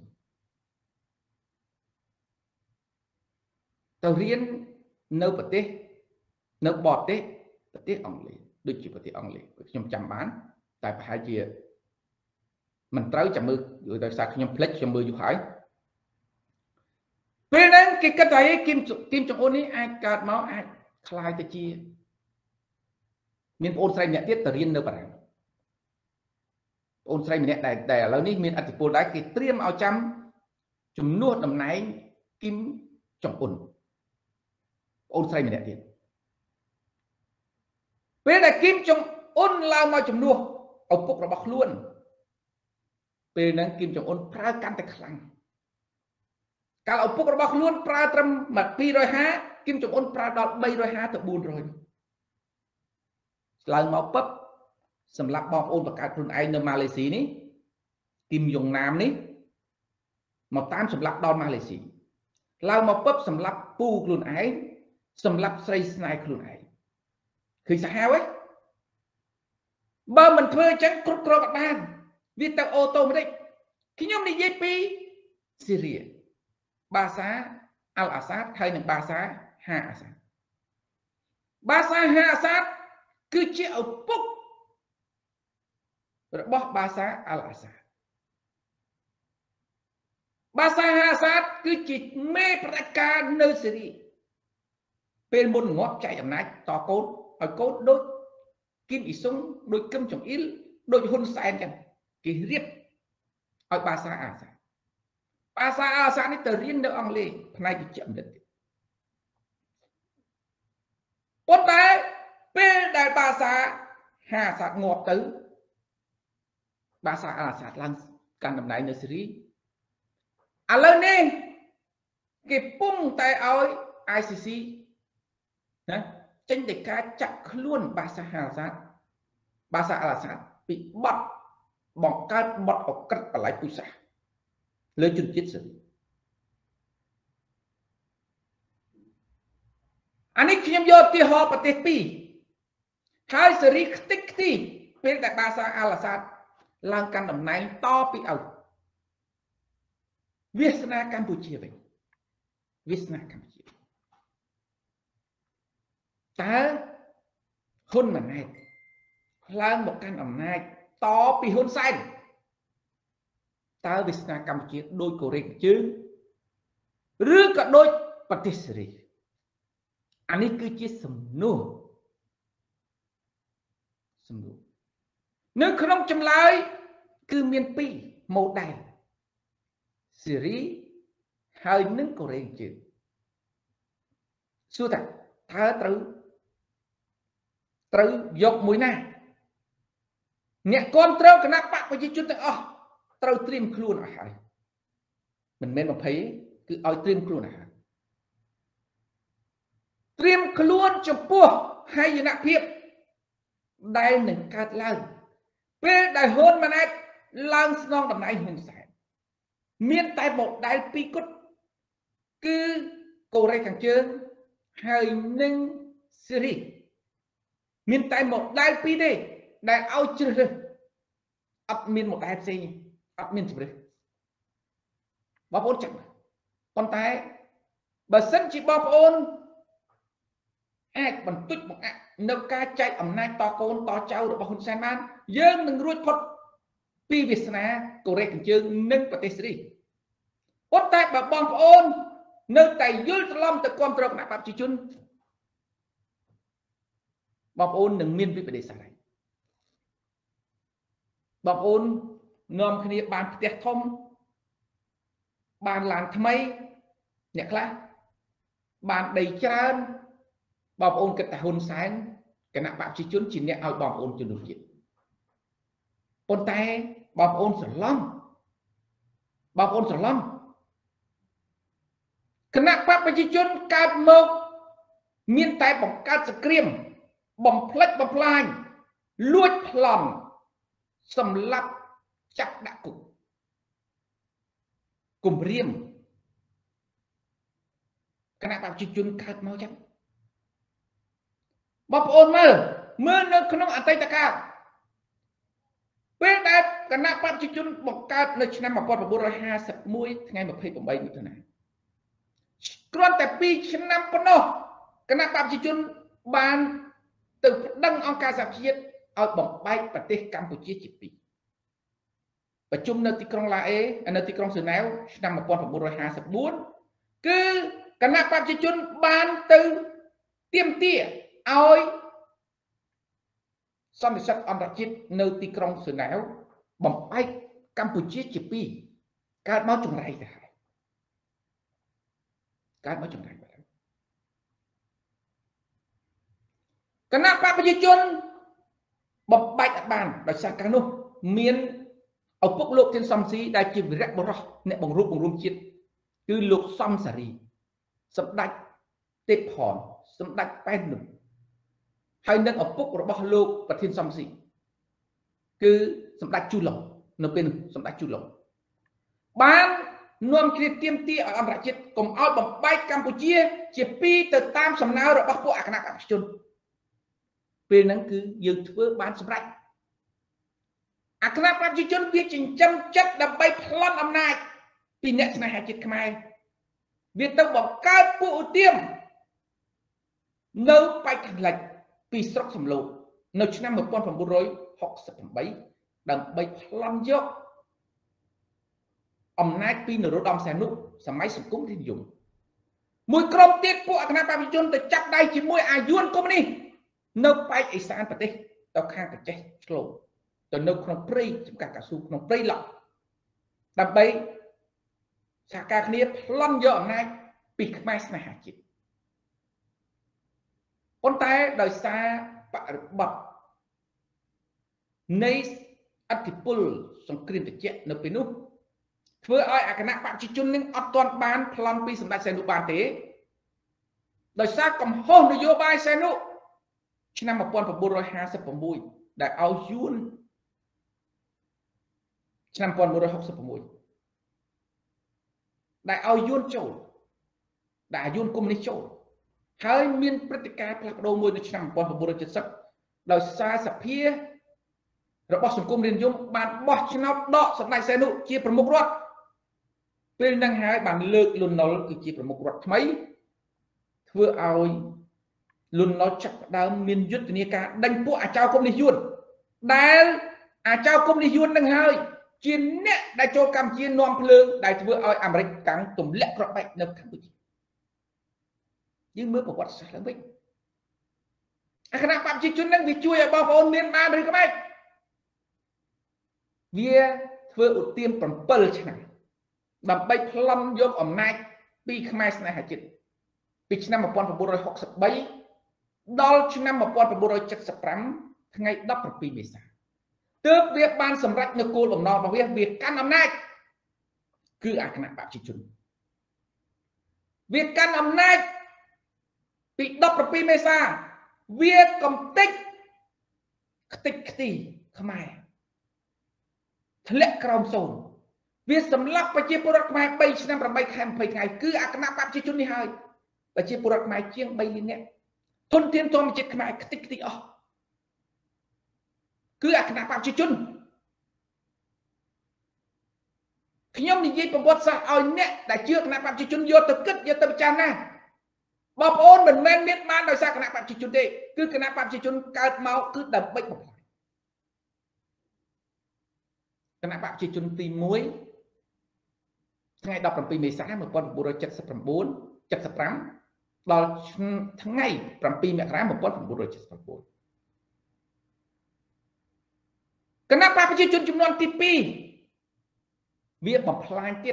ទៅរៀននៅប្រទេសនៅបរទេសប្រទេសអង់គ្លេសដូចជាប្រទេសអង់គ្លេសខ្ញុំចាំបានតែប្រហែលជាមិនត្រូវចាំមើលដោយសារខ្ញុំភ្លេចខ្ញុំមើលយូរហើយពេលហ្នឹងគេគិតថាគីមចុងអ៊ុននេះអាចកើតមកអាចខ្លាយទៅជាមានប្អូនស្រីម្នាក់ទៀតទៅរៀននៅបារាំងប្អូនស្រីម្នាក់ដែលឥឡូវនេះមានអធិបុលដែរគេត្រៀមឲ្យចាំជំនួសតំណែងគីមចុងអ៊ុនប្អូនស្រីម្នាក់ទៀតពេលដែលគីមចុងអ៊ុនឡើងមកជំនួសឪពុករបស់ខ្លួនពេលហ្នឹងគីមចុងអ៊ុនប្រើកាន់តែខ្លាំងកាលឪពុករបស់ខ្លួនប្រើត្រឹម250គីមចុងអ៊ុនប្រើដល់350ទៅ400ឡើងមកពឹបសម្រាប់បងប្អូនបង្កើតខ្លួនឯងនៅម៉ាឡេស៊ីនេះគីមយ៉ុងណាមនេះមកតាមសម្រាប់ដល់ម៉ាឡេស៊ីឡើងមកពឹបសម្រាប់ពូខ្លួនឯងសម្រាប់ស្រីស្នេហ៍ខ្លួនឯងឃើញសាហាវទេបើមិនធ្វើអញ្ចឹងគ្រប់គ្រងអត់បានវាទៅអូតូម៉ាទិកខ្ញុំនិយាយពីស៊ីរីបាសាអល់អាសាដហើយនិងបាសាហាអាសាដបាសាហាអាសាដគឺជាឪពុករបស់បាសាអល់អាសាដបាសាហាអាសាដគឺជាមេផ្ដាច់ការនៅស៊ីរីពេលមុនងាប់ចែកអំណាចតកូនឲ្យកូនដូចគីមអ៊ីសុងដូចគឹមចុងអ៊ីលដូចហ៊ុនសែនចឹងគេរៀបឲ្យបាសាអាសានេះទៅរៀននៅអង់គ្លេសផ្នែកវិជ្ជាបណ្ឌិតប៉ុន្តែពេលដែលបាសាហាអាសាងាប់ទៅបាសាអាសាឡើងកាន់តំណែងនៅស៊េរីឥឡូវនេះ cái pung tay ơi ICC nè tranh để cá chặt luôn Bashar al-Assad bị bắt bằng cái bắt ở cắt ở lại Pusa lấy chân chết rồi anh ấy khi vô thì họ bắt tiếp pi hai sự tích thì bên tại Bashar al-Assad làm căn đầm này to bị ẩu Việt Nam Campuchia vậy Việt Nam Campuchia ta hôn mà này làm một căn đầm này to bị hôn xanh ta Việt Nam Campuchia đôi cổ rịnh chứ rước cả đôi patisserie anh ấy cứ chia sầm nô nếu không chăm lại cứ miền pi một đài Syria hơi nâng cổ rịnh chứ xưa thật ta từ dọc mũi này nhẹ con trâu cái nắp bạc với chúng ta trâu trim khuôn ở hải mình men một thấy cứ oi trim khuôn ở hải trim khuôn cho pua hay như nạp hiệp đây nâng cát lang về đại hôn mà này lang song đầm này hùng sản miền tay một đại pi cốt cứ cổ ray càng trơn hơi nâng Syria miền tay một đại pi đi đại ao chưa rồi ấp miền một đại gì ấp miền chưa rồi bóp ôn chẳng con tay bà sân chỉ bóp ôn ai bằng tuyết một nấu ca chạy ẩm nay to con to trâu được bao hôn san man dương đừng ruột phật pi Việt Nam cổ rê càng chương nâng và tê sĩ ôn tay bà bóp ôn nơi tay dưới lòng từ con trâu nạp bạp chỉ chun bóp ôn đừng miên với đề xã này bóp ôn nôm khi bàn tiệc thông bàn làng thâm mây nhạc lá bàn đầy trơn bóp ôn cái tài hôn sáng cái nạp bạp chỉ chun chỉ nhẹ ao bóp ôn cho được chuyện ôn tay bóp ôn sổ long cái nạp bạp chỉ chun cát mộc miên tay bỏng cát sạc kriêm bỏng plek bỏng planh luốt lòng sầm lấp chắc đã cục cùng riêng cái nạp bạp chỉ chun cát mau chắc bóp ôn mơ nó không ăn tay ta cao bên đây cái nạp bạp chỉ chun bỏng cát nơi năm mà con vào bùa rồi ha sập mũi ngày mà phải bỏng bay như thế này còn tại pi năm con nó cái nạp bạp chỉ chun bàn từ đăng ông ca giảm chiết ở bỏng bay và tê Campuchia chỉ pi và chung nơi tây krong lại nơi tây krong sườn néo năm một con vào bùa rồi ha sập bốn cứ cái nạp bạp chỉ chun bàn từ tiêm tía ôi xong thì sắc ông đã chết nơi tây krong sườn néo bỏng bay Campuchia chỉ pi các máu trùng này các máu trùng này cái nắp bạc bây giờ bọc bạch bàn đại sa cano miền ở quốc lộ trên sông xí đại chỉ rẽ bờ rọ nè bằng rùm chết từ lục sông sari sập đạch tép hòn sập đạch pen nụ hay nâng ở quốc của lục và thiên sông xí cứ sập đạch chu lồng nợ bên sập đạch chu lồng bán nôm kia tiêm tia ở âm chết cùng ao bằng bạch Campuchia chỉ pi từ tam sầm nào rồi bắc bộ à cái nắp bạc chunពេលហ្នឹងគឺយើងធ្វើបានសម្រេចអាគណៈប្រជាជនវាចិញ្ចឹមចិត្តដើម្បីប្លន់អំណាចពីអ្នកស្នេហាជាតិខ្មែរវាទៅបង្កើតពួកឧទាមនៅបេក្ខលិចពីស្រុកសំឡូតនៅឆ្នាំ1968ដើម្បីប្លន់យកអំណាចពីនរោត្តមសីហនុសម័យសង្គមរាស្ត្រនិយមមួយក្រុមទៀតពួកអាគណៈប្រជាជនទៅចាប់ដៃជាមួយអាយួនកុម្មុយនីសនៅបែកអេសានប្រទេសទៅខាងប្រទេសឆ្លងទៅនៅក្នុងព្រៃចំការកស៊ូក្នុងព្រៃឡោះដើម្បីសហការគ្នាប្លន់យកអំណាចពីខ្មែរស្នេហាជាតិប៉ុន្តែដោយសារបរិបទនៃអធិពលសង្គ្រាមត្រជាក់នៅពេលនោះធ្វើឲ្យអាគណៈបព្វជិជននឹងអត់ទាន់បានប្លន់ពីសម្ដេចសីហនុបានទេដោយសារកំហុសនយោបាយសីហនុឆ្នាំ 1956 ដែលឲ្យយួនឆ្នាំ 1966 ដែលឲ្យយួនចូលដែលយួនកុម្មុយនីសចូលហើយមានព្រឹត្តិការណ៍ផ្លាស់ប្ដូរមួយនៅឆ្នាំ 1970 ដោយសារសភារបស់សង្គមរាស្ត្រនិយមបានបោះឆ្នោតដកសម្ដេចសីហនុជាប្រមុខរដ្ឋពេលហ្នឹងហើយបានលើកលន់ នល់គឺជាប្រមុខរដ្ឋថ្មីធ្វើឲ្យលន់ នល់ចាប់ផ្ដើមមានយុទ្ធនាការដេញពួកអាចៅកុម្មុយនីសយួនដែលអាចៅកុម្មុយនីសយួននឹងហើយជាអ្នកដែលចូលកម្ពុជានាំភ្លើងដែលធ្វើឲ្យអាមេរិកកាំងទម្លាក់គ្រាប់បែកនៅកម្ពុជាយើងមើលប្រវត្តិសាស្ត្រឡើងវិញអាគណៈបព្វជិជននឹងវាជួយឲ្យបងប្អូនមានបានឬក៏មិនវាធ្វើឧទាម7ឆ្នាំដើម្បីប្លន់យកអំណាចពីខ្មែរស្នេហាជាតិពីឆ្នាំ 1963 ដល់ឆ្នាំ 1975 ថ្ងៃ 17 មេសាទើបវាបានសម្រេចនៅគោលបំណងរបស់វាកាន់អំណាចគឺអាគណៈបព្វជិជនវាកាន់អំណាចពី 17 មេសាវាកំទេចខ្ទេចខ្ទីខ្មែរធ្លាក់ក្រោមសូន្យវាសម្លាប់ប្រជាពលរដ្ឋខ្មែរ 3 ឆ្នាំ 8 ខែ 20 ថ្ងៃគឺអាគណៈបព្វជិជននេះហើយប្រជាពលរដ្ឋខ្មែរជាង 3 លាននាក់ធនធានធម្មជាតិខ្មែរខ្ទេចខ្ទីអស់គឺអាគណៈបព្វជិជនខ្ញុំនិយាយប្រវត្តិសាស្ត្រឲ្យអ្នកដែលជឿគណៈបព្វជិជនយកទៅគិតយកទៅពិចារណាបងប្អូនមិនមែនមានបានដោយសារគណៈបព្វជិជនទេគឺគណៈបព្វជិជនកើតមកគឺដើម្បីបំផ្លាញគណៈបព្វជិជនទី1ថ្ងៃ 17 មេសា 1979 75 ដល់ថ្ងៃ 7 មករា 1979 គណៈបព្វជិជនចំនួនទី2វាបំផ្លាញទៀត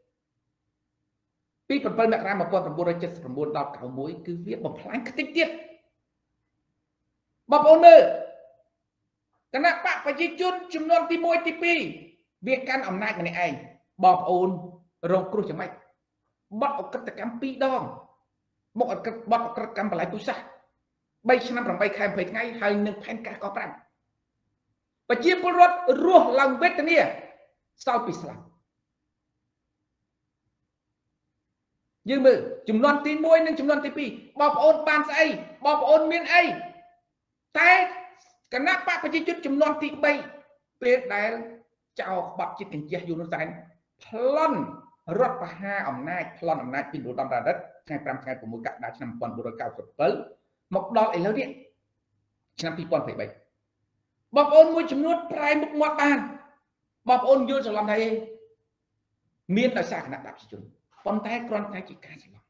ពី 7 មករា 1979 ដល់ 91 គឺវាបំផ្លាញខ្ទេចទៀតបងប្អូនមើលគណៈបព្វជិជនចំនួនទី1ទី2វាកាន់អំណាចម្នាក់ឯងបងប្អូនរងគ្រោះយ៉ាងម៉េចបាត់អក្រិតកម្ម 2 ដងមកអក្រិតបាត់អក្រិតកម្មបល័យពុសាស 3 ឆ្នាំ 8 ខែ 20 ថ្ងៃហើយនឹងផែនការក5ប្រជាពលរដ្ឋរស់ឡើងវេទនាសោកពីស្លាប់យើងមើលចំនួនទី1និងចំនួនទី2បងប្អូនបានស្អីបងប្អូនមានអីតែគណៈបព្វជិជនចំនួនទី3ពេលដែលចៅក្បត់ជាតិកញ្ជះយូនុសែនប្លន់រដ្ឋបហាអំណាចប្លន់អំណាចពីនរោត្តមរណរដ្ឋថ្ងៃ 5 ថ្ងៃ 6 កក្កដាឆ្នាំ 1997 មកដល់ឥឡូវនេះឆ្នាំ 2023បងប្អូនមួយចំនួនប្រែមុខមាត់បានបងប្អូនយល់ច្រឡំថាមានដោយសារគណៈបព្វជិជនប៉ុន្តែគ្រាន់តែជាការច្រឡំ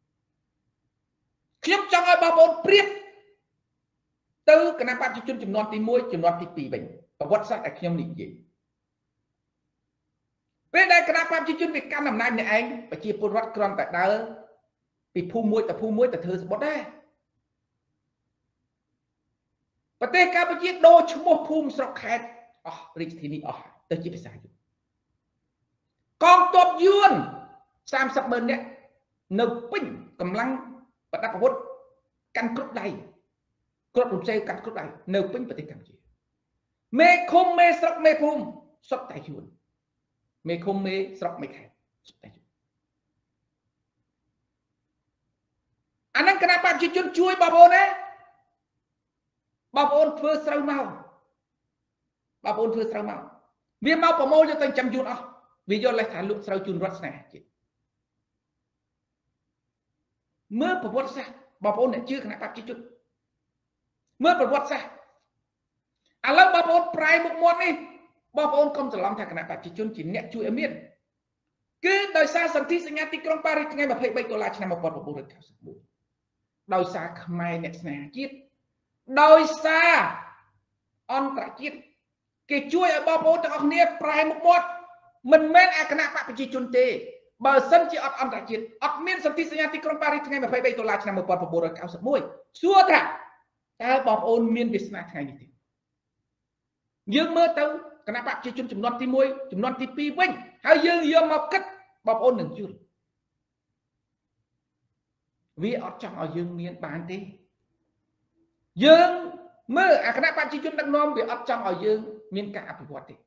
ខ្ញុំចង់ឲ្យបងប្អូនប្រៀបទៅគណៈបព្វជិជនចំនួនទី1ចំនួនទី2វិញប្រវត្តិសាស្ត្រដែលខ្ញុំនិយាយពេលដែលគណៈបព្វជិជនវាកាន់អំណាចម្នាក់ឯងប្រជាពលរដ្ឋគ្រាន់តែដើរពីភូមិមួយទៅភូមិមួយទៅធ្វើស្បត់ដែរប្រទេសកម្ពុជាដូរឈ្មោះភូមិស្រុកខេត្តអស់រាជធានីអស់ទៅជាភាសាយួនកងទ័ពយួន 30,000 នាក់នៅពេញកម្លាំងប្រដាប់អាវុធកាន់គ្រប់ដៃគ្រប់រំសេវកាន់គ្រប់ដៃនៅពេញប្រទេសកម្ពុជាមេឃុំមេស្រុកមេភូមិសុទ្ធតែយួនមេឃុំមេស្រុកមេខេត្តសុទ្ធតែយួនអានឹងគណៈបព្វជិជនជួយបងប្អូនណាបងប្អូនធ្វើស្រូវមកបងប្អូនធ្វើស្រូវមកវាមកប្រមូលយកទៅចាំយួនអស់វាយកលេសថាលក់ស្រូវជូនរដ្ឋស្នេហាជាតិមើលប្រវត្តិសាស្ត្របងប្អូនអ្នកជឿគណៈបព្វជិជនមើលប្រវត្តិសាស្ត្រឥឡូវបងប្អូនប្រែមុខមាត់នេះបងប្អូនកុំច្រឡំថាគណៈបព្វជិជនជាអ្នកជួយឲ្យមានគឺដោយសារសន្ធិសញ្ញាទីក្រុងប៉ារីសថ្ងៃ 23 ដុល្លារឆ្នាំ 1991ដោយសារខ្មែរអ្នកស្នេហាជាតិដោយសារអន្តរជាតិគេជួយឲ្យបងប្អូនទាំងអស់គ្នាប្រែមុខមាត់មិនមែនអាគណៈបព្វជិជនទេបើសិនជាអត់អន្តរជាតិអត់មានសន្ធិសញ្ញាទីក្រុងប៉ារីសថ្ងៃ 23 ដុល្លារឆ្នាំ 1991សួរថាតើបងប្អូនមានវាសនាថ្ងៃនេះទេយើងមើលទៅគណៈបព្វជិជនចំនួនទី1ចំនួនទី2វិញហើយយើងយកមកគិតបងប្អូននឹងយល់វាអត់ចង់ឲ្យយើងមានបានទេយើងមើលអាគណៈបព្វជិជនដឹកនាំវាអត់ចង់ឲ្យយើងមានការអភិវឌ្ឍទេ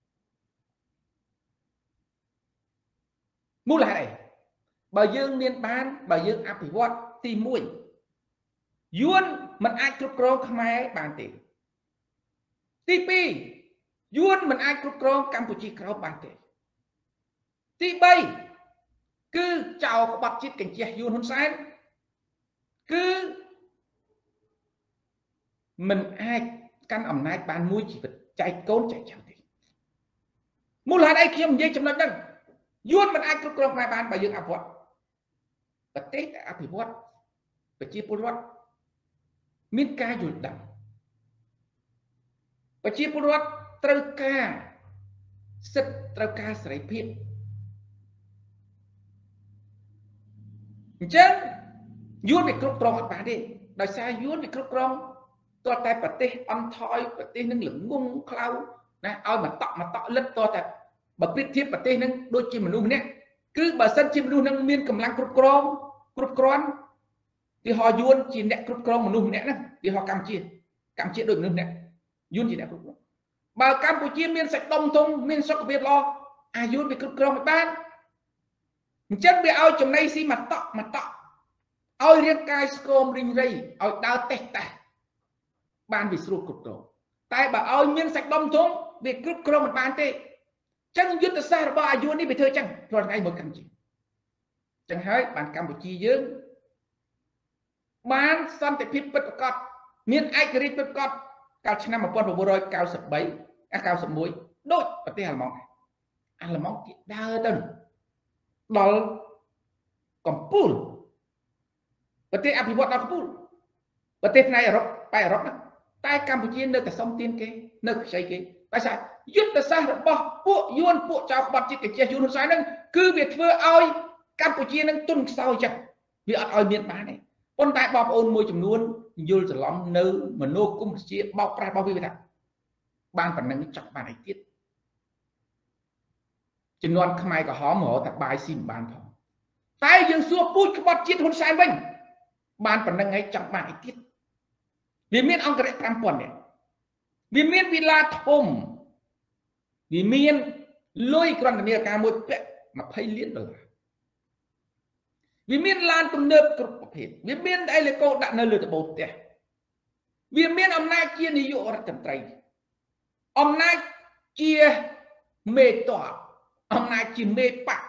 មូលហេតុអីបើយើងមានបានបើយើងអភិវឌ្ឍទី1យួនមិនអាចគ្រប់គ្រងខ្មែរបានទេទី2យួនមិនអាចគ្រប់គ្រងកម្ពុជាក្រោមបានទេទី3គឺចៅក្បត់ជាតិកញ្ជះយួនហ៊ុនសែនគឺមិនអាចកាន់អំណាចបានមួយជីវិតចែកកូនចែកចៅទេមូលហេតុអីខ្ញុំនិយាយចំណុចហ្នឹងយួនមិនអាចគ្រប់គ្រងខ្មែរបានបើយើងអភិវឌ្ឍប្រទេសដែលអភិវឌ្ឍប្រជាពលរដ្ឋមានការយល់ដឹងប្រជាពលរដ្ឋត្រូវការសិទ្ធិត្រូវការសេរីភាពអញ្ចឹងយួនវាគ្រប់គ្រងអត់បានទេដោយសារយួនវាគ្រប់គ្រងតើតែប្រទេសអន់ថយប្រទេសនឹងល្ងងខ្លៅណាឲ្យមកតក់លិតតើតែបើប្រៀបធៀបប្រទេសនឹងដូចជាមនុស្សម្នាក់គឺបើសិនជាមនុស្សនឹងមានកម្លាំងគ្រប់គ្រាន់ទីហោយួនជាអ្នកគ្រប់គ្រងមនុស្សម្នាក់ហ្នឹងទីហោកម្ពុជាដូចមនុស្សម្នាក់យួនជាអ្នកគ្រប់គ្រងបើកម្ពុជាមានសាច់ដុំធំមានសុខភាពល្អអាយួនវាគ្រប់គ្រងមិនបានអញ្ចឹងវាឲ្យចំណីស៊ីមកតក់ឲ្យរាងកាយស្គមរីងរៃឲ្យដើរតេះតេះបានវាស្រួលគ្រប់គ្រងតែបើឲ្យមានសាច់ដុំធំវាគ្រប់គ្រងមិនបានទេចឹងយុទ្ធសាស្ត្ររបស់អាយុនេះវាធ្វើចឹងព្រោះថ្ងៃមកកម្ពុជាចឹងហើយបានកម្ពុជាយើងបានសន្តិភាពពិតប្រាកដមានឯករាជ្យពិតប្រាកដកាលឆ្នាំ1993 91ដូចប្រទេសអាល្លឺម៉ង់គេដើរទៅដល់កំពូលប្រទេសអភិវឌ្ឍដល់កំពូលប្រទេសផ្នែកអឺរ៉ុបប៉ែអឺរ៉ុបហ្នឹងតែកម្ពុជានៅតែសុំទានគេនៅខ្ចីគេតែថាយុទ្ធសាស្ត្ររបស់ពួកយួនពួកចៅក្បត់ជាតិកញ្ជះយួនហ៊ុនសែនហ្នឹងគឺវាធ្វើឲ្យកម្ពុជានឹងទុនខ្សោយចឹងវាអត់ឲ្យមានបានទេប៉ុន្តែបងប្អូនមួយចំនួនយល់ច្រឡំនៅមនោគមវិជ្ជាបោកប្រាស់របស់វាថាបានប៉ុណ្ណឹងចង់បានអីទៀតជំនាន់ខ្មែរក្រហមរហូតតែបាយស៊ីមិនបានផងតែយើងសួរពូជក្បត់ជាតិហ៊ុនសែនវិញបានប៉ុណ្ណឹងឯងចង់បានអីទៀតវាមានអង្គរៈ 5000 នាក់វាមានវិឡាធំវាមានលុយក្រន្តនាការមួយពាក់$20 លានវាមានឡានទំនើបគ្រប់ប្រភេទវាមានអេឡេកូដាក់នៅលើត្បូងផ្ទះវាមានអំណាចជានាយករដ្ឋមន្ត្រីអំណាចជាមេតបអំណាចជាមេបក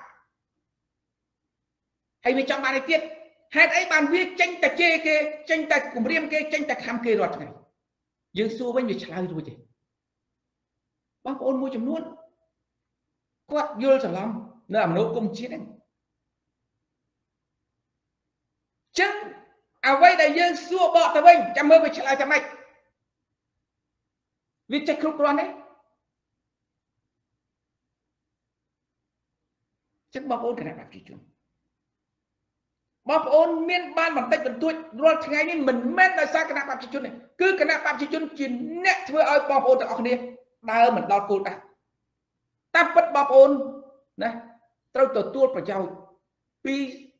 ហើយវាចង់បានអីទៀតហេតុអីបានវាចេញតែជេរគេចេញតែគំរាមគេចេញតែខំគេរាល់ថ្ងៃយើងសួរវិញវាឆ្លើយរួចទេបងប្អូនមួយចំនួនគាត់យល់ច្រឡំនៅអមនោគមជាតិហ្នឹងចឹងអ្វីដែលយើងសួរបកទៅវិញចាំមើលវាឆ្លើយថាម៉េចវាចេះគ្រប់គ្រាន់ទេចឹងបងប្អូនគណៈបព្វជិជនបងប្អូនមានបានបន្តិចបន្តួចរាល់ថ្ងៃនេះមិនមែនដោយសារគណៈបព្វជិជនទេគឺគណៈបព្វជិជនជាអ្នកធ្វើឲ្យបងប្អូនទាំងអស់គ្នាដើរមិនដល់គោលដៅតាមពិតបងប្អូនណាត្រូវទទួលប្រយោជន៍ពី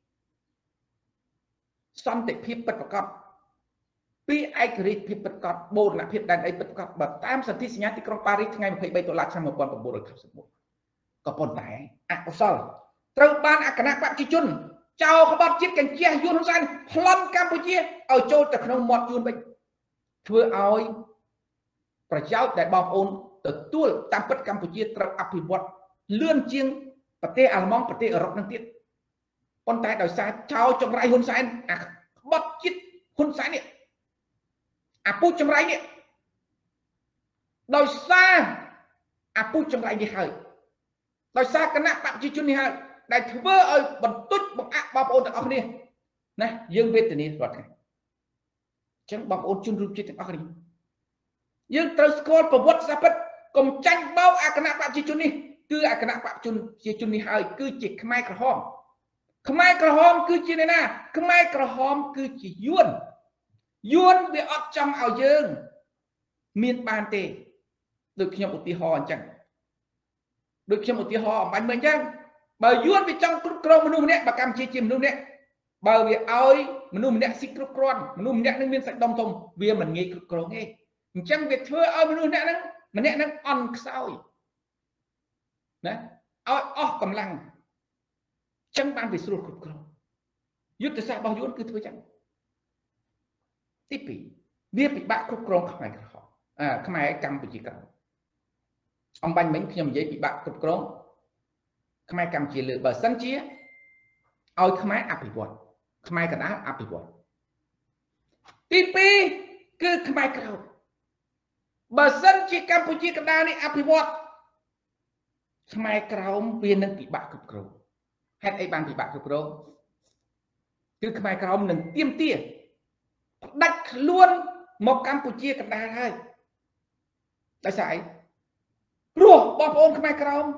សន្តិភាពពិតប្រាកដពីឯករាជ្យភាពពិតប្រាកដបូរណភាពដែនដីពិតប្រាកដបើតាមសន្ធិសញ្ញាទីក្រុងប៉ារីសថ្ងៃ23 តុលាឆ្នាំ1991ក៏ប៉ុន្តែអកុសលត្រូវបានអគណៈបព្វជិជនចៅក្បត់ជាតិកញ្ជះយួនហ៊ុនសែនប្លន់កម្ពុជាឲ្យចូលទៅក្នុងមាត់យួនវិញធ្វើឲ្យប្រយោជន៍ដែលបងប្អូនទទួលតាមពិតកម្ពុជាត្រូវអភិវឌ្ឍលឿនជាងប្រទេសអាល្លឺម៉ង់ប្រទេសអឺរ៉ុបនឹងទៀតប៉ុន្តែដោយសារចៅចង្រៃហ៊ុនសែនអាក្បត់ជាតិហ៊ុនសែននេះអាពូជចង្រៃនេះដោយសារអាពូជចង្រៃនេះហើយដោយសារគណៈបព្វជិជននេះហើយដែលធ្វើឲ្យបន្ទុចបង្អាក់បងប្អូនទាំងអស់គ្នាណាយើងវេទនារាល់ថ្ងៃអញ្ចឹងបងប្អូនជនរួមជាតិទាំងអស់គ្នាយើងត្រូវស្គាល់ប្រវត្តិសាស្ត្រពិតកុំចាញ់បោកអគណៈបព្វជិជននេះគឺអគណៈបព្វជិជននេះហើយគឺជាខ្មែរក្រហមខ្មែរក្រហមគឺជាអ្នកណាខ្មែរក្រហមគឺជាយួនវាអត់ចង់ឲ្យយើងមានបានទេ được khi một tí ho chẳng được khi một tí ho bánh mình chẳng bởi yuan bị trong cướp cron mà nung nè bà cam chia chìm nung nè bởi vì ơi mà nung nè xích cướp cron mà nung nè nó miên sạch đông thông vì mình nghe cướp cron nghe chẳng việc thưa ơi mà nung nè nó mà nè nó ăn sao nè ơi cầm lăng chẳng ban về sụt cướp cron yuan từ sao bao yuan cứ thưa chẳng tiếp vì bị bạc cướp cron không phải họ không ai cầm bị gì cả ông bánh mình khi mà dễ bị bạc cướp cron không ai cầm chỉ lựa bờ sân chia ôi không ai áp bị vọt không ai cần áp bị vọt tiếp cứ không ai cầu bờ sân chia Campuchia cần đa này áp bị vọt không ai cầu viên nâng bị bạc cướp cron hết ai ban bị bạc cướp cron cứ không ai cầu nâng tiêm tia đặt luôn một Campuchia cần đa thôi tại sao rồi bọn ông không ai cầu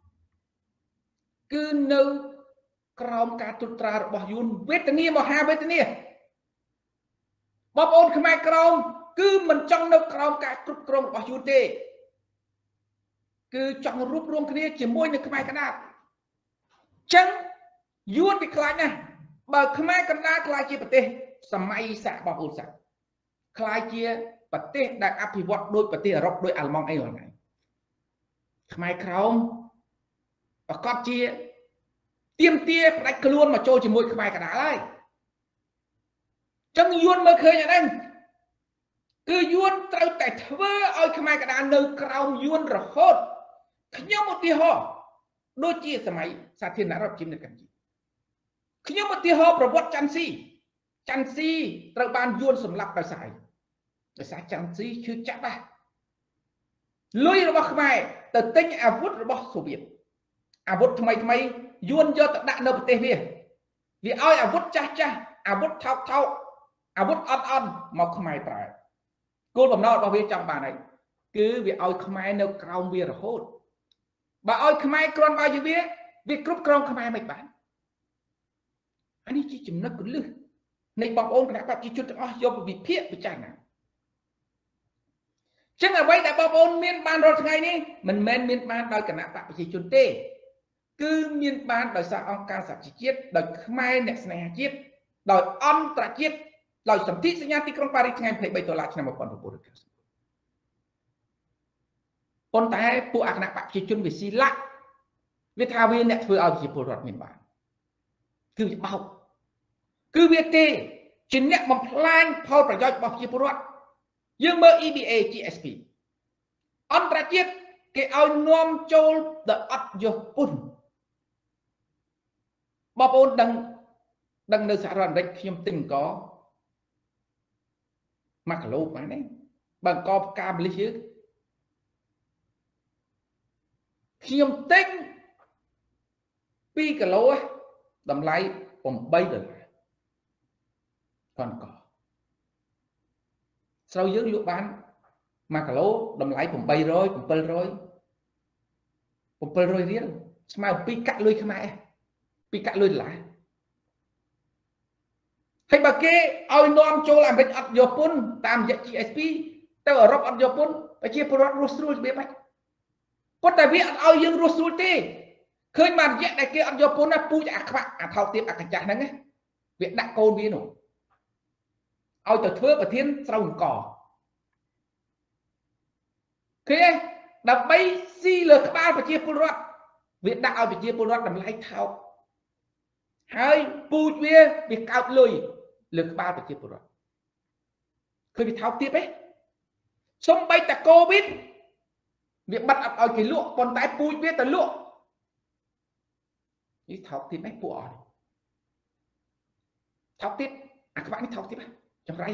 cứ nêu crom cả tụt ra bỏ yun vết nia mà hai vết nia bọn ông không ai crom cứ mình trong nêu crom cả tụt crom bỏ yun tê cứ trong rút rôm kia chỉ môi nêu không ai cái nào chẳng yun thì khai nè bà không ai cái nào khai chia bát tê sầm mai sạ bọn ông sạ khai chia bát tê đang áp thì vọt đôi bát tê rọc đôi almond ấy rồi này không ai crom và cọp chia tiêm tia đánh luôn mà trôi chỉ môi không ai cả đá đấy trong yuan mới khơi nhà anh cứ yuan trao tại thưa ơi không ai cả đá nơi cầu yuan rồi hốt nhau một tia ho đôi chia sớm máy sa thiên đãรับchim được cảnh gì nhau một tia hoประวัติจันซีត្រូវបានយួនសម្លាប់ដោយសារจันซีឈឺចាប់ហ่ะលុយរបស់ខ្មែរទៅទិញអាវុធរបស់សូវៀតអាវុធថ្មីយួនយកទៅដាក់នៅប្រទេសវាឲ្យអាវុធចាស់អាវុធថោកអាវុធអត់មកខ្មែរប្រើគោលបំណងរបស់វាចង់បានហើយគឺវាឲ្យខ្មែរនៅក្រោមវារហូតបើឲ្យខ្មែរគ្រាន់បើជាវាគ្រប់គ្រងខ្មែរមិនបានអានេះជាចំណុចគន្លឹះនៃបងប្អូនគណៈបព្វជិជនទាំងអស់យកទៅវិភាគពិចារណាចឹងអ្វីដែលបងប្អូនមានបានរាល់ថ្ងៃនេះមិនមែនមានបានដោយគណៈបព្វជិជនទេគឺមានបានដោយសារអង្គការសហជីវជាតិដោយខ្មែរអ្នកស្នេហាជាតិដោយអន្តរជាតិដោយសន្ធិសញ្ញាទីក្រុងប៉ារីសថ្ងៃ$23ឆ្នាំ1990ប៉ុន្តែពួកអគណៈបព្វជិជនវាស៊ីឡាក់វាថាវាអ្នកធ្វើឲ្យប្រជាពលរដ្ឋមានបានគឺវាបោកគឺវាទេជាអ្នកបំផ្លាញផលប្រយោជន៍របស់ប្រជាពលរដ្ឋយើងមើល EBA GSP អន្តរជាតិគេឲ្យនាំចូលដល់អត់យកពុនបងប្អូនដឹងនៅសហរដ្ឋអាមេរិកខ្ញុំទិញអង្គ1គីឡូបានទេបើអង្គផ្កាម្លិះយើងខ្ញុំទិញ2គីឡូតម្លៃ$8អង្គស្រូវយើងលក់បាន1គីឡូតម្លៃ700រៀលស្មើ2កាក់លុយខ្មែរ2កាក់លុយដុល្លារហើយបើគេឲ្យនាំចូលអាមេរិកអត់យកពុនតាមរយៈ GSP ទៅអឺរ៉ុបអត់យកពុនប្រជាពលរដ្ឋរស់ស្រួលរបៀបម៉េចប៉ុន្តែវាអត់ឲ្យយើងរស់ស្រួលទេឃើញបានរយៈដែលគេអត់យកពុនណាពូជអាខ្វាក់អាថោកទៀតអាកញ្ចាស់ហ្នឹងវាដាក់កូនវានោះឲ្យទៅធ្វើប្រធានស្រូវអង្គឃើញដើម្បីស៊ីលើក្បាលប្រជាពលរដ្ឋវាដាក់ឲ្យប្រជាពលរដ្ឋតម្លៃថោកហើយពូជវាកោតលុយលើក្បាលប្រជាពលរដ្ឋឃើញវាថោកទៀតទេសំបីតែកូវីដវាបាត់អត់ឲ្យគេលក់ប៉ុន្តែពូជវាទៅលក់នេះថោកទៀតទេពួកអត់ថោកទៀតអាក្បាក់នេះថោកទៀតចង្រៃ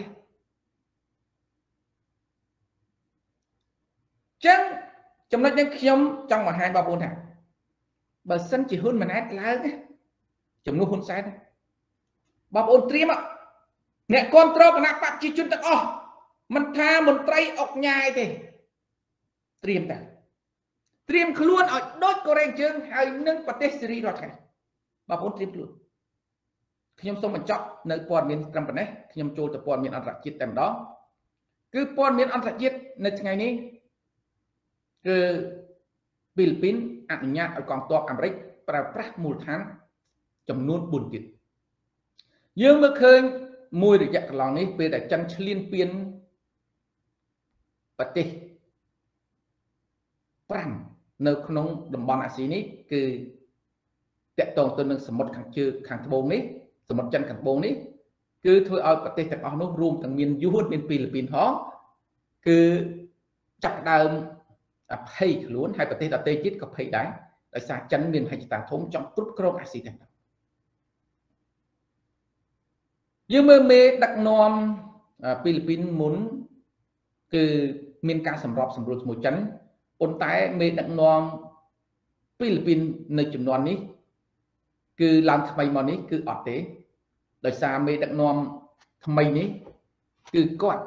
ចឹងចំណុចនេះខ្ញុំចង់បង្ហាញបងប្អូនថាបើសិនជាហ៊ុនម៉ាណែតឡើងចំនួនហ៊ុនសែនបងប្អូនត្រៀមអ្នកគ្រប់គ្រងគណៈបព្វជិជនទាំងអស់មិនថាមន្ត្រីអុកញ៉ាយទេត្រៀមខ្លួនឲ្យដូចកូរ៉េជើងហើយនឹងប្រទេសសេរីរាល់ថ្ងៃបងប្អូនត្រៀមខ្លួនខ្ញុំសូមបញ្ចប់នៅព័ត៌មានត្រឹមប៉ុណ្ណេះខ្ញុំចូលទៅព័ត៌មានអន្តរជាតិតែម្ដងគឺព័ត៌មានអន្តរជាតិនៅថ្ងៃនេះគឺហ្វីលីពីនអនុញ្ញាតឲ្យកងទ័ពអាមេរិកប្រើប្រាស់មូលដ្ឋានចំនួន4ទៀតយើងមើលឃើញមួយរយៈកន្លងនេះពេលដែលចិនឈ្លានពានប្រទេស5នៅក្នុងតំបន់អាស៊ីនេះគឺតាក់ទងទៅនឹងសមុទ្រខាងជើងខាងត្បូងនេះសមុទ្រចិនខាងត្បូងនេះគឺធ្វើឲ្យប្រទេសទាំងអស់នោះរួមទាំងមានយួនមានហ្វីលីពីនផងគឺចាប់ដើមភ័យខ្លួនហើយប្រទេសដទៃទៀតក៏ភ័យដែរដោយសារចិនមានមហិច្ឆតាធំចង់គ្រប់គ្រងអាស៊ីទាំងមូលយើងមើលមេដឹកនាំហ្វីលីពីនមុនគឺមានការសម្របសម្រួលជាមួយចិនប៉ុន្តែមេដឹកនាំហ្វីលីពីននៅចំនួននេះគឺឡើងថ្មីមកនេះគឺអត់ទេដោយសារមេដឹកនាំថ្មីនេះគឺគាត់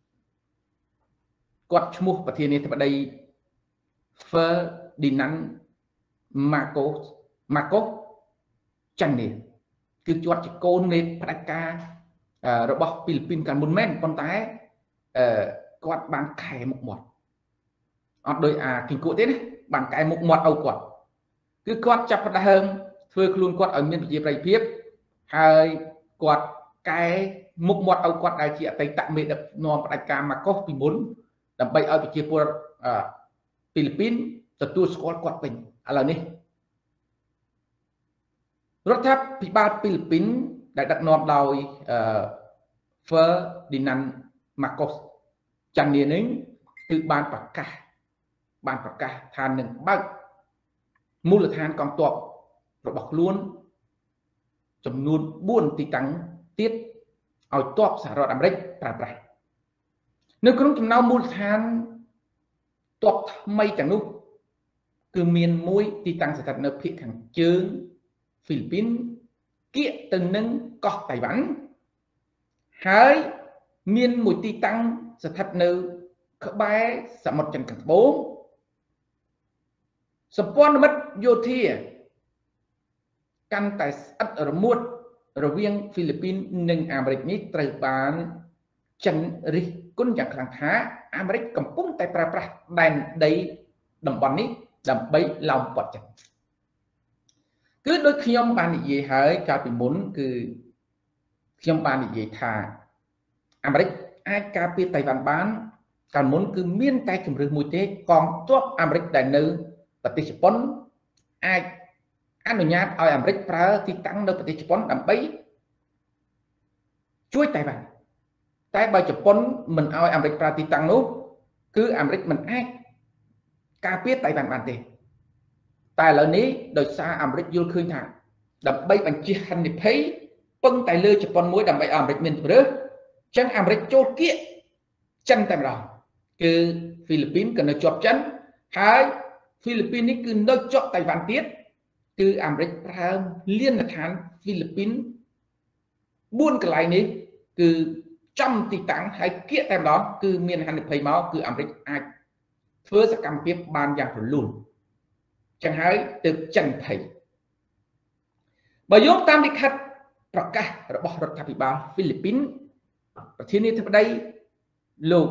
ឈ្មោះប្រធានាធិបតី Ferdinand Marcos Jr គឺគាត់ជាកូននៃផ្ដាច់ការរបស់ហ្វីលីពីនកាលមុនមែនប៉ុន្តែគាត់បានកែមុខមាត់អត់ដោយអាគីងគក់ទេណាបានកែមុខមាត់ឲ្យគាត់គឺគាត់ចាប់ផ្ដើមធ្វើខ្លួនគាត់ឲ្យមានប្រជាប្រិយភាពហើយគាត់កែមុខមាត់ឲ្យគាត់ដែលជាអតីតមេដឹកនាំផ្ដាច់ការម៉ាកុសពីមុនដើម្បីឲ្យប្រជាពលរដ្ឋហ្វីលីពីនទទួលស្គាល់គាត់វិញឥឡូវនេះរដ្ឋាភិបាលហ្វីលីពីនដែលដឹកនាំដោយ Ferdinand Marcos Jr នេះគឺបានប្រកាសថានឹងបើកមូលដ្ឋានកងទ័ពរបស់ខ្លួនចំនួន4ទីតាំងទៀតឲ្យទ័ពសហរដ្ឋអាមេរិកប្រើប្រាស់នៅក្នុងចំណោមមូលដ្ឋានទ័ពថ្មីទាំងនោះគឺមានមួយទីតាំងស្ថិតនៅភាគខាងជើងហ្វីលីពីនគៀកទៅនឹងកោះតៃវ៉ាន់ហើយមានមួយទីតាំងស្ថិតនៅក្បែរសមុទ្រចិនខាងត្បូងសម្ព័ន្ធមិត្តយោធាកាន់តែស្អិតរមួតរវាងហ្វីលីពីននិងអាមេរិកនេះត្រូវបានចិនរិះគន់យ៉ាងខ្លាំងថាអាមេរិកកំពុងតែប្រើប្រាស់ដែនដីតំបន់នេះដើម្បីឡោមព័ទ្ធចិនគឺដូចខ្ញុំបាននិយាយហើយកាលពីមុនគឺខ្ញុំបាននិយាយថាអាមេរិកអាចការពារតៃវ៉ាន់បានកាលមុនគឺមានតែជំរឿនមួយទេកងទ័ពអាមេរិកដែលនៅប្រទេសជប៉ុនអាចអនុញ្ញាតឲ្យអាមេរិកប្រើទីតាំងនៅប្រទេសជប៉ុនដើម្បីជួយតៃវ៉ាន់តែបើជប៉ុនមិនឲ្យអាមេរិកប្រើទីតាំងនោះគឺអាមេរិកមិនអាចការពារតៃវ៉ាន់បានទេតែឥឡូវនេះដោយសារអាមេរិកយល់ឃើញថាដើម្បីបញ្ជះហានិភ័យពឹងតែលើជប៉ុនមួយដើម្បីអាមេរិកមានជម្រើសអញ្ចឹងអាមេរិកចូលគៀកចិនតែម្ដងគឺហ្វីលីពីនក៏នៅជាប់ចិនហើយហ្វីលីពីននេះគឺនៅជាប់តៃវ៉ាន់ទៀតគឺអាមេរិកប្រើលានដ្ឋានហ្វីលីពីន4កន្លែងនេះគឺចំទីតាំងហើយគៀកតែម្ដងគឺមានហានិភ័យមកគឺអាមេរិកអាចធ្វើសកម្មភាពបានយ៉ាងរលូនចឹងហើយទើបចិនភ័យបើយកតាមលិខិតប្រកាសរបស់រដ្ឋាភិបាលហ្វីលីពីនប្រធានាធិបតីលោក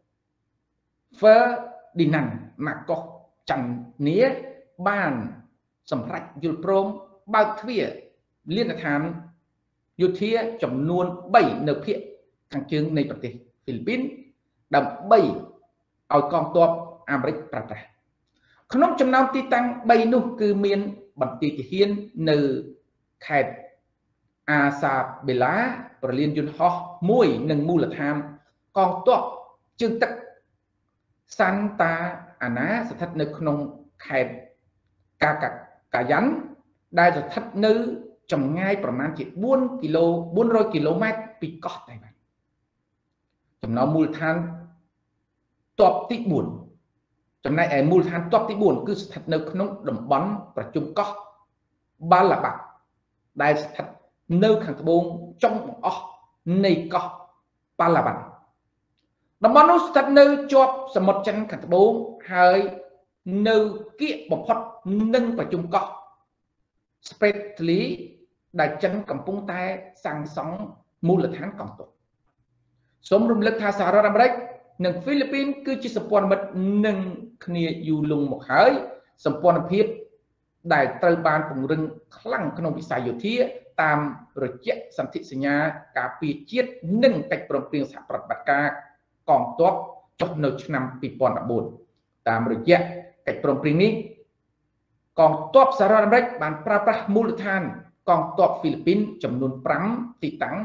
Ferdinand Marcos Jr បានសម្រេចយល់ព្រមបើកទ្វារលានដ្ឋានយោធាចំនួន3នៅភាគខាងជើងនៃប្រទេសហ្វីលីពីនដើម្បីឲ្យកងទ័ពអាមេរិកប្រើប្រាស់ក្នុងចំណោមទីតាំង3នោះគឺមានបន្ទាយទាហាននៅខេត្តអាសាបេឡាប្រលានយន្តហោះមួយនិងមូលដ្ឋានកងទ័ពជើងទឹកសាន់តាអាណាស្ថិតនៅក្នុងខេត្តកាយ៉ាន់ដែលស្ថិតនៅចម្ងាយប្រមាណជា400គីឡូម៉ែត្រពីកោះតៃវ៉ាន់ចំណោមមូលដ្ឋានទ័ពទី4ចំណែកឯមូលដ្ឋានទ័ពទី4គឺស្ថិតនៅក្នុងតំបន់ប្រជុំកោះបាឡាបាក់ដែលស្ថិតនៅខាងត្បូងចុងបង្អស់នៃកោះបាឡាបាក់តំបន់នោះស្ថិតនៅជាប់សមុទ្រចិនខាងត្បូងហើយនៅគៀកបំផុតនឹងប្រជុំកោះ Spratly ដែលចិនកំពុងតែសាងសង់មូលដ្ឋានកងទ័ពសូមរំលឹកថាសហរដ្ឋអាមេរិកនិងហ្វីលីពីនគឺជាសម្ព័ន្ធមិត្តនឹងគ្នាយូរលង់មកហើយសម្ព័ន្ធភាពដែលត្រូវបានពង្រឹងខ្លាំងក្នុងវិស័យយោធាតាមរយៈសន្ធិសញ្ញាការពារជាតិនិងកិច្ចព្រមព្រៀងសហប្រតិបត្តិការកងទ័ពចុះនៅឆ្នាំ2014តាមរយៈកិច្ចព្រមព្រៀងនេះកងទ័ពសហរដ្ឋអាមេរិកបានប្រើប្រាស់មូលដ្ឋានកងទ័ពហ្វីលីពីនចំនួន5ទីតាំង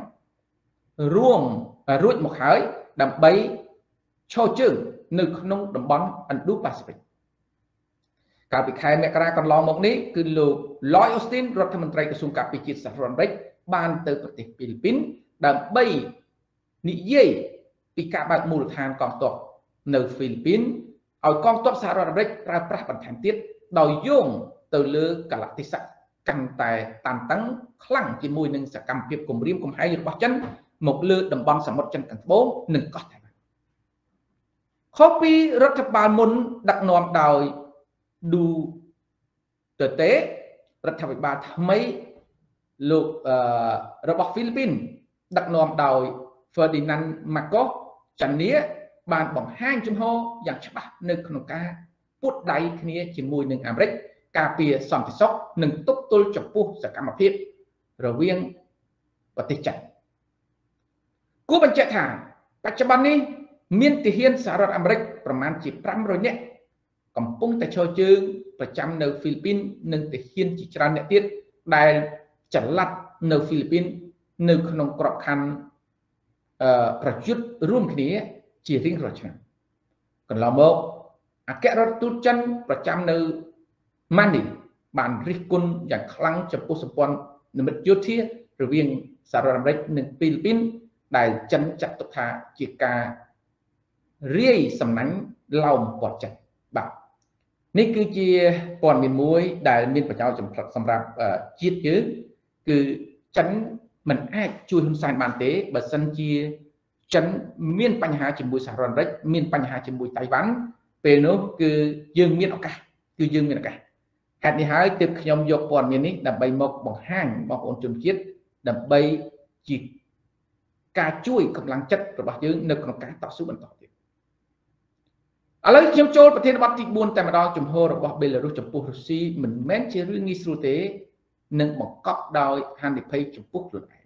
រួចមកហើយដើម្បីឈរជើងនៅក្នុងតំបន់ Indo-Pacific កាលពីខែមករាកន្លងមកនេះគឺលោក Lloyd Austin រដ្ឋមន្ត្រីក្រសួងការពារជាតិសហរដ្ឋអាមេរិកបានទៅប្រទេសហ្វីលីពីនដើម្បីនិយាយពីការបើកមូលដ្ឋានកងទ័ពនៅហ្វីលីពីនឲ្យកងទ័ពសហរដ្ឋអាមេរិកប្រើប្រាស់បន្ថែមទៀតដោយយោងទៅលើកាលៈទេសៈកាន់តែតានតឹងខ្លាំងជាមួយនឹងសកម្មភាពគំរាមកំហែងរបស់ចិនមកលើតំបន់សមុទ្រចិនខាងត្បូងនិងកោះតៃវ៉ាន់ខុសពីរដ្ឋបាលមុនដឹកនាំដោយឌូតឺតេរដ្ឋាភិបាលថ្មីលោករបស់ហ្វីលីពីនដឹកនាំដោយ Ferdinand Marcos Jr. បានបង្ហាញជំហរយ៉ាងច្បាស់នៅក្នុងការពួតដៃគ្នាជាមួយនឹងអាមេរិកការពារសន្តិសុខនិងទប់ទល់ចំពោះសកម្មភាពរវាងប្រទេសចិនគួរបញ្ជាក់ថាបច្ចុប្បន្ននេះមានទាហានសហរដ្ឋអាមេរិកប្រមាណជា500នាក់កំពុងតែឈរជើងប្រចាំនៅហ្វីលីពីននិងទាហានជាច្រើនអ្នកទៀតដែលចល័តនៅហ្វីលីពីននៅក្នុងក្របខ័ណ្ឌប្រយុទ្ធរួមគ្នាជារៀងរាល់ឆ្នាំកន្លងមកអគ្គរដ្ឋទូតចិនប្រចាំនៅម៉ានីបានរិះគន់យ៉ាងខ្លាំងចំពោះសម្ព័ន្ធមិត្តយោធារវាងសហរដ្ឋអាមេរិកនិងហ្វីលីពីនដែលចិនចាត់ទុកថាជាការរាយសំណាញ់ឡោមព័ទ្ធចិនបាទនេះគឺជាព័ត៌មានមួយដែលមានប្រយោជន៍សម្រាប់ជាតិយើងគឺចិនមិនអាចជួយហ៊ុនសែនបានទេបើសិនជាចិនមានបញ្ហាជាមួយសហរដ្ឋអាមេរិកមានបញ្ហាជាមួយតៃវ៉ាន់ពេលនោះគឺយើងមានឱកាសហេតុនេះហើយទើបខ្ញុំយកព័ត៌មាននេះដើម្បីមកបង្ហាញបងប្អូនជនជាតិដើម្បីជាការជួយកម្លាំងចិត្តរបស់យើងនៅក្នុងការតស៊ូបន្តទៀតឥឡូវខ្ញុំចូលប្រធានបទទី4តែម្ដងជំហររបស់បេឡារុសចំពោះរុស្ស៊ីមិនមែនជារឿងងាយស្រួលទេនឹងបង្កប់ដោយហានិភ័យចំពោះខ្លួនឯង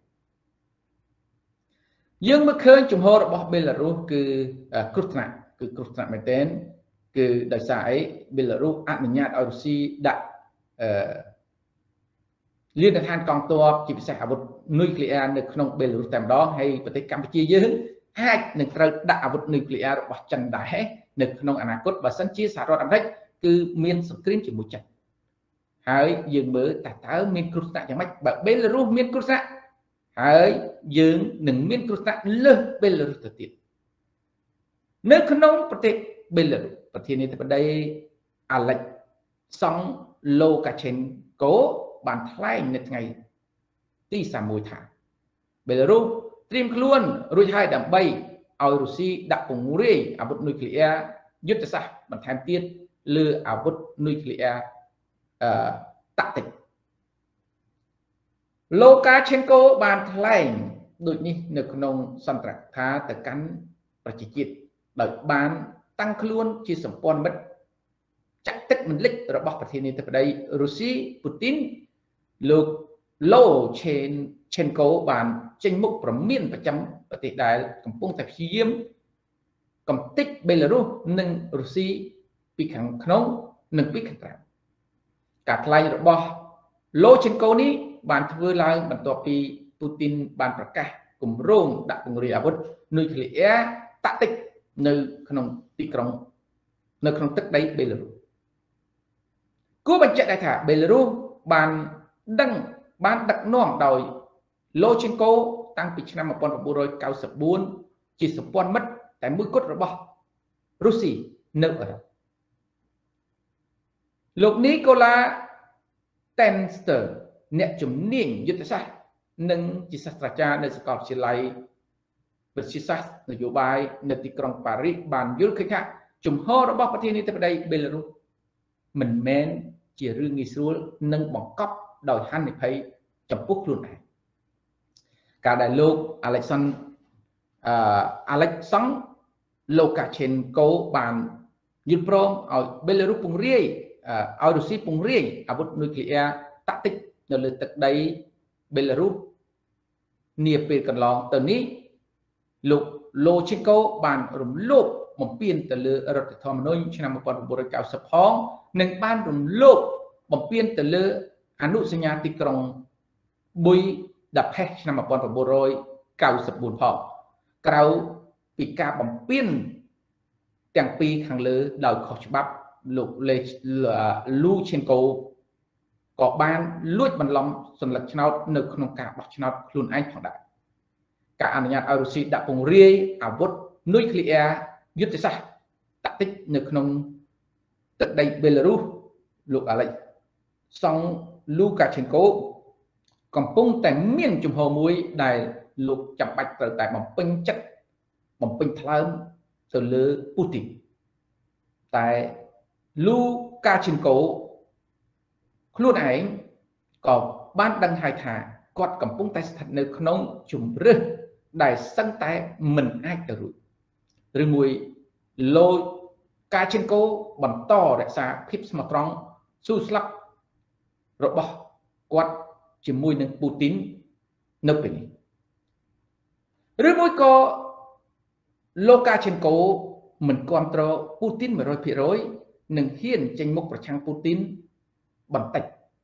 យើងមើលឃើញជំហររបស់បេឡារុសគឺគ្រោះថ្នាក់មែនទែនគឺដោយសារអីបេឡារុសអនុញ្ញាតឲ្យរុស្ស៊ីដាក់លានដ្ឋានកងទ័ពជាពិសេសអាវុធនុយក្លេអ៊ែរនៅក្នុងបេឡារុសតែម្ដងហើយប្រទេសកម្ពុជាយើងអាចនឹងត្រូវដាក់អាវុធនុយក្លេអ៊ែររបស់ចិនដែរនៅក្នុងអនាគតបើសិនជាសហរដ្ឋអាមេរិកគឺមានសង្គ្រាមជាមួយចិនហើយយើងមើលតើមានគ្រោះថ្នាក់យ៉ាងម៉េចបើបេឡារុសមានគ្រោះថ្នាក់ហើយយើងនឹងមានគ្រោះថ្នាក់លើសបេឡារុសទៅទៀតនៅក្នុងប្រទេសបេឡារុសប្រធានាធិបតីអាឡិចសង់ឡូកាឆេនកូបានថ្លែងនៅថ្ងៃទី31ថាបេឡារុសត្រៀមខ្លួនរួចហើយដើម្បីឲ្យរុស្ស៊ីដាក់ពង្រាយអាវុធនុយក្លេអ៊ែរយុទ្ធសាស្ត្របន្ថែមទៀតលើអាវុធនុយក្លេអ៊ែរតាក់ទិកឡូកាឆេនកូបានថ្លែងដូចនេះនៅក្នុងសន្ទរកថាទៅកាន់ប្រជាជាតិដោយបានតាំងខ្លួនជាសម្ព័ន្ធមិត្តចាក់ទឹកមិនលិចរបស់ប្រធានាធិបតីរុស្ស៊ីពូទីនលោកឡូឆេនកូបានចេញមុខប្រមានប្រចាំប្រទេសដែលកំពុងតែព្យាយាមកំទេចបេឡារុសនិងរុស្ស៊ីពីខាងក្នុងនិងពីខាងក្រៅការថ្លែងរបស់ឡូឆេនកូនេះបានធ្វើឡើងបន្ទាប់ពីពូទីនបានប្រកាសគម្រោងដាក់ពង្រាយអាវុធនុយក្លេអ៊ែរតាក់ទិកនៅក្នុងទីក្រុងនៅក្នុងទឹកដីបេឡារុសគួរបញ្ជាក់ដែរថាបេឡារុសបានដឹកនាំដោយឡូឆេនកូតាំងពីឆ្នាំ1994ជាសម្ព័ន្ធមិត្តតែមួយគត់របស់រុស្ស៊ីនៅអឺរ៉ុបលោកនីកូឡាតែនស្ទ័រអ្នកជំនាញយុទ្ធសាស្ត្រនិងជាសាស្ត្រាចារ្យនៅសាកលវិទ្យាល័យវិទ្យាសាស្ត្រនយោបាយនៅទីក្រុងប៉ារីសបានយល់ឃើញថាជំហររបស់ប្រធានាធិបតីបេឡារុសមិនមែនជារឿងងាយស្រួលនិងបង្កប់ដោយហានិភ័យចំពោះខ្លួនឯងការដែលលោកអាឡិចសង់ Lukashenko bàn nhật prom ở Belarus pung riêng ở Russia pung riêng à bút nuclear tác tích ở lượt tận đây Belarus nia về cần lòng từ ní Lukashenko bàn rủng lốp một biên từ lừa rật thom nôi cho năm một con bộ đội cao sập hóng nâng ban rủng lốp một biên từ lừa anu sinh nhà tịch trong bùi đập hết cho năm một con bộ đội cao sập buồn phong cao bị ca bằng biên chẳng pi thằng lừa đầu khó bắp Lukashenko có ban lùi bằng lòng xuân lật cháo nực không cả bọc cháo luôn anh thằng đại cả anh nhà Russia đã cùng riêng à vốt nuclearยึดจะซะตัดติดนึกนงตัดได้เบลารุสลูกอะไรสองลูกาเชนโกกำปุงแต่เมียนจุ่มหัวมุ้ยได้ลูกจับไปแต่บ่มเป็นจัดบ่มเป็นทลายตัวเลือปูติแต่ลูกาเชนโกครูนไอ้ก็บ้านดังไฮธากอดกำปุงแต่สถานนึกนงจุ่มเรื่องได้สังแต่มันไอ้ตรุหรือมวยโลกาเชนโกบันต่อรักษาพิบสมตรองสู้สลับรบกวาดจิมวยหนึ่งปูตินนึกไปนี่หรือมวยก็โลกาเชนโกเหมือนความตรปูตินเหมือน100%หนึ่งเฮียนเจงมุกประชังปูตินบันติ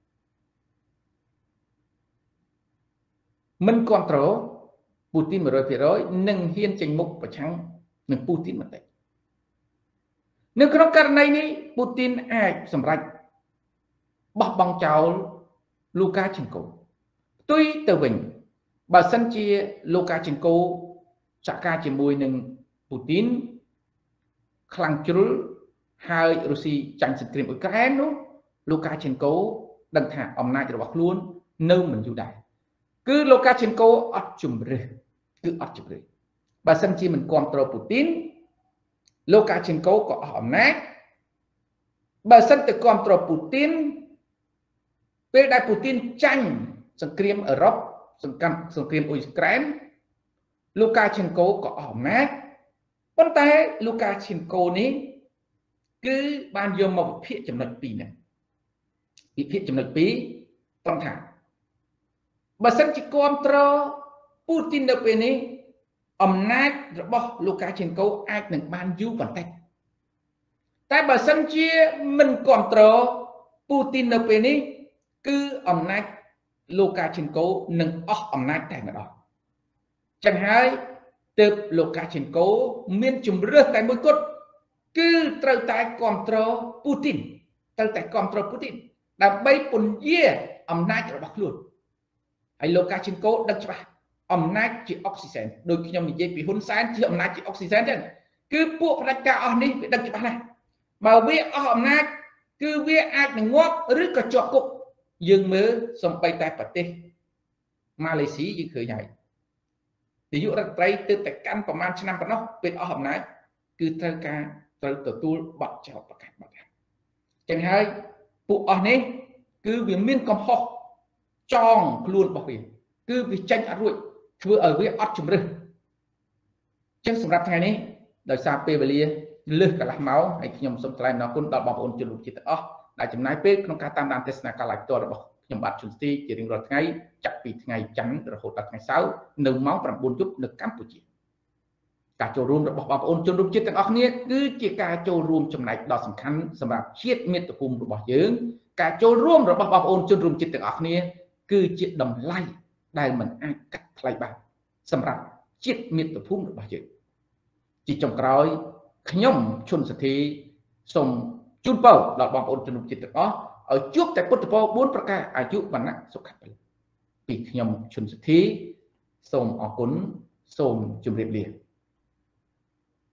มันความตรปูตินเหมือน100%หนึ่งเฮียนเจงมุกประชังหนึ่งปูตินมันได้ในกรณีนี้ปูตินอาจสำหรับบบังเจ้าลูกาเชนโกตุยเตวินบาสันเจียลูกาเชนโกจากการจมวยหนึ่งปูตินคลังจุลไฮรัสเซียจังสกรีมอุกราเนลูกาเชนโกดังถาอำนาจระบบล้วนเนิ่มเหมือนอยู่ได้คือลูกาเชนโกอัดจุ่มเรือคืออัดจุ่มเรือบาสันเจียมันความตรปูตินโลกาเชนโกก็อำนาจบาสันแต่ความตรปูตินเป็นได้ปูตินจังสงครามยุโรปสงครามอุกราเนลูกาเชนโกก็อำนาจปัจจัยลูกาเชนโกนี้คือบานยมมาเพียจำนวนปีเนี่ยเพียจำนวนปีต้องถามบาสันจิความตรปูตินเดเป็นนี้อำนาจระบบลูกาเชนโกอาจหนึ่งบานยูบันเต็แต่บาสันเชียมันคอนโทรลปูตินในปีนี้คืออำนาจลูกาเชนโกหนึ่งออกอำนาจแต่มาดอกจังไห้เติบลูกาเชนโกมีจุ่มเรือแต่มวยกดคือตราแต่คอนโทรลปูตินตราแต่คอนโทรลปูตินแต่ใบปุ่นเยี่ยอำนาจระบบล้วนไอ้ลูกาเชนโกดังใช่ปะอำนาจจีออกซิเจนโดยขยมนิยปีหุ่นแสนที่อำนาจจีออกซิเจนนั่นคือพวกพนักงานอันนี้ดังจีบอะไรมาเวียอำนาจคือเวียอาจหนึ่งงอกหรือกระจกกุกยืงมือส่งไปแต่ประเทศมาเลเซียยืงเคยใหญ่แต่ยุรัฐไตรตื่นแต่กันประมาณชั่วโมงปนอกเป็นอำนาจคือเธอการเธอตัวตัวบัดเจ้าประกาศบัดจังไห้พวกอันนี้คือเวียนมีนกำหอกจองคลุนบอกเวียคือวิจัยอรุยช่วยเอาไว้อัดจุ่มเรื่องจังสำหรับไงนี้โดยซาเปเบลีเลือกกับละเมาไอ้ขยมสมทลายนกุลดอกบอลอุ่นจุลุจิตอ๋อได้จำนายเป๊กក្នុងការតាមដានទស្សនកិច្ច live ตัวរបស់ខ្ញុំបាទជុនស្ទីជារៀងរាល់ថ្ងៃចាប់ពីថ្ងៃច័ន្ទរហូតដល់ថ្ងៃសៅរ៍នៅម៉ោង 9 យប់នៅកម្ពុជាការចូលរួមរបស់បងប្អូនជនរួមជាតិទាំងអស់គ្នាគឺជាការចូលរួមចំណែកដ៏សំខាន់សម្រាប់ជាតិមាតុភូមិរបស់យើងការចូលរួមរបស់បងប្អូនជនរួមជាតិទាំងអស់គ្នាគឺជាតម្លៃដែលមិនអាចកាត់ថ្លៃបានសម្រាប់ជាតិមាតុភូមិរបស់យើងជាចុងក្រោយខ្ញុំឈុនសធីសូមជូនពរដល់បងប្អូនជនរួមជាតិទាំងអស់ឲ្យជួបតែពុទ្ធពរ4ប្រការអាយុវណ្ណៈសុខៈពលពីខ្ញុំឈុនសធីសូមអរគុណសូមជម្រាបលា